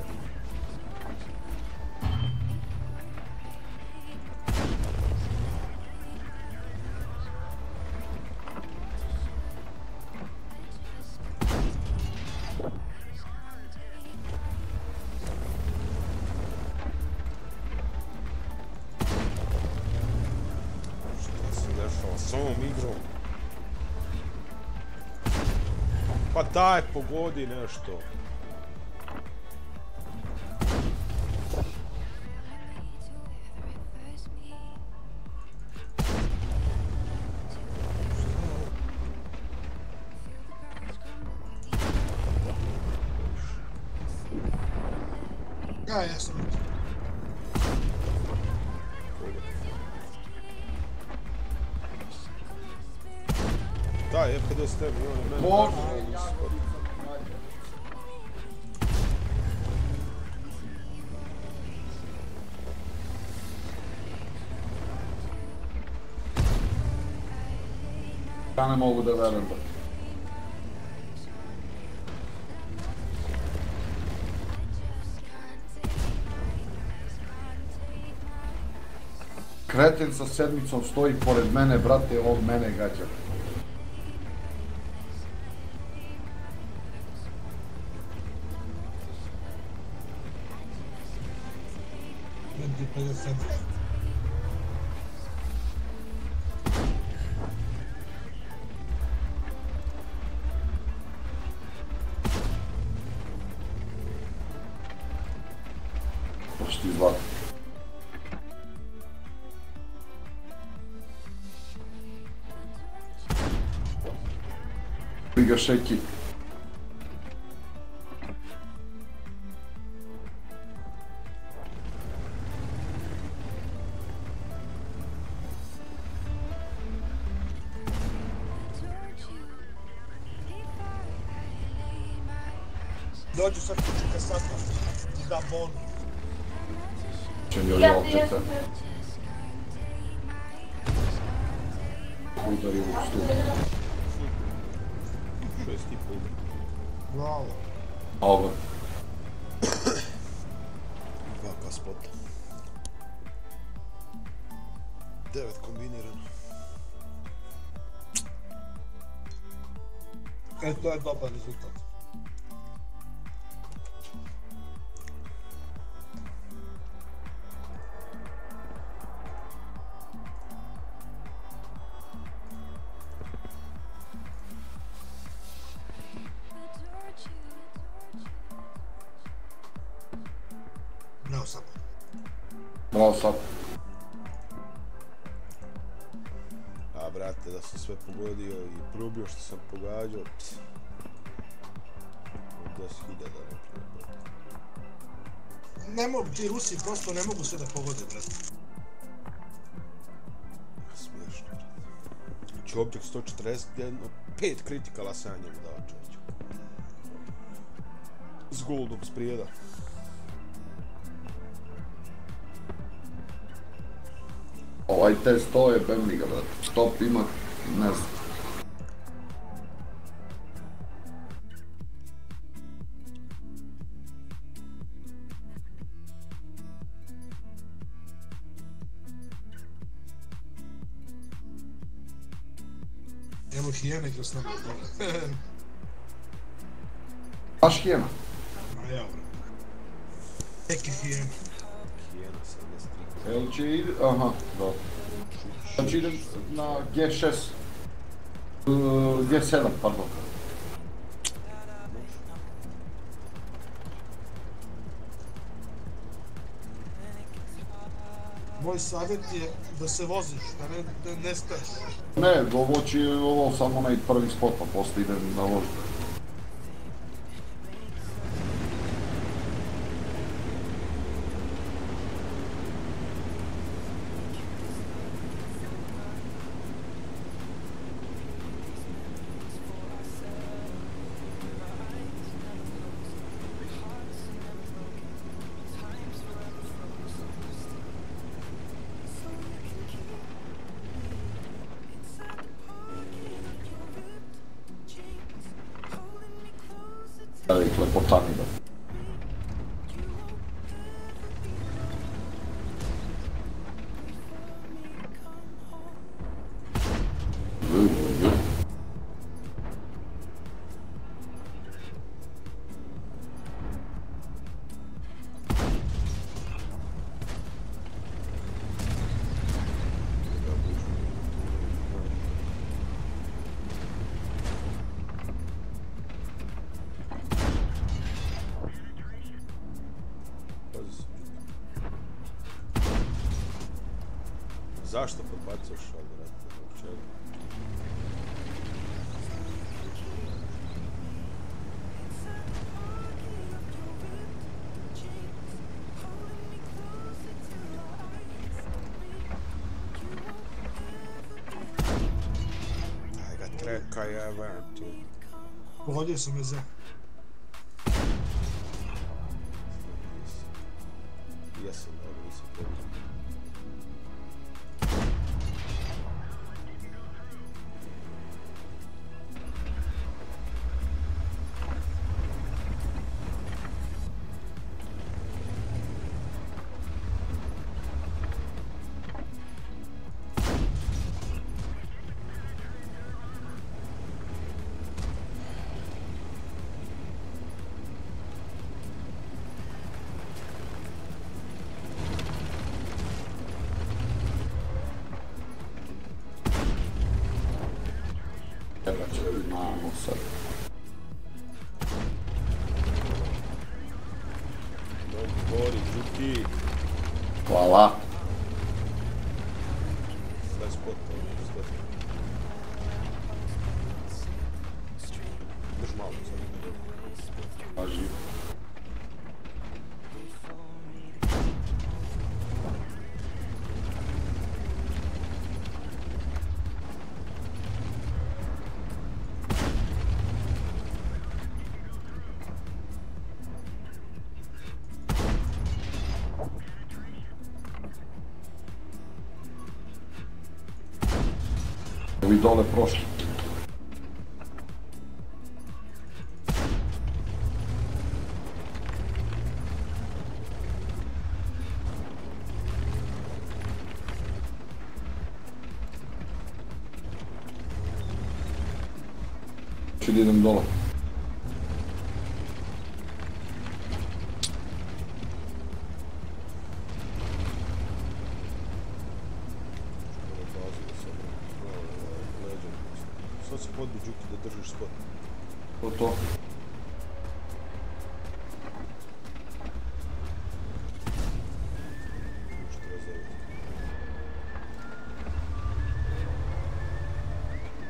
Šta se dešava s ovom igrom? Pa daj, pogodi nešto. Ja, ja sam. Da, je pedeset sedam i on je meni... Bože, ja ne mogu da verujem da. Kreten sa sedmicom stoji pored mene, brate, on mene gađa. pedeset sedam. Pošti zlato. Liga Šeki. Dođu sad kućika sad, ti da bonu. Čenje ovdje opet. Udari u stup. Šest i pol. Bravo. Ovo. Dva ka spota. Devet kombinirano. E, to je dobar rezultat. Bravo sad. Bravo sad. A brate, da sam sve pogodio i probio što sam pogađao. deset hiljada naprijed. Ne mogu, ti Rusi prosto ne mogu sve da pogode, brate. Smiješno, brate. Znači, objekt sto četrdeset jedan, pet kritikala sam ja njemu dao, čovjeću. S goldom sprijeda. Ovaj test to je bemliga, brate. Stop ima, ne znam. Evo hijene kroz nama dole. Baš hijena? Ma ja, bro. Neke hijene. Hijena sedamdeset tri. Jel će ide? Aha, dobro. Znači idem na G šest. Uh, G sedam, pardon. Moj savjet je da se voziš, da ne, da ne staješ. Ne, ovo će ovo samo onaj prvi spot, pa posle idem na vožnju. Velik lepotani, da. Zašto podbacuješ, ali vratno, zbog čega? Daj ga trekaj, ja vrati. Pogodio sam me za. Jesam, ali nisam pogodio. Evo će imamo sad. Bori, Đuki. Hvala. Daj spot, spot. Drž malo sad. Paži. Ovi dole prošli. Ću da idem dole. Sad se podbi Đuki da držiš spot. To to. četrdeset devet.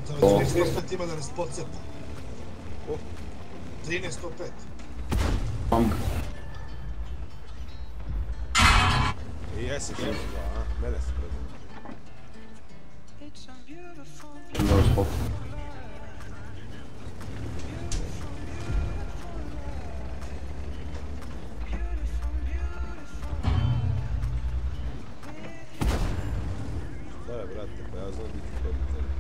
Za trinaest sto pet ima da nas podsjeti. trinaest sto pet. Pam. I jesi što su dva, a? Mene se predam. Da vas pop. Šta je, brate, pa ja znam biti kod tebe.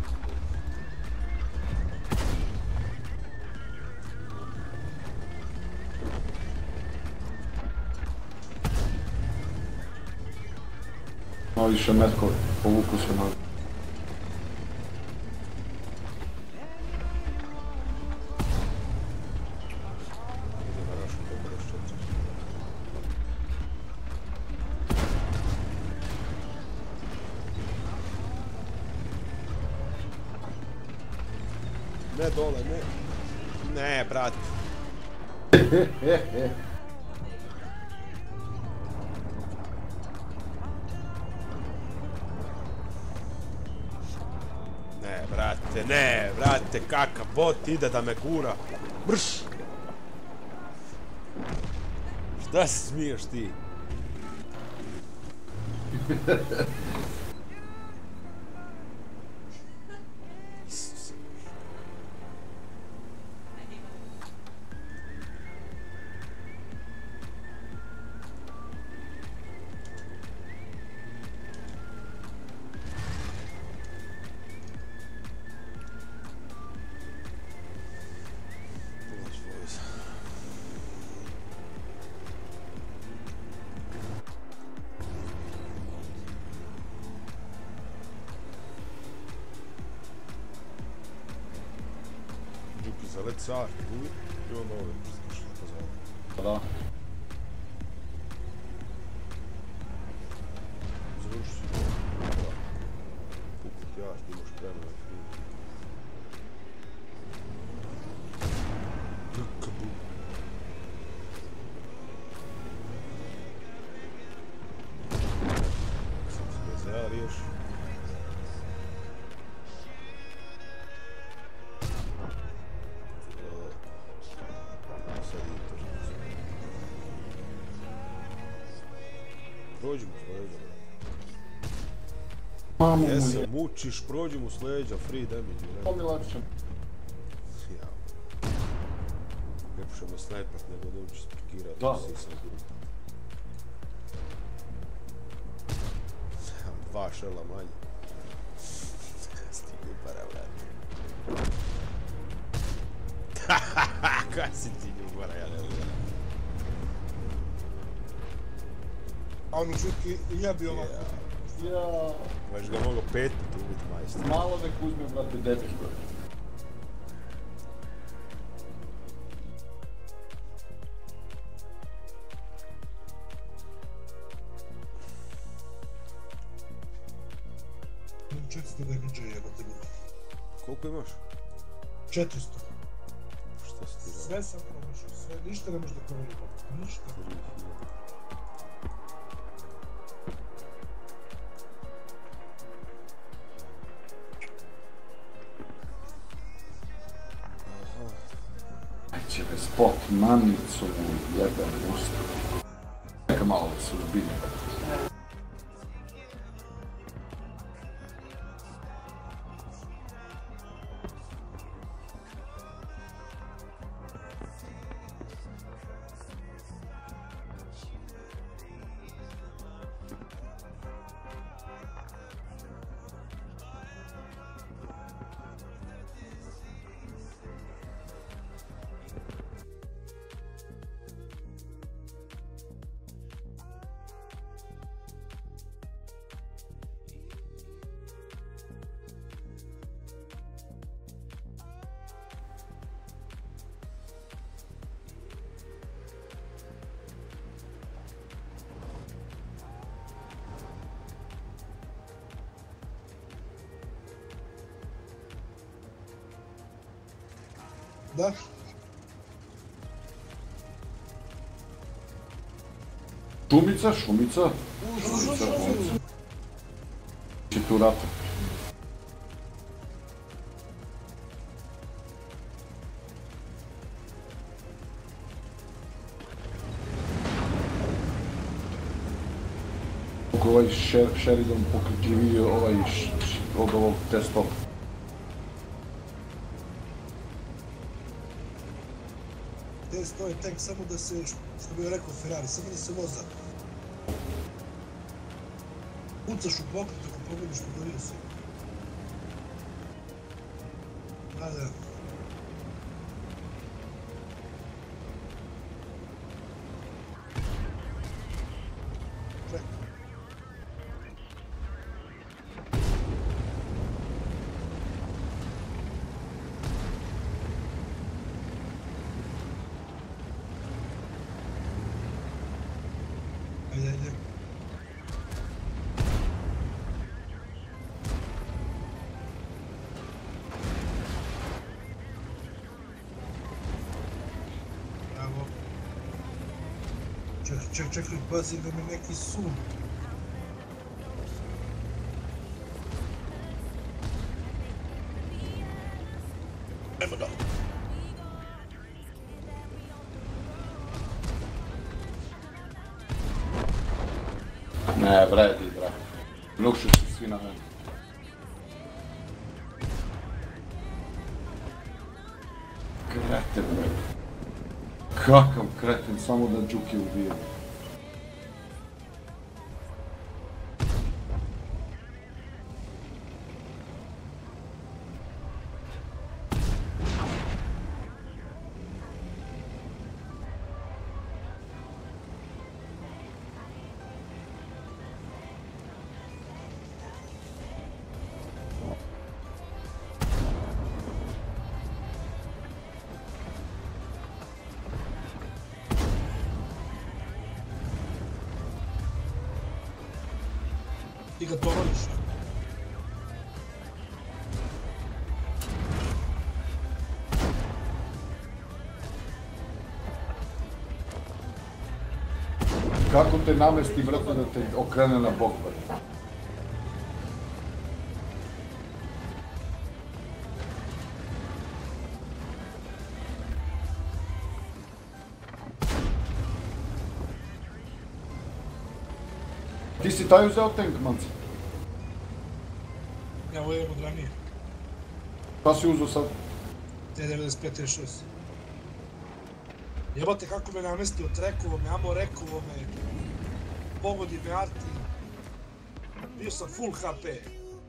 Malo više metkovi, povuku se na... Ne dole, ne. Ne, brate. Ne, brate, ne, brate, kakav bot ide da me gura. Brš! Šta se smiješ ti? Let car, i onda ove što pozvali. Pa da. Zruši. Pukut ja, ti imaš prema. Kabu. Sad se ja riješi. Prođi mu s leđa. Mamu mu Jesam, je. mučiš, prođi mu s leđa, free damage. Pomilačem. Jao. Ljepše me snajpat nego da uči sparkirat. Da. Sisam grupu. Dva šela manje. Stigu para, vrati. Kaj si ti ljubara, ja ne znam. A ono čuti, i ja bi ovako. Ja. Baš ga mogo pet put ubit, majstor. Malo nek uzme, brate, dečko. četiristo damage jebate mi. Koliko imaš? četiristo. Šta si ti radio? Sve sam promašao, sve, ništa ne može da provjeri, ništa. Neće me spot, mamicu mu jebem usta. Neka malo da se uzbilje. Da. Šumica, šumica. Šumica, šumica. Či tu rata. Ovaj Sher- Sheridan pokrikljivio ovaj š- š- od ovog testova. Test to je tank samo da se, što bi rekao Ferrari, samo da se voza. Pucaš u pokret ako pogledaš pogodio se. Da, da. Ajde, ajde. Bravo. Ček, ček, čekaj, pazi da mi neki sun. Ajmo da. Ne, vredi, brate. Lukšu se svi na mene. Kreten, brate. Kakav kreten, samo da džuke ubije. Ti ga tovariš. Kako te namesti, brate, da te okrene na bok, brate? Ti si taj uzeo tank, manci? Ja, ovo je od ranije. Pa si uzeo sad? T devedeset pet T šest. Jebate kako me namestio, trekovo me, amo rekovo me, pogodi me arti. Bio sam full H P.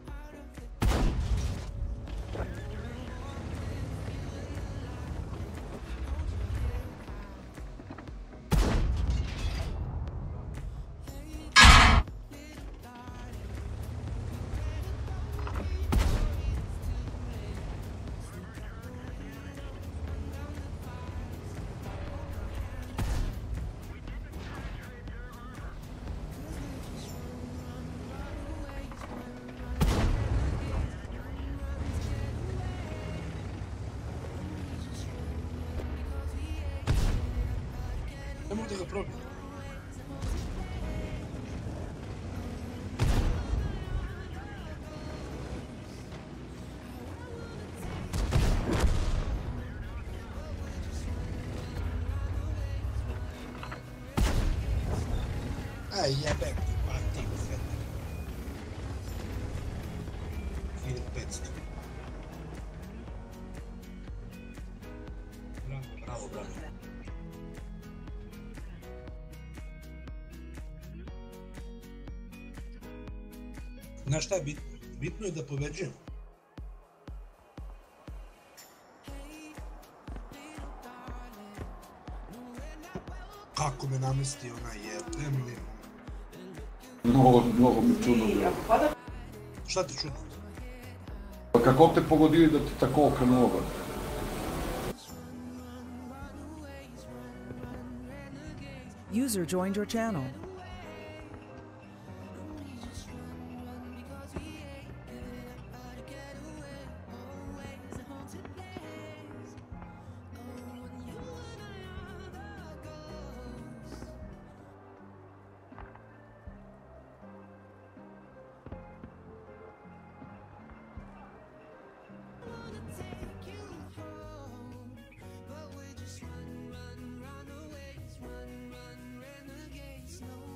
Ne mogu da ga probijem. Aj, jebek, pati u fete. hiljadu petsto. Bravo, bravo, bravo. Znaš šta je bitno? Bitno je da pobeđujemo. Kako me namesti ona jebem. Mnogo, mnogo mi čudno bilo. Šta ti čudno? Pa kako te pogodili da ti tako okrenuo, brate? User joined your channel. Run, run, run away, run, run, renegades, no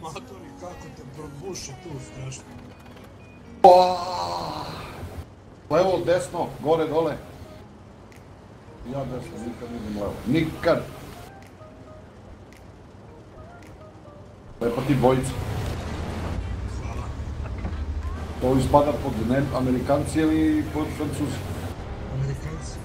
Matori, kako te probuše tu, strašno. Levo, desno, gore, dole. Ja desno, nikad idem levo. Nikad! Lepa ti bojica. Hvala. To ispada pod ne, Amerikanci ili pod Francuzi? Amerikanci.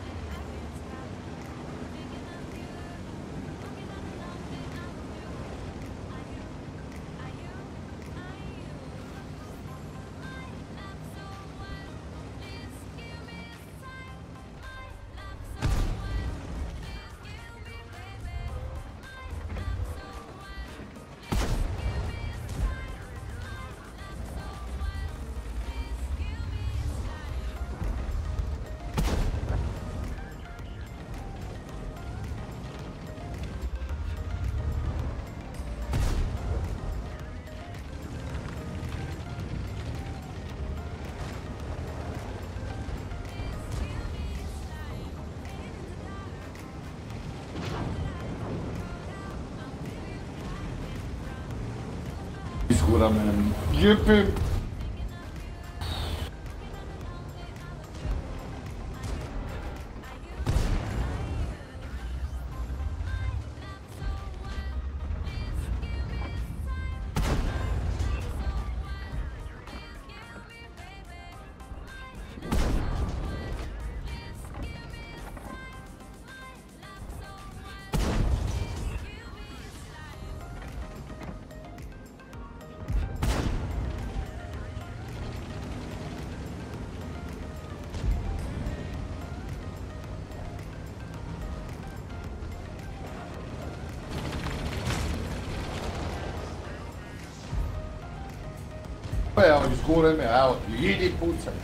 Iskura me, jepim! Evo, iskure me, evo ti, idi pucaj.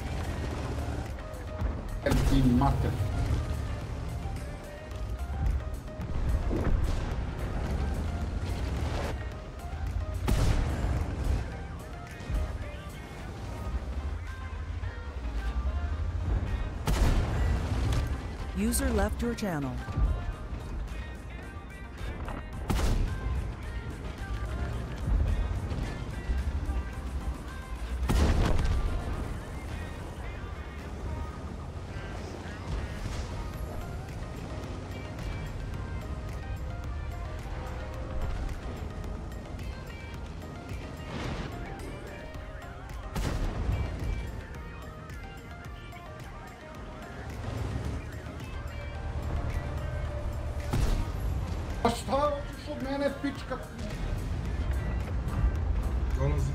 Evo ti mater. User left your channel. Pa šta hoćeš od mene, pička? Dolazim.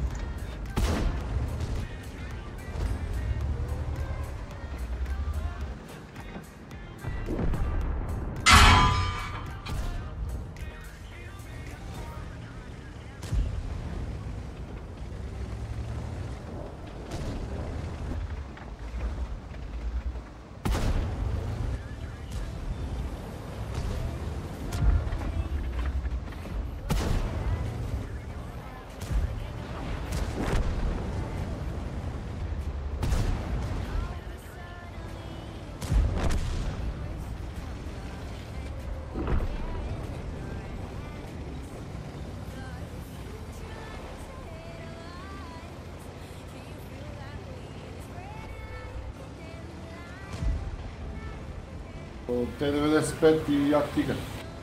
T devedeset pet i jak tigar.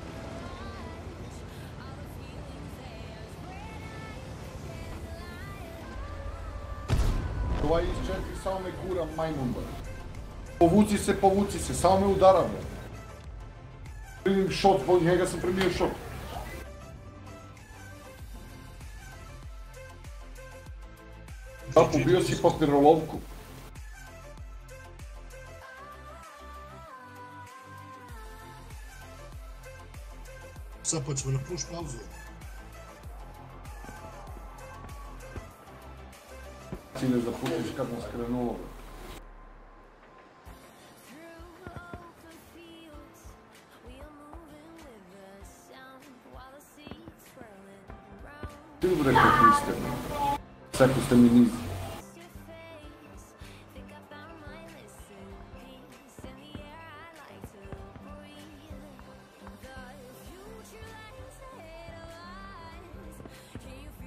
Ovaj iz četiri samo me gura majmun, bre. Povuci se, povuci se, samo me udara, bre. Primim šot, od njega sam primio šot. Da, pobio si papirolovu. Sad počemo na push pauzu. Ti ne zapušiš kad nas krenulo. Ti bi rekao Kristijan, sekao ste mi niz. Can you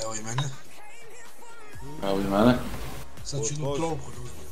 Evo i mene. Evo i mene. Sad ću jednu trolku da uzmem.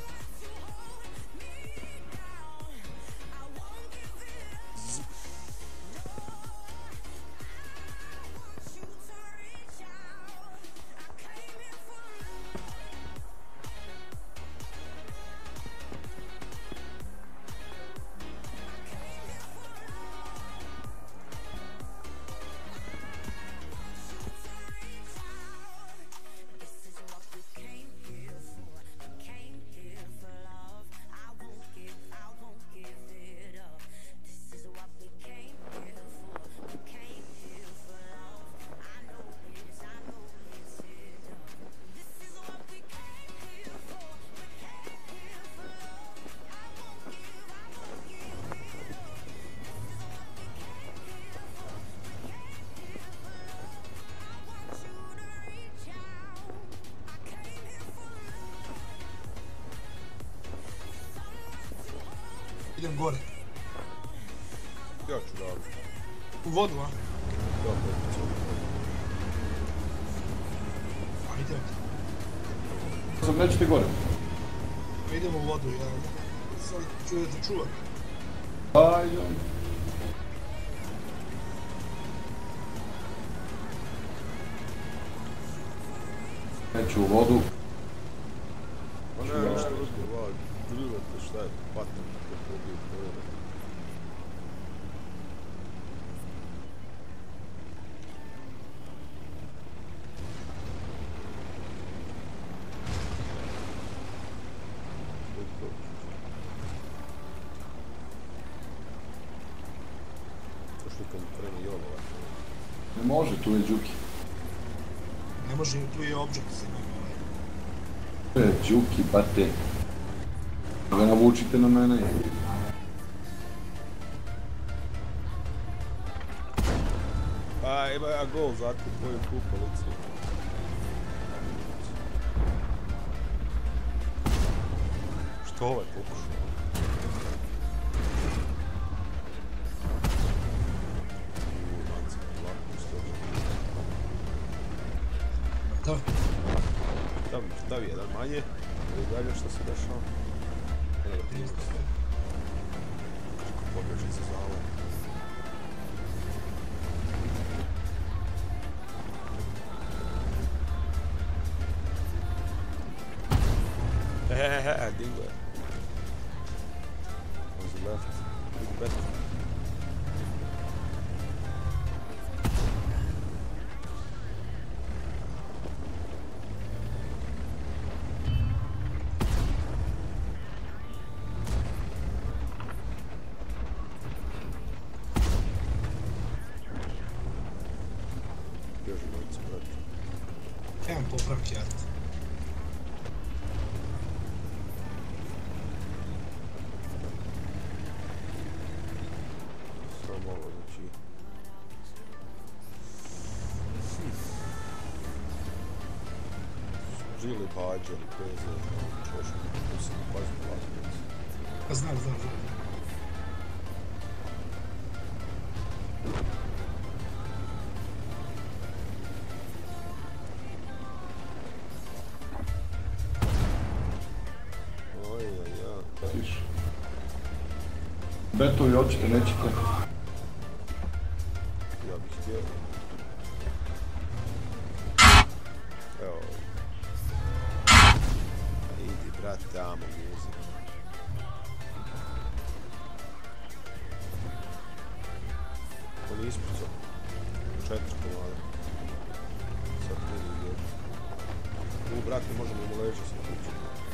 Idem gore. Ja ću raditi. U vodu, a? Ja ću A idem. Sam nećete gore. Idem u vodu, ja. Sad ću da te čuvam. Ajde. Neću u vodu. Pa ne, nešto razgovara. Drivate šta je, patam kako pobiju povede. Što kad mi krene jolova. Ne može, tu je Đuki. Ne može, tu je objekt sa njim. To je Đuki, bate. Da ga navučite na mene. A, ima ja gol zato tvoju tu policiju. Što ovaj pokušao? Da. Stavi, stavi jedan manje. I dalje što se dešava. Evo ti iznos. Kako pobježi se za ovo. Hehehe, dingo je. On the left. Big bet. Bježi mojice, brate. Evo popravki art. Samo ovo, znači... Žili bađeri, peze, čošku, pusim, pazim, pazim. Pa znam, znam, znam. Oj, oj, oj. Tiš. Betovi hoćete, nećete. Ja bih htio. Evo. Idi, brate, tamo muzik. On je ispucao. Četiri komada. Sad ne ide. U, brate, možemo mu leži sa kuću.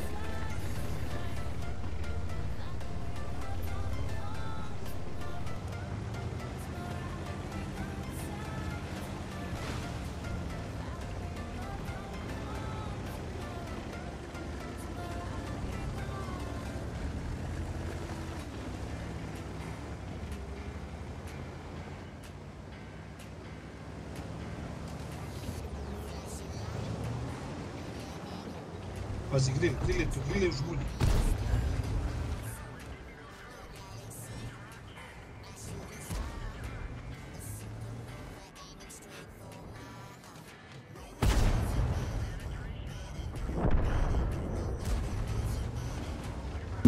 Pazi, grill, grill je tu, grill je u žmulji.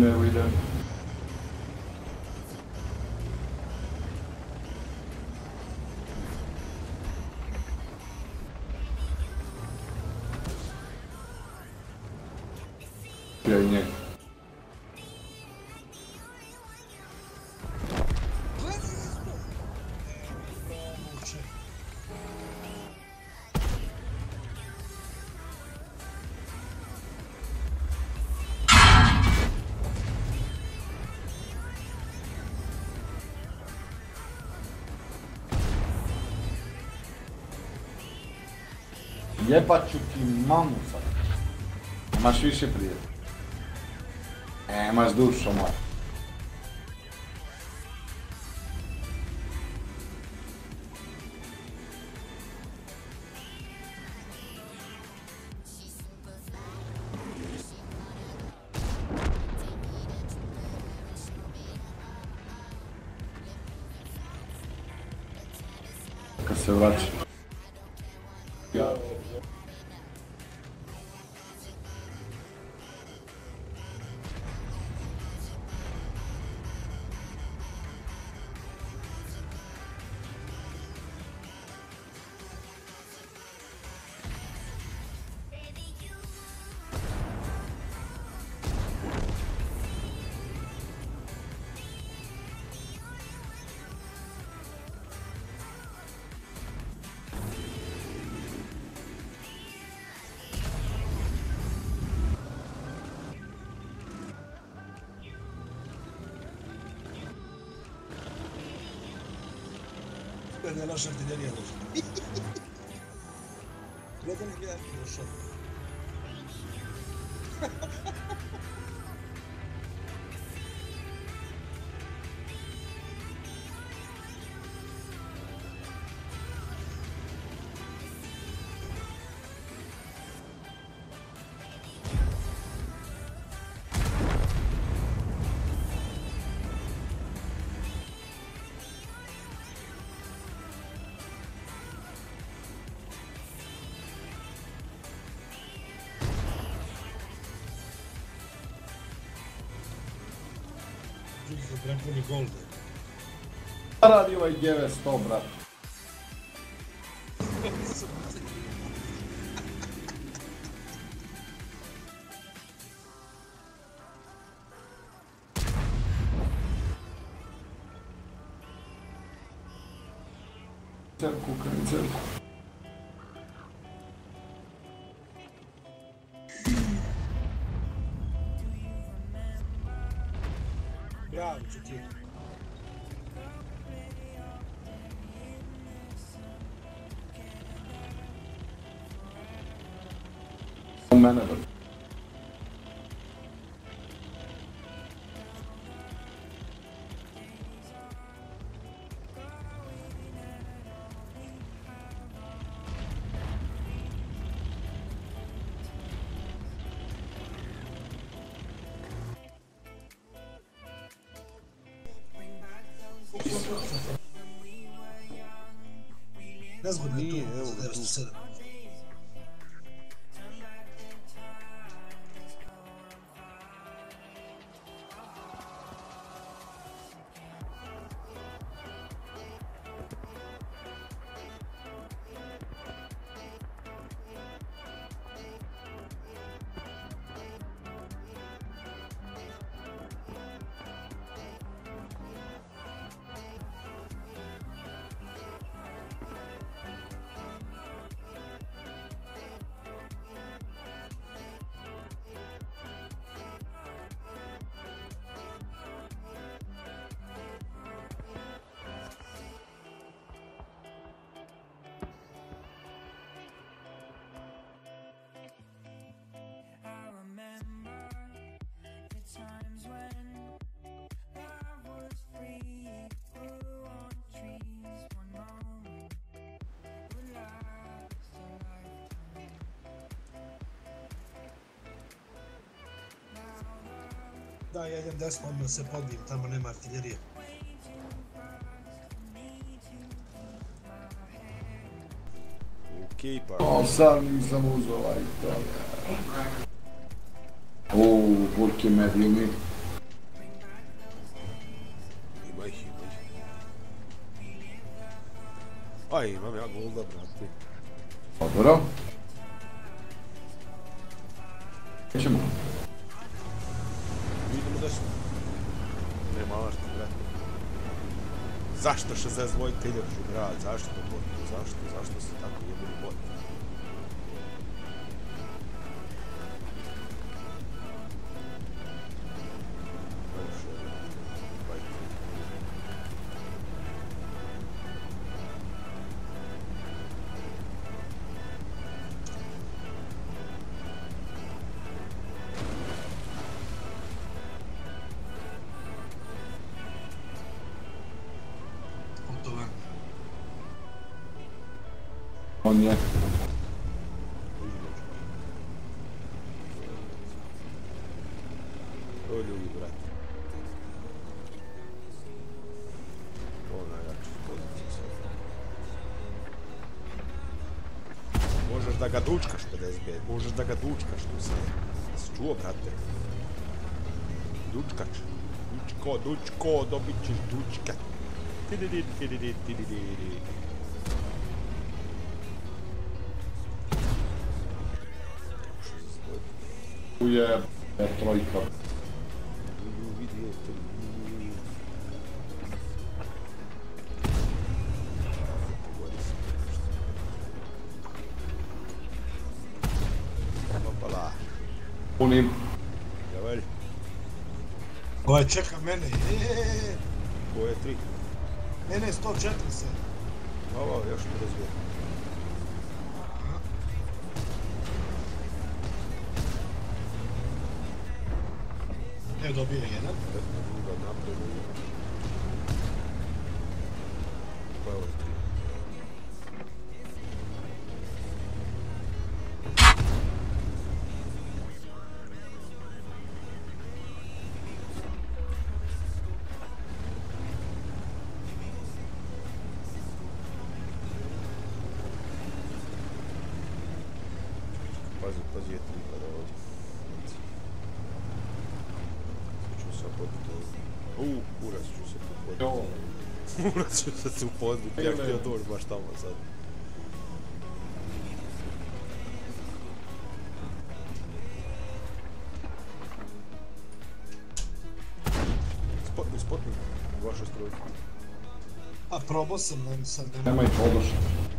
evo idem. Ja i njega. Jebat ću ti mamu sad. Imaš više prijatelja. E, imaš dušo moja. Kad se vraća. Ja. Da je naša artiljerija došla. Gledam gdje je došao. Prepuni golde. Šta radi ovaj G V sto, brat? Cerku, kaj cerku. Bravo, čuti. U mene, bro. Nezgodno je to za devetsto sedam. Da, ja idem desno, odmah se podbijem, tamo nema artiljerije. Okej, pa. O, sad nisam uzela i to. Uuu, burki medijumi. Aj, imam ja golda, brate. Dobro. Ćemo. Idemo desno. Nema ašta, brate. Zašto šezdeset dva ideš u grad? Zašto bot? Zašto? Zašto si tako jebeni bot? On je. To ljudi, brate. Ovo najjače pozicija sve. Možeš da ga dučkaš pedeset pet, možeš da ga dučkaš tu sve. Jesi čuo, brate? Dučkač. Dučko, dučko, dobit ćeš dučka. Tididid, tididid, tididid. Tu je trojka. Opala. Punim. Javelj. Ovaj čeka mene, jeee. Ko je tri? Mene je sto četiri se. Ovo, još mi razvije. Ne dobio jedan. Druga napredu. Pa evo tri. Pazi, pazi je tri kada ovdje. Uuu, kurac ću se tu podniti. Kurac ću se tu podniti, ja htio doći baš tamo sad. Spotni, spotni, u vašoj strojku. A probao sam, ne sad nema. Nema ih odošli.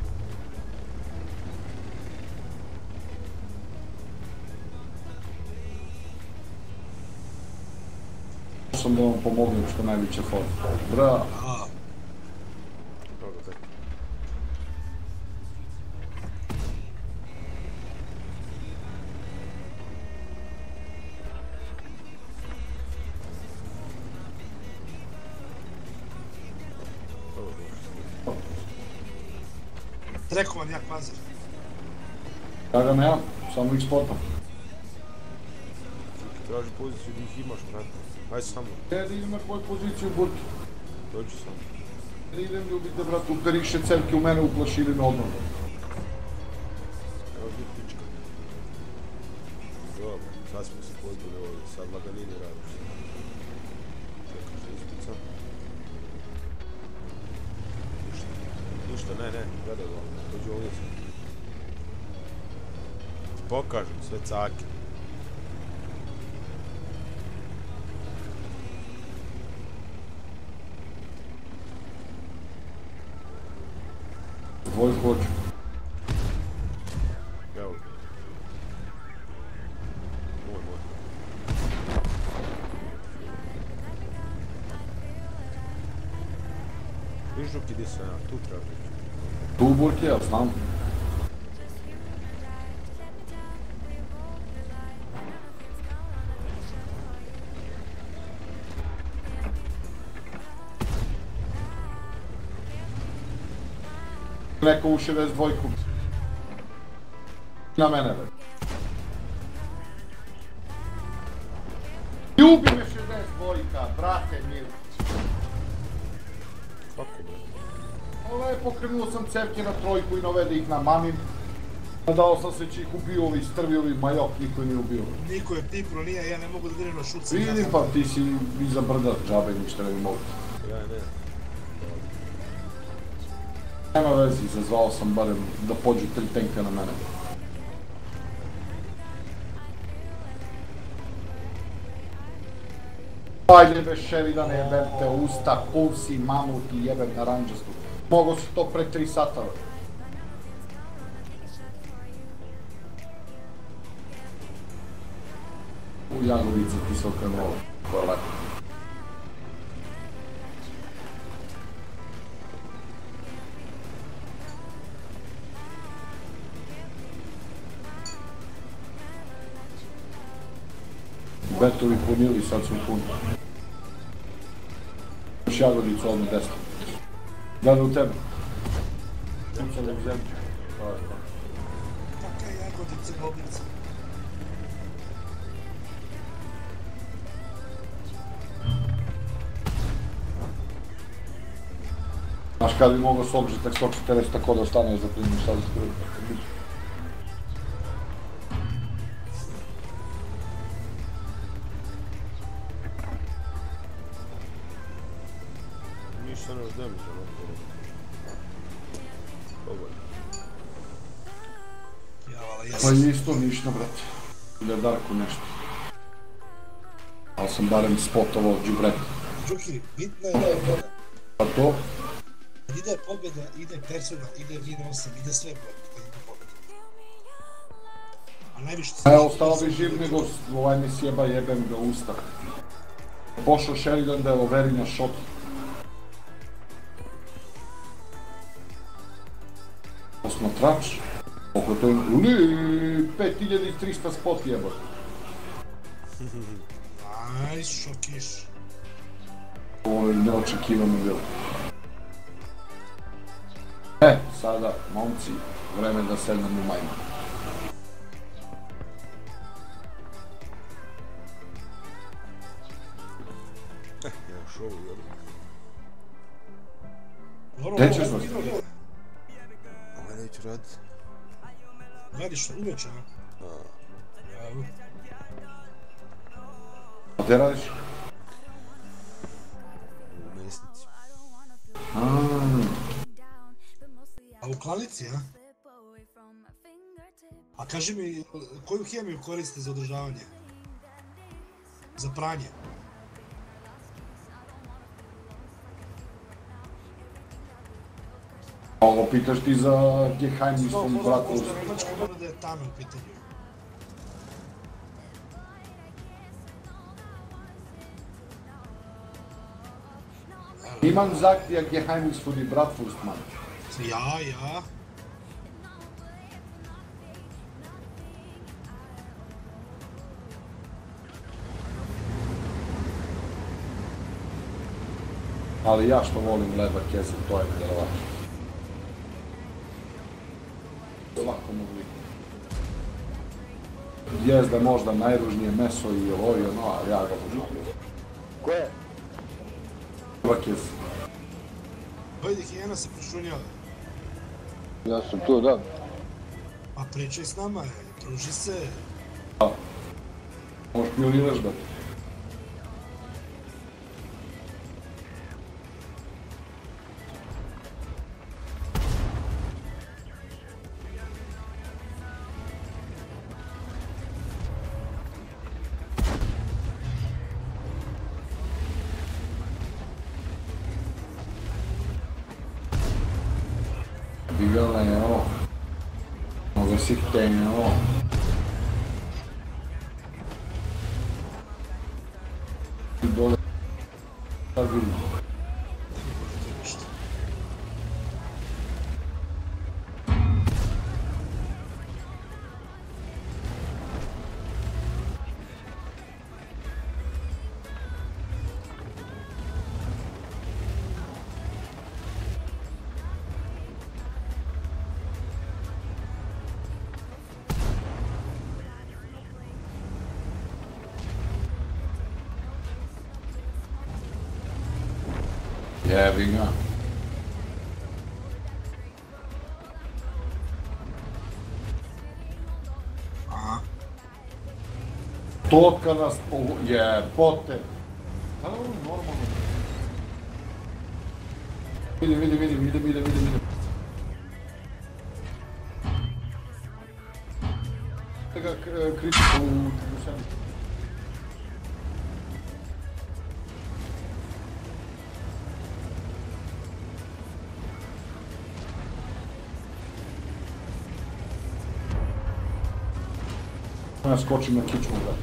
Sam da vam pomognem što najveće for. Bra. Dobro, tako. Trekovan jak pazar. Kada nema, samo ih spotam. Traži poziciju gdje ih imaš, brate. Aj sa mnom. Ja idem na tvoju poziciju, but. Dođi sa mnom. Idem ljubite, brate, uperiše cevke u mene, uplašili me odmah. Evo gdje pička. Dobro, sad smo se pozbili ovdje, sad laganini radiš. Čekaš da ispicam. Ništa, ništa, ne, ne, gledaj ovo, dođi ovdje sam. Pokažem sve cake. Tvoj hoću. Evo. Moj, moj. Viš Žuki, gdje sam ja? Tu treba biti. Tu burke, ja znam. Neko u šezdeset dva. Na mene, be. Ljubi me šezdeset dva, brate Milić. Kako, bre? Lepo krenuo sam cevke na trojku i navede ih na mamim. Nadao sam se će ih ubio ovi strvi, ovi majok, niko nije ubio. Niko je pipro, nije, ja ne mogu da direm na šucu. Vidim pa, ti si iza brda, džabe, ništa ne bi mogu. Ja ne. Nema vezi, izazvao sam barem da pođu tri tenka na mene. Ajde be Sheridan, jebem te usta, pusi, mamu ti jebem na ranđastu. Mogo si to pre tri sata. U Jagovici ti se okrenuo, to je lepo. Betovi punili, sad su puni. Još Jagodicu ovdje desno. Gleda u tebe. Ucali u zemlju. Kakva je Jagodica, Bobica? Znaš kad bi mogao s obžitak sto četrdeset tako da ostane za primjer šta da struju. Ništa ne damage, ono to. Dobar. Pa i isto ništa, brate. Ide Darku nešto. Ali sam barem spotovao džubreta. Đuki, bitno je da je pobjeda. Pa to? Ide pobjeda, ide persona, ide win osam, ide sve brojke kad ide pobjeda. A najviše... E, ostalo bi živ nego ovaj mi sjeba jebem ga usta. Pošao Sheridan da je overi na shot. Osmatrač. Oko to je... Uli, pet hiljada trista spot jeba. Nice, šokiš. Ovo je neočekivano bilo. E, sada, momci, vreme da sednem u majmu. Eh, ja još ovo jedu. Gdje ćeš nas? Ovo neću radit. Radiš uveče, a? Evo. A gdje radiš? U mesnici. A u klanici, a? A kaži mi, koju hemiju koriste za održavanje? Za pranje? Ovo pitaš ti za Geheimnistom bratu. Možda Nemačka mora da je tamo u pitanju. Imam zahtija Geheimnistum i Bratwurstmann. Ja, ja. Ali ja što volim Leberkäse, to je nevjerovatno. Svako mogu liku. Jezda možda najružnije meso i ovo i ono, ali ja ga volim. Ko je? Leberkäse. Vidi, hijena se prišunjava. Ja sam tu, da. Pa pričaj s nama, druži se. Da. Možeš pioniraš da. Digala je ovo. Ove si htjenje ovo. I dole. Sad vidim. Jebi ga. Aha. Totka nas povo... Jebote. Pa ovo normalno. Vidim, vidim, vidim, vidim, vidim, vidim, vidim. ga kritiku u sebi. Ja skočim na kičmu, da.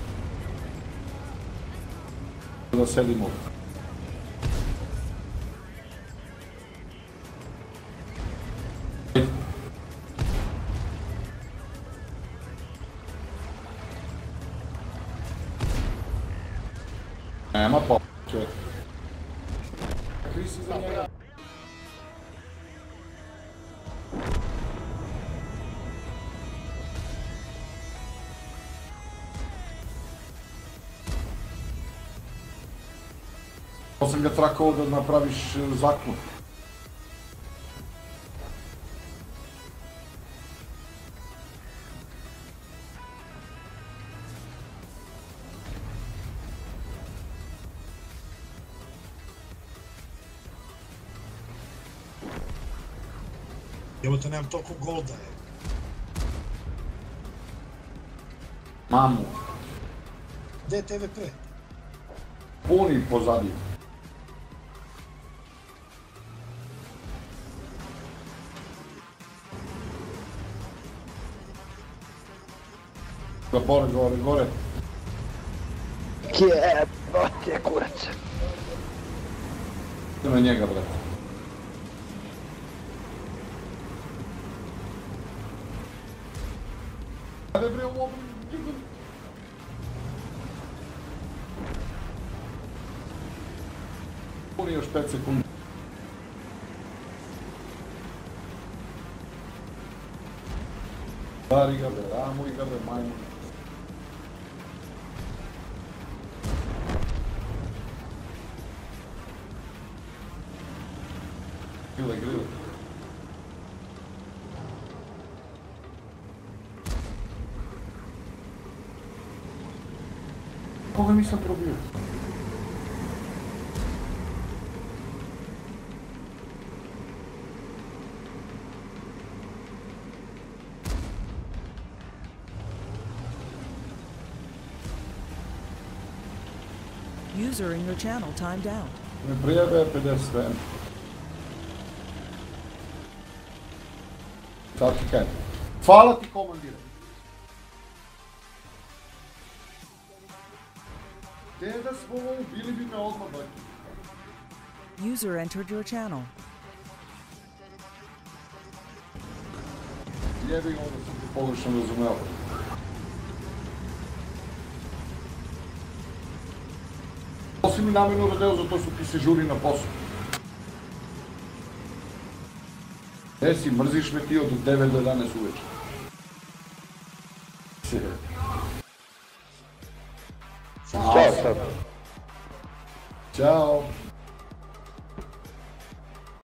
Da sedim ovdje. Nema pa, čovjek. Kri si za njega. To sam ga trakao da napraviš zaklon. Evo te nemam toliko golda, je. Mamu. Gde je T V P? Puni pozadnji. Gore, gore, gore. Jebote, kurac. Na njega, brate. Ajde bre, u ovom... Puni još pet sekundi. Dari ga bre, ramuj ga bre, majmun. Grile, grile. Koga nisam probio? User in your channel timed out. Me prijebe pedeset sve. Sad ti kaj. Hvala ti, komandire. Te da smo ovo ubili bi me odmah, baki. User entered your channel. Jebi ga, onda sam ti pogrešno razumeo. To si mi namjerno radeo zato što ti se žuri na poslu. Gde si, mrziš me ti od devet do jedanaest uveče. Ćao. Ćao.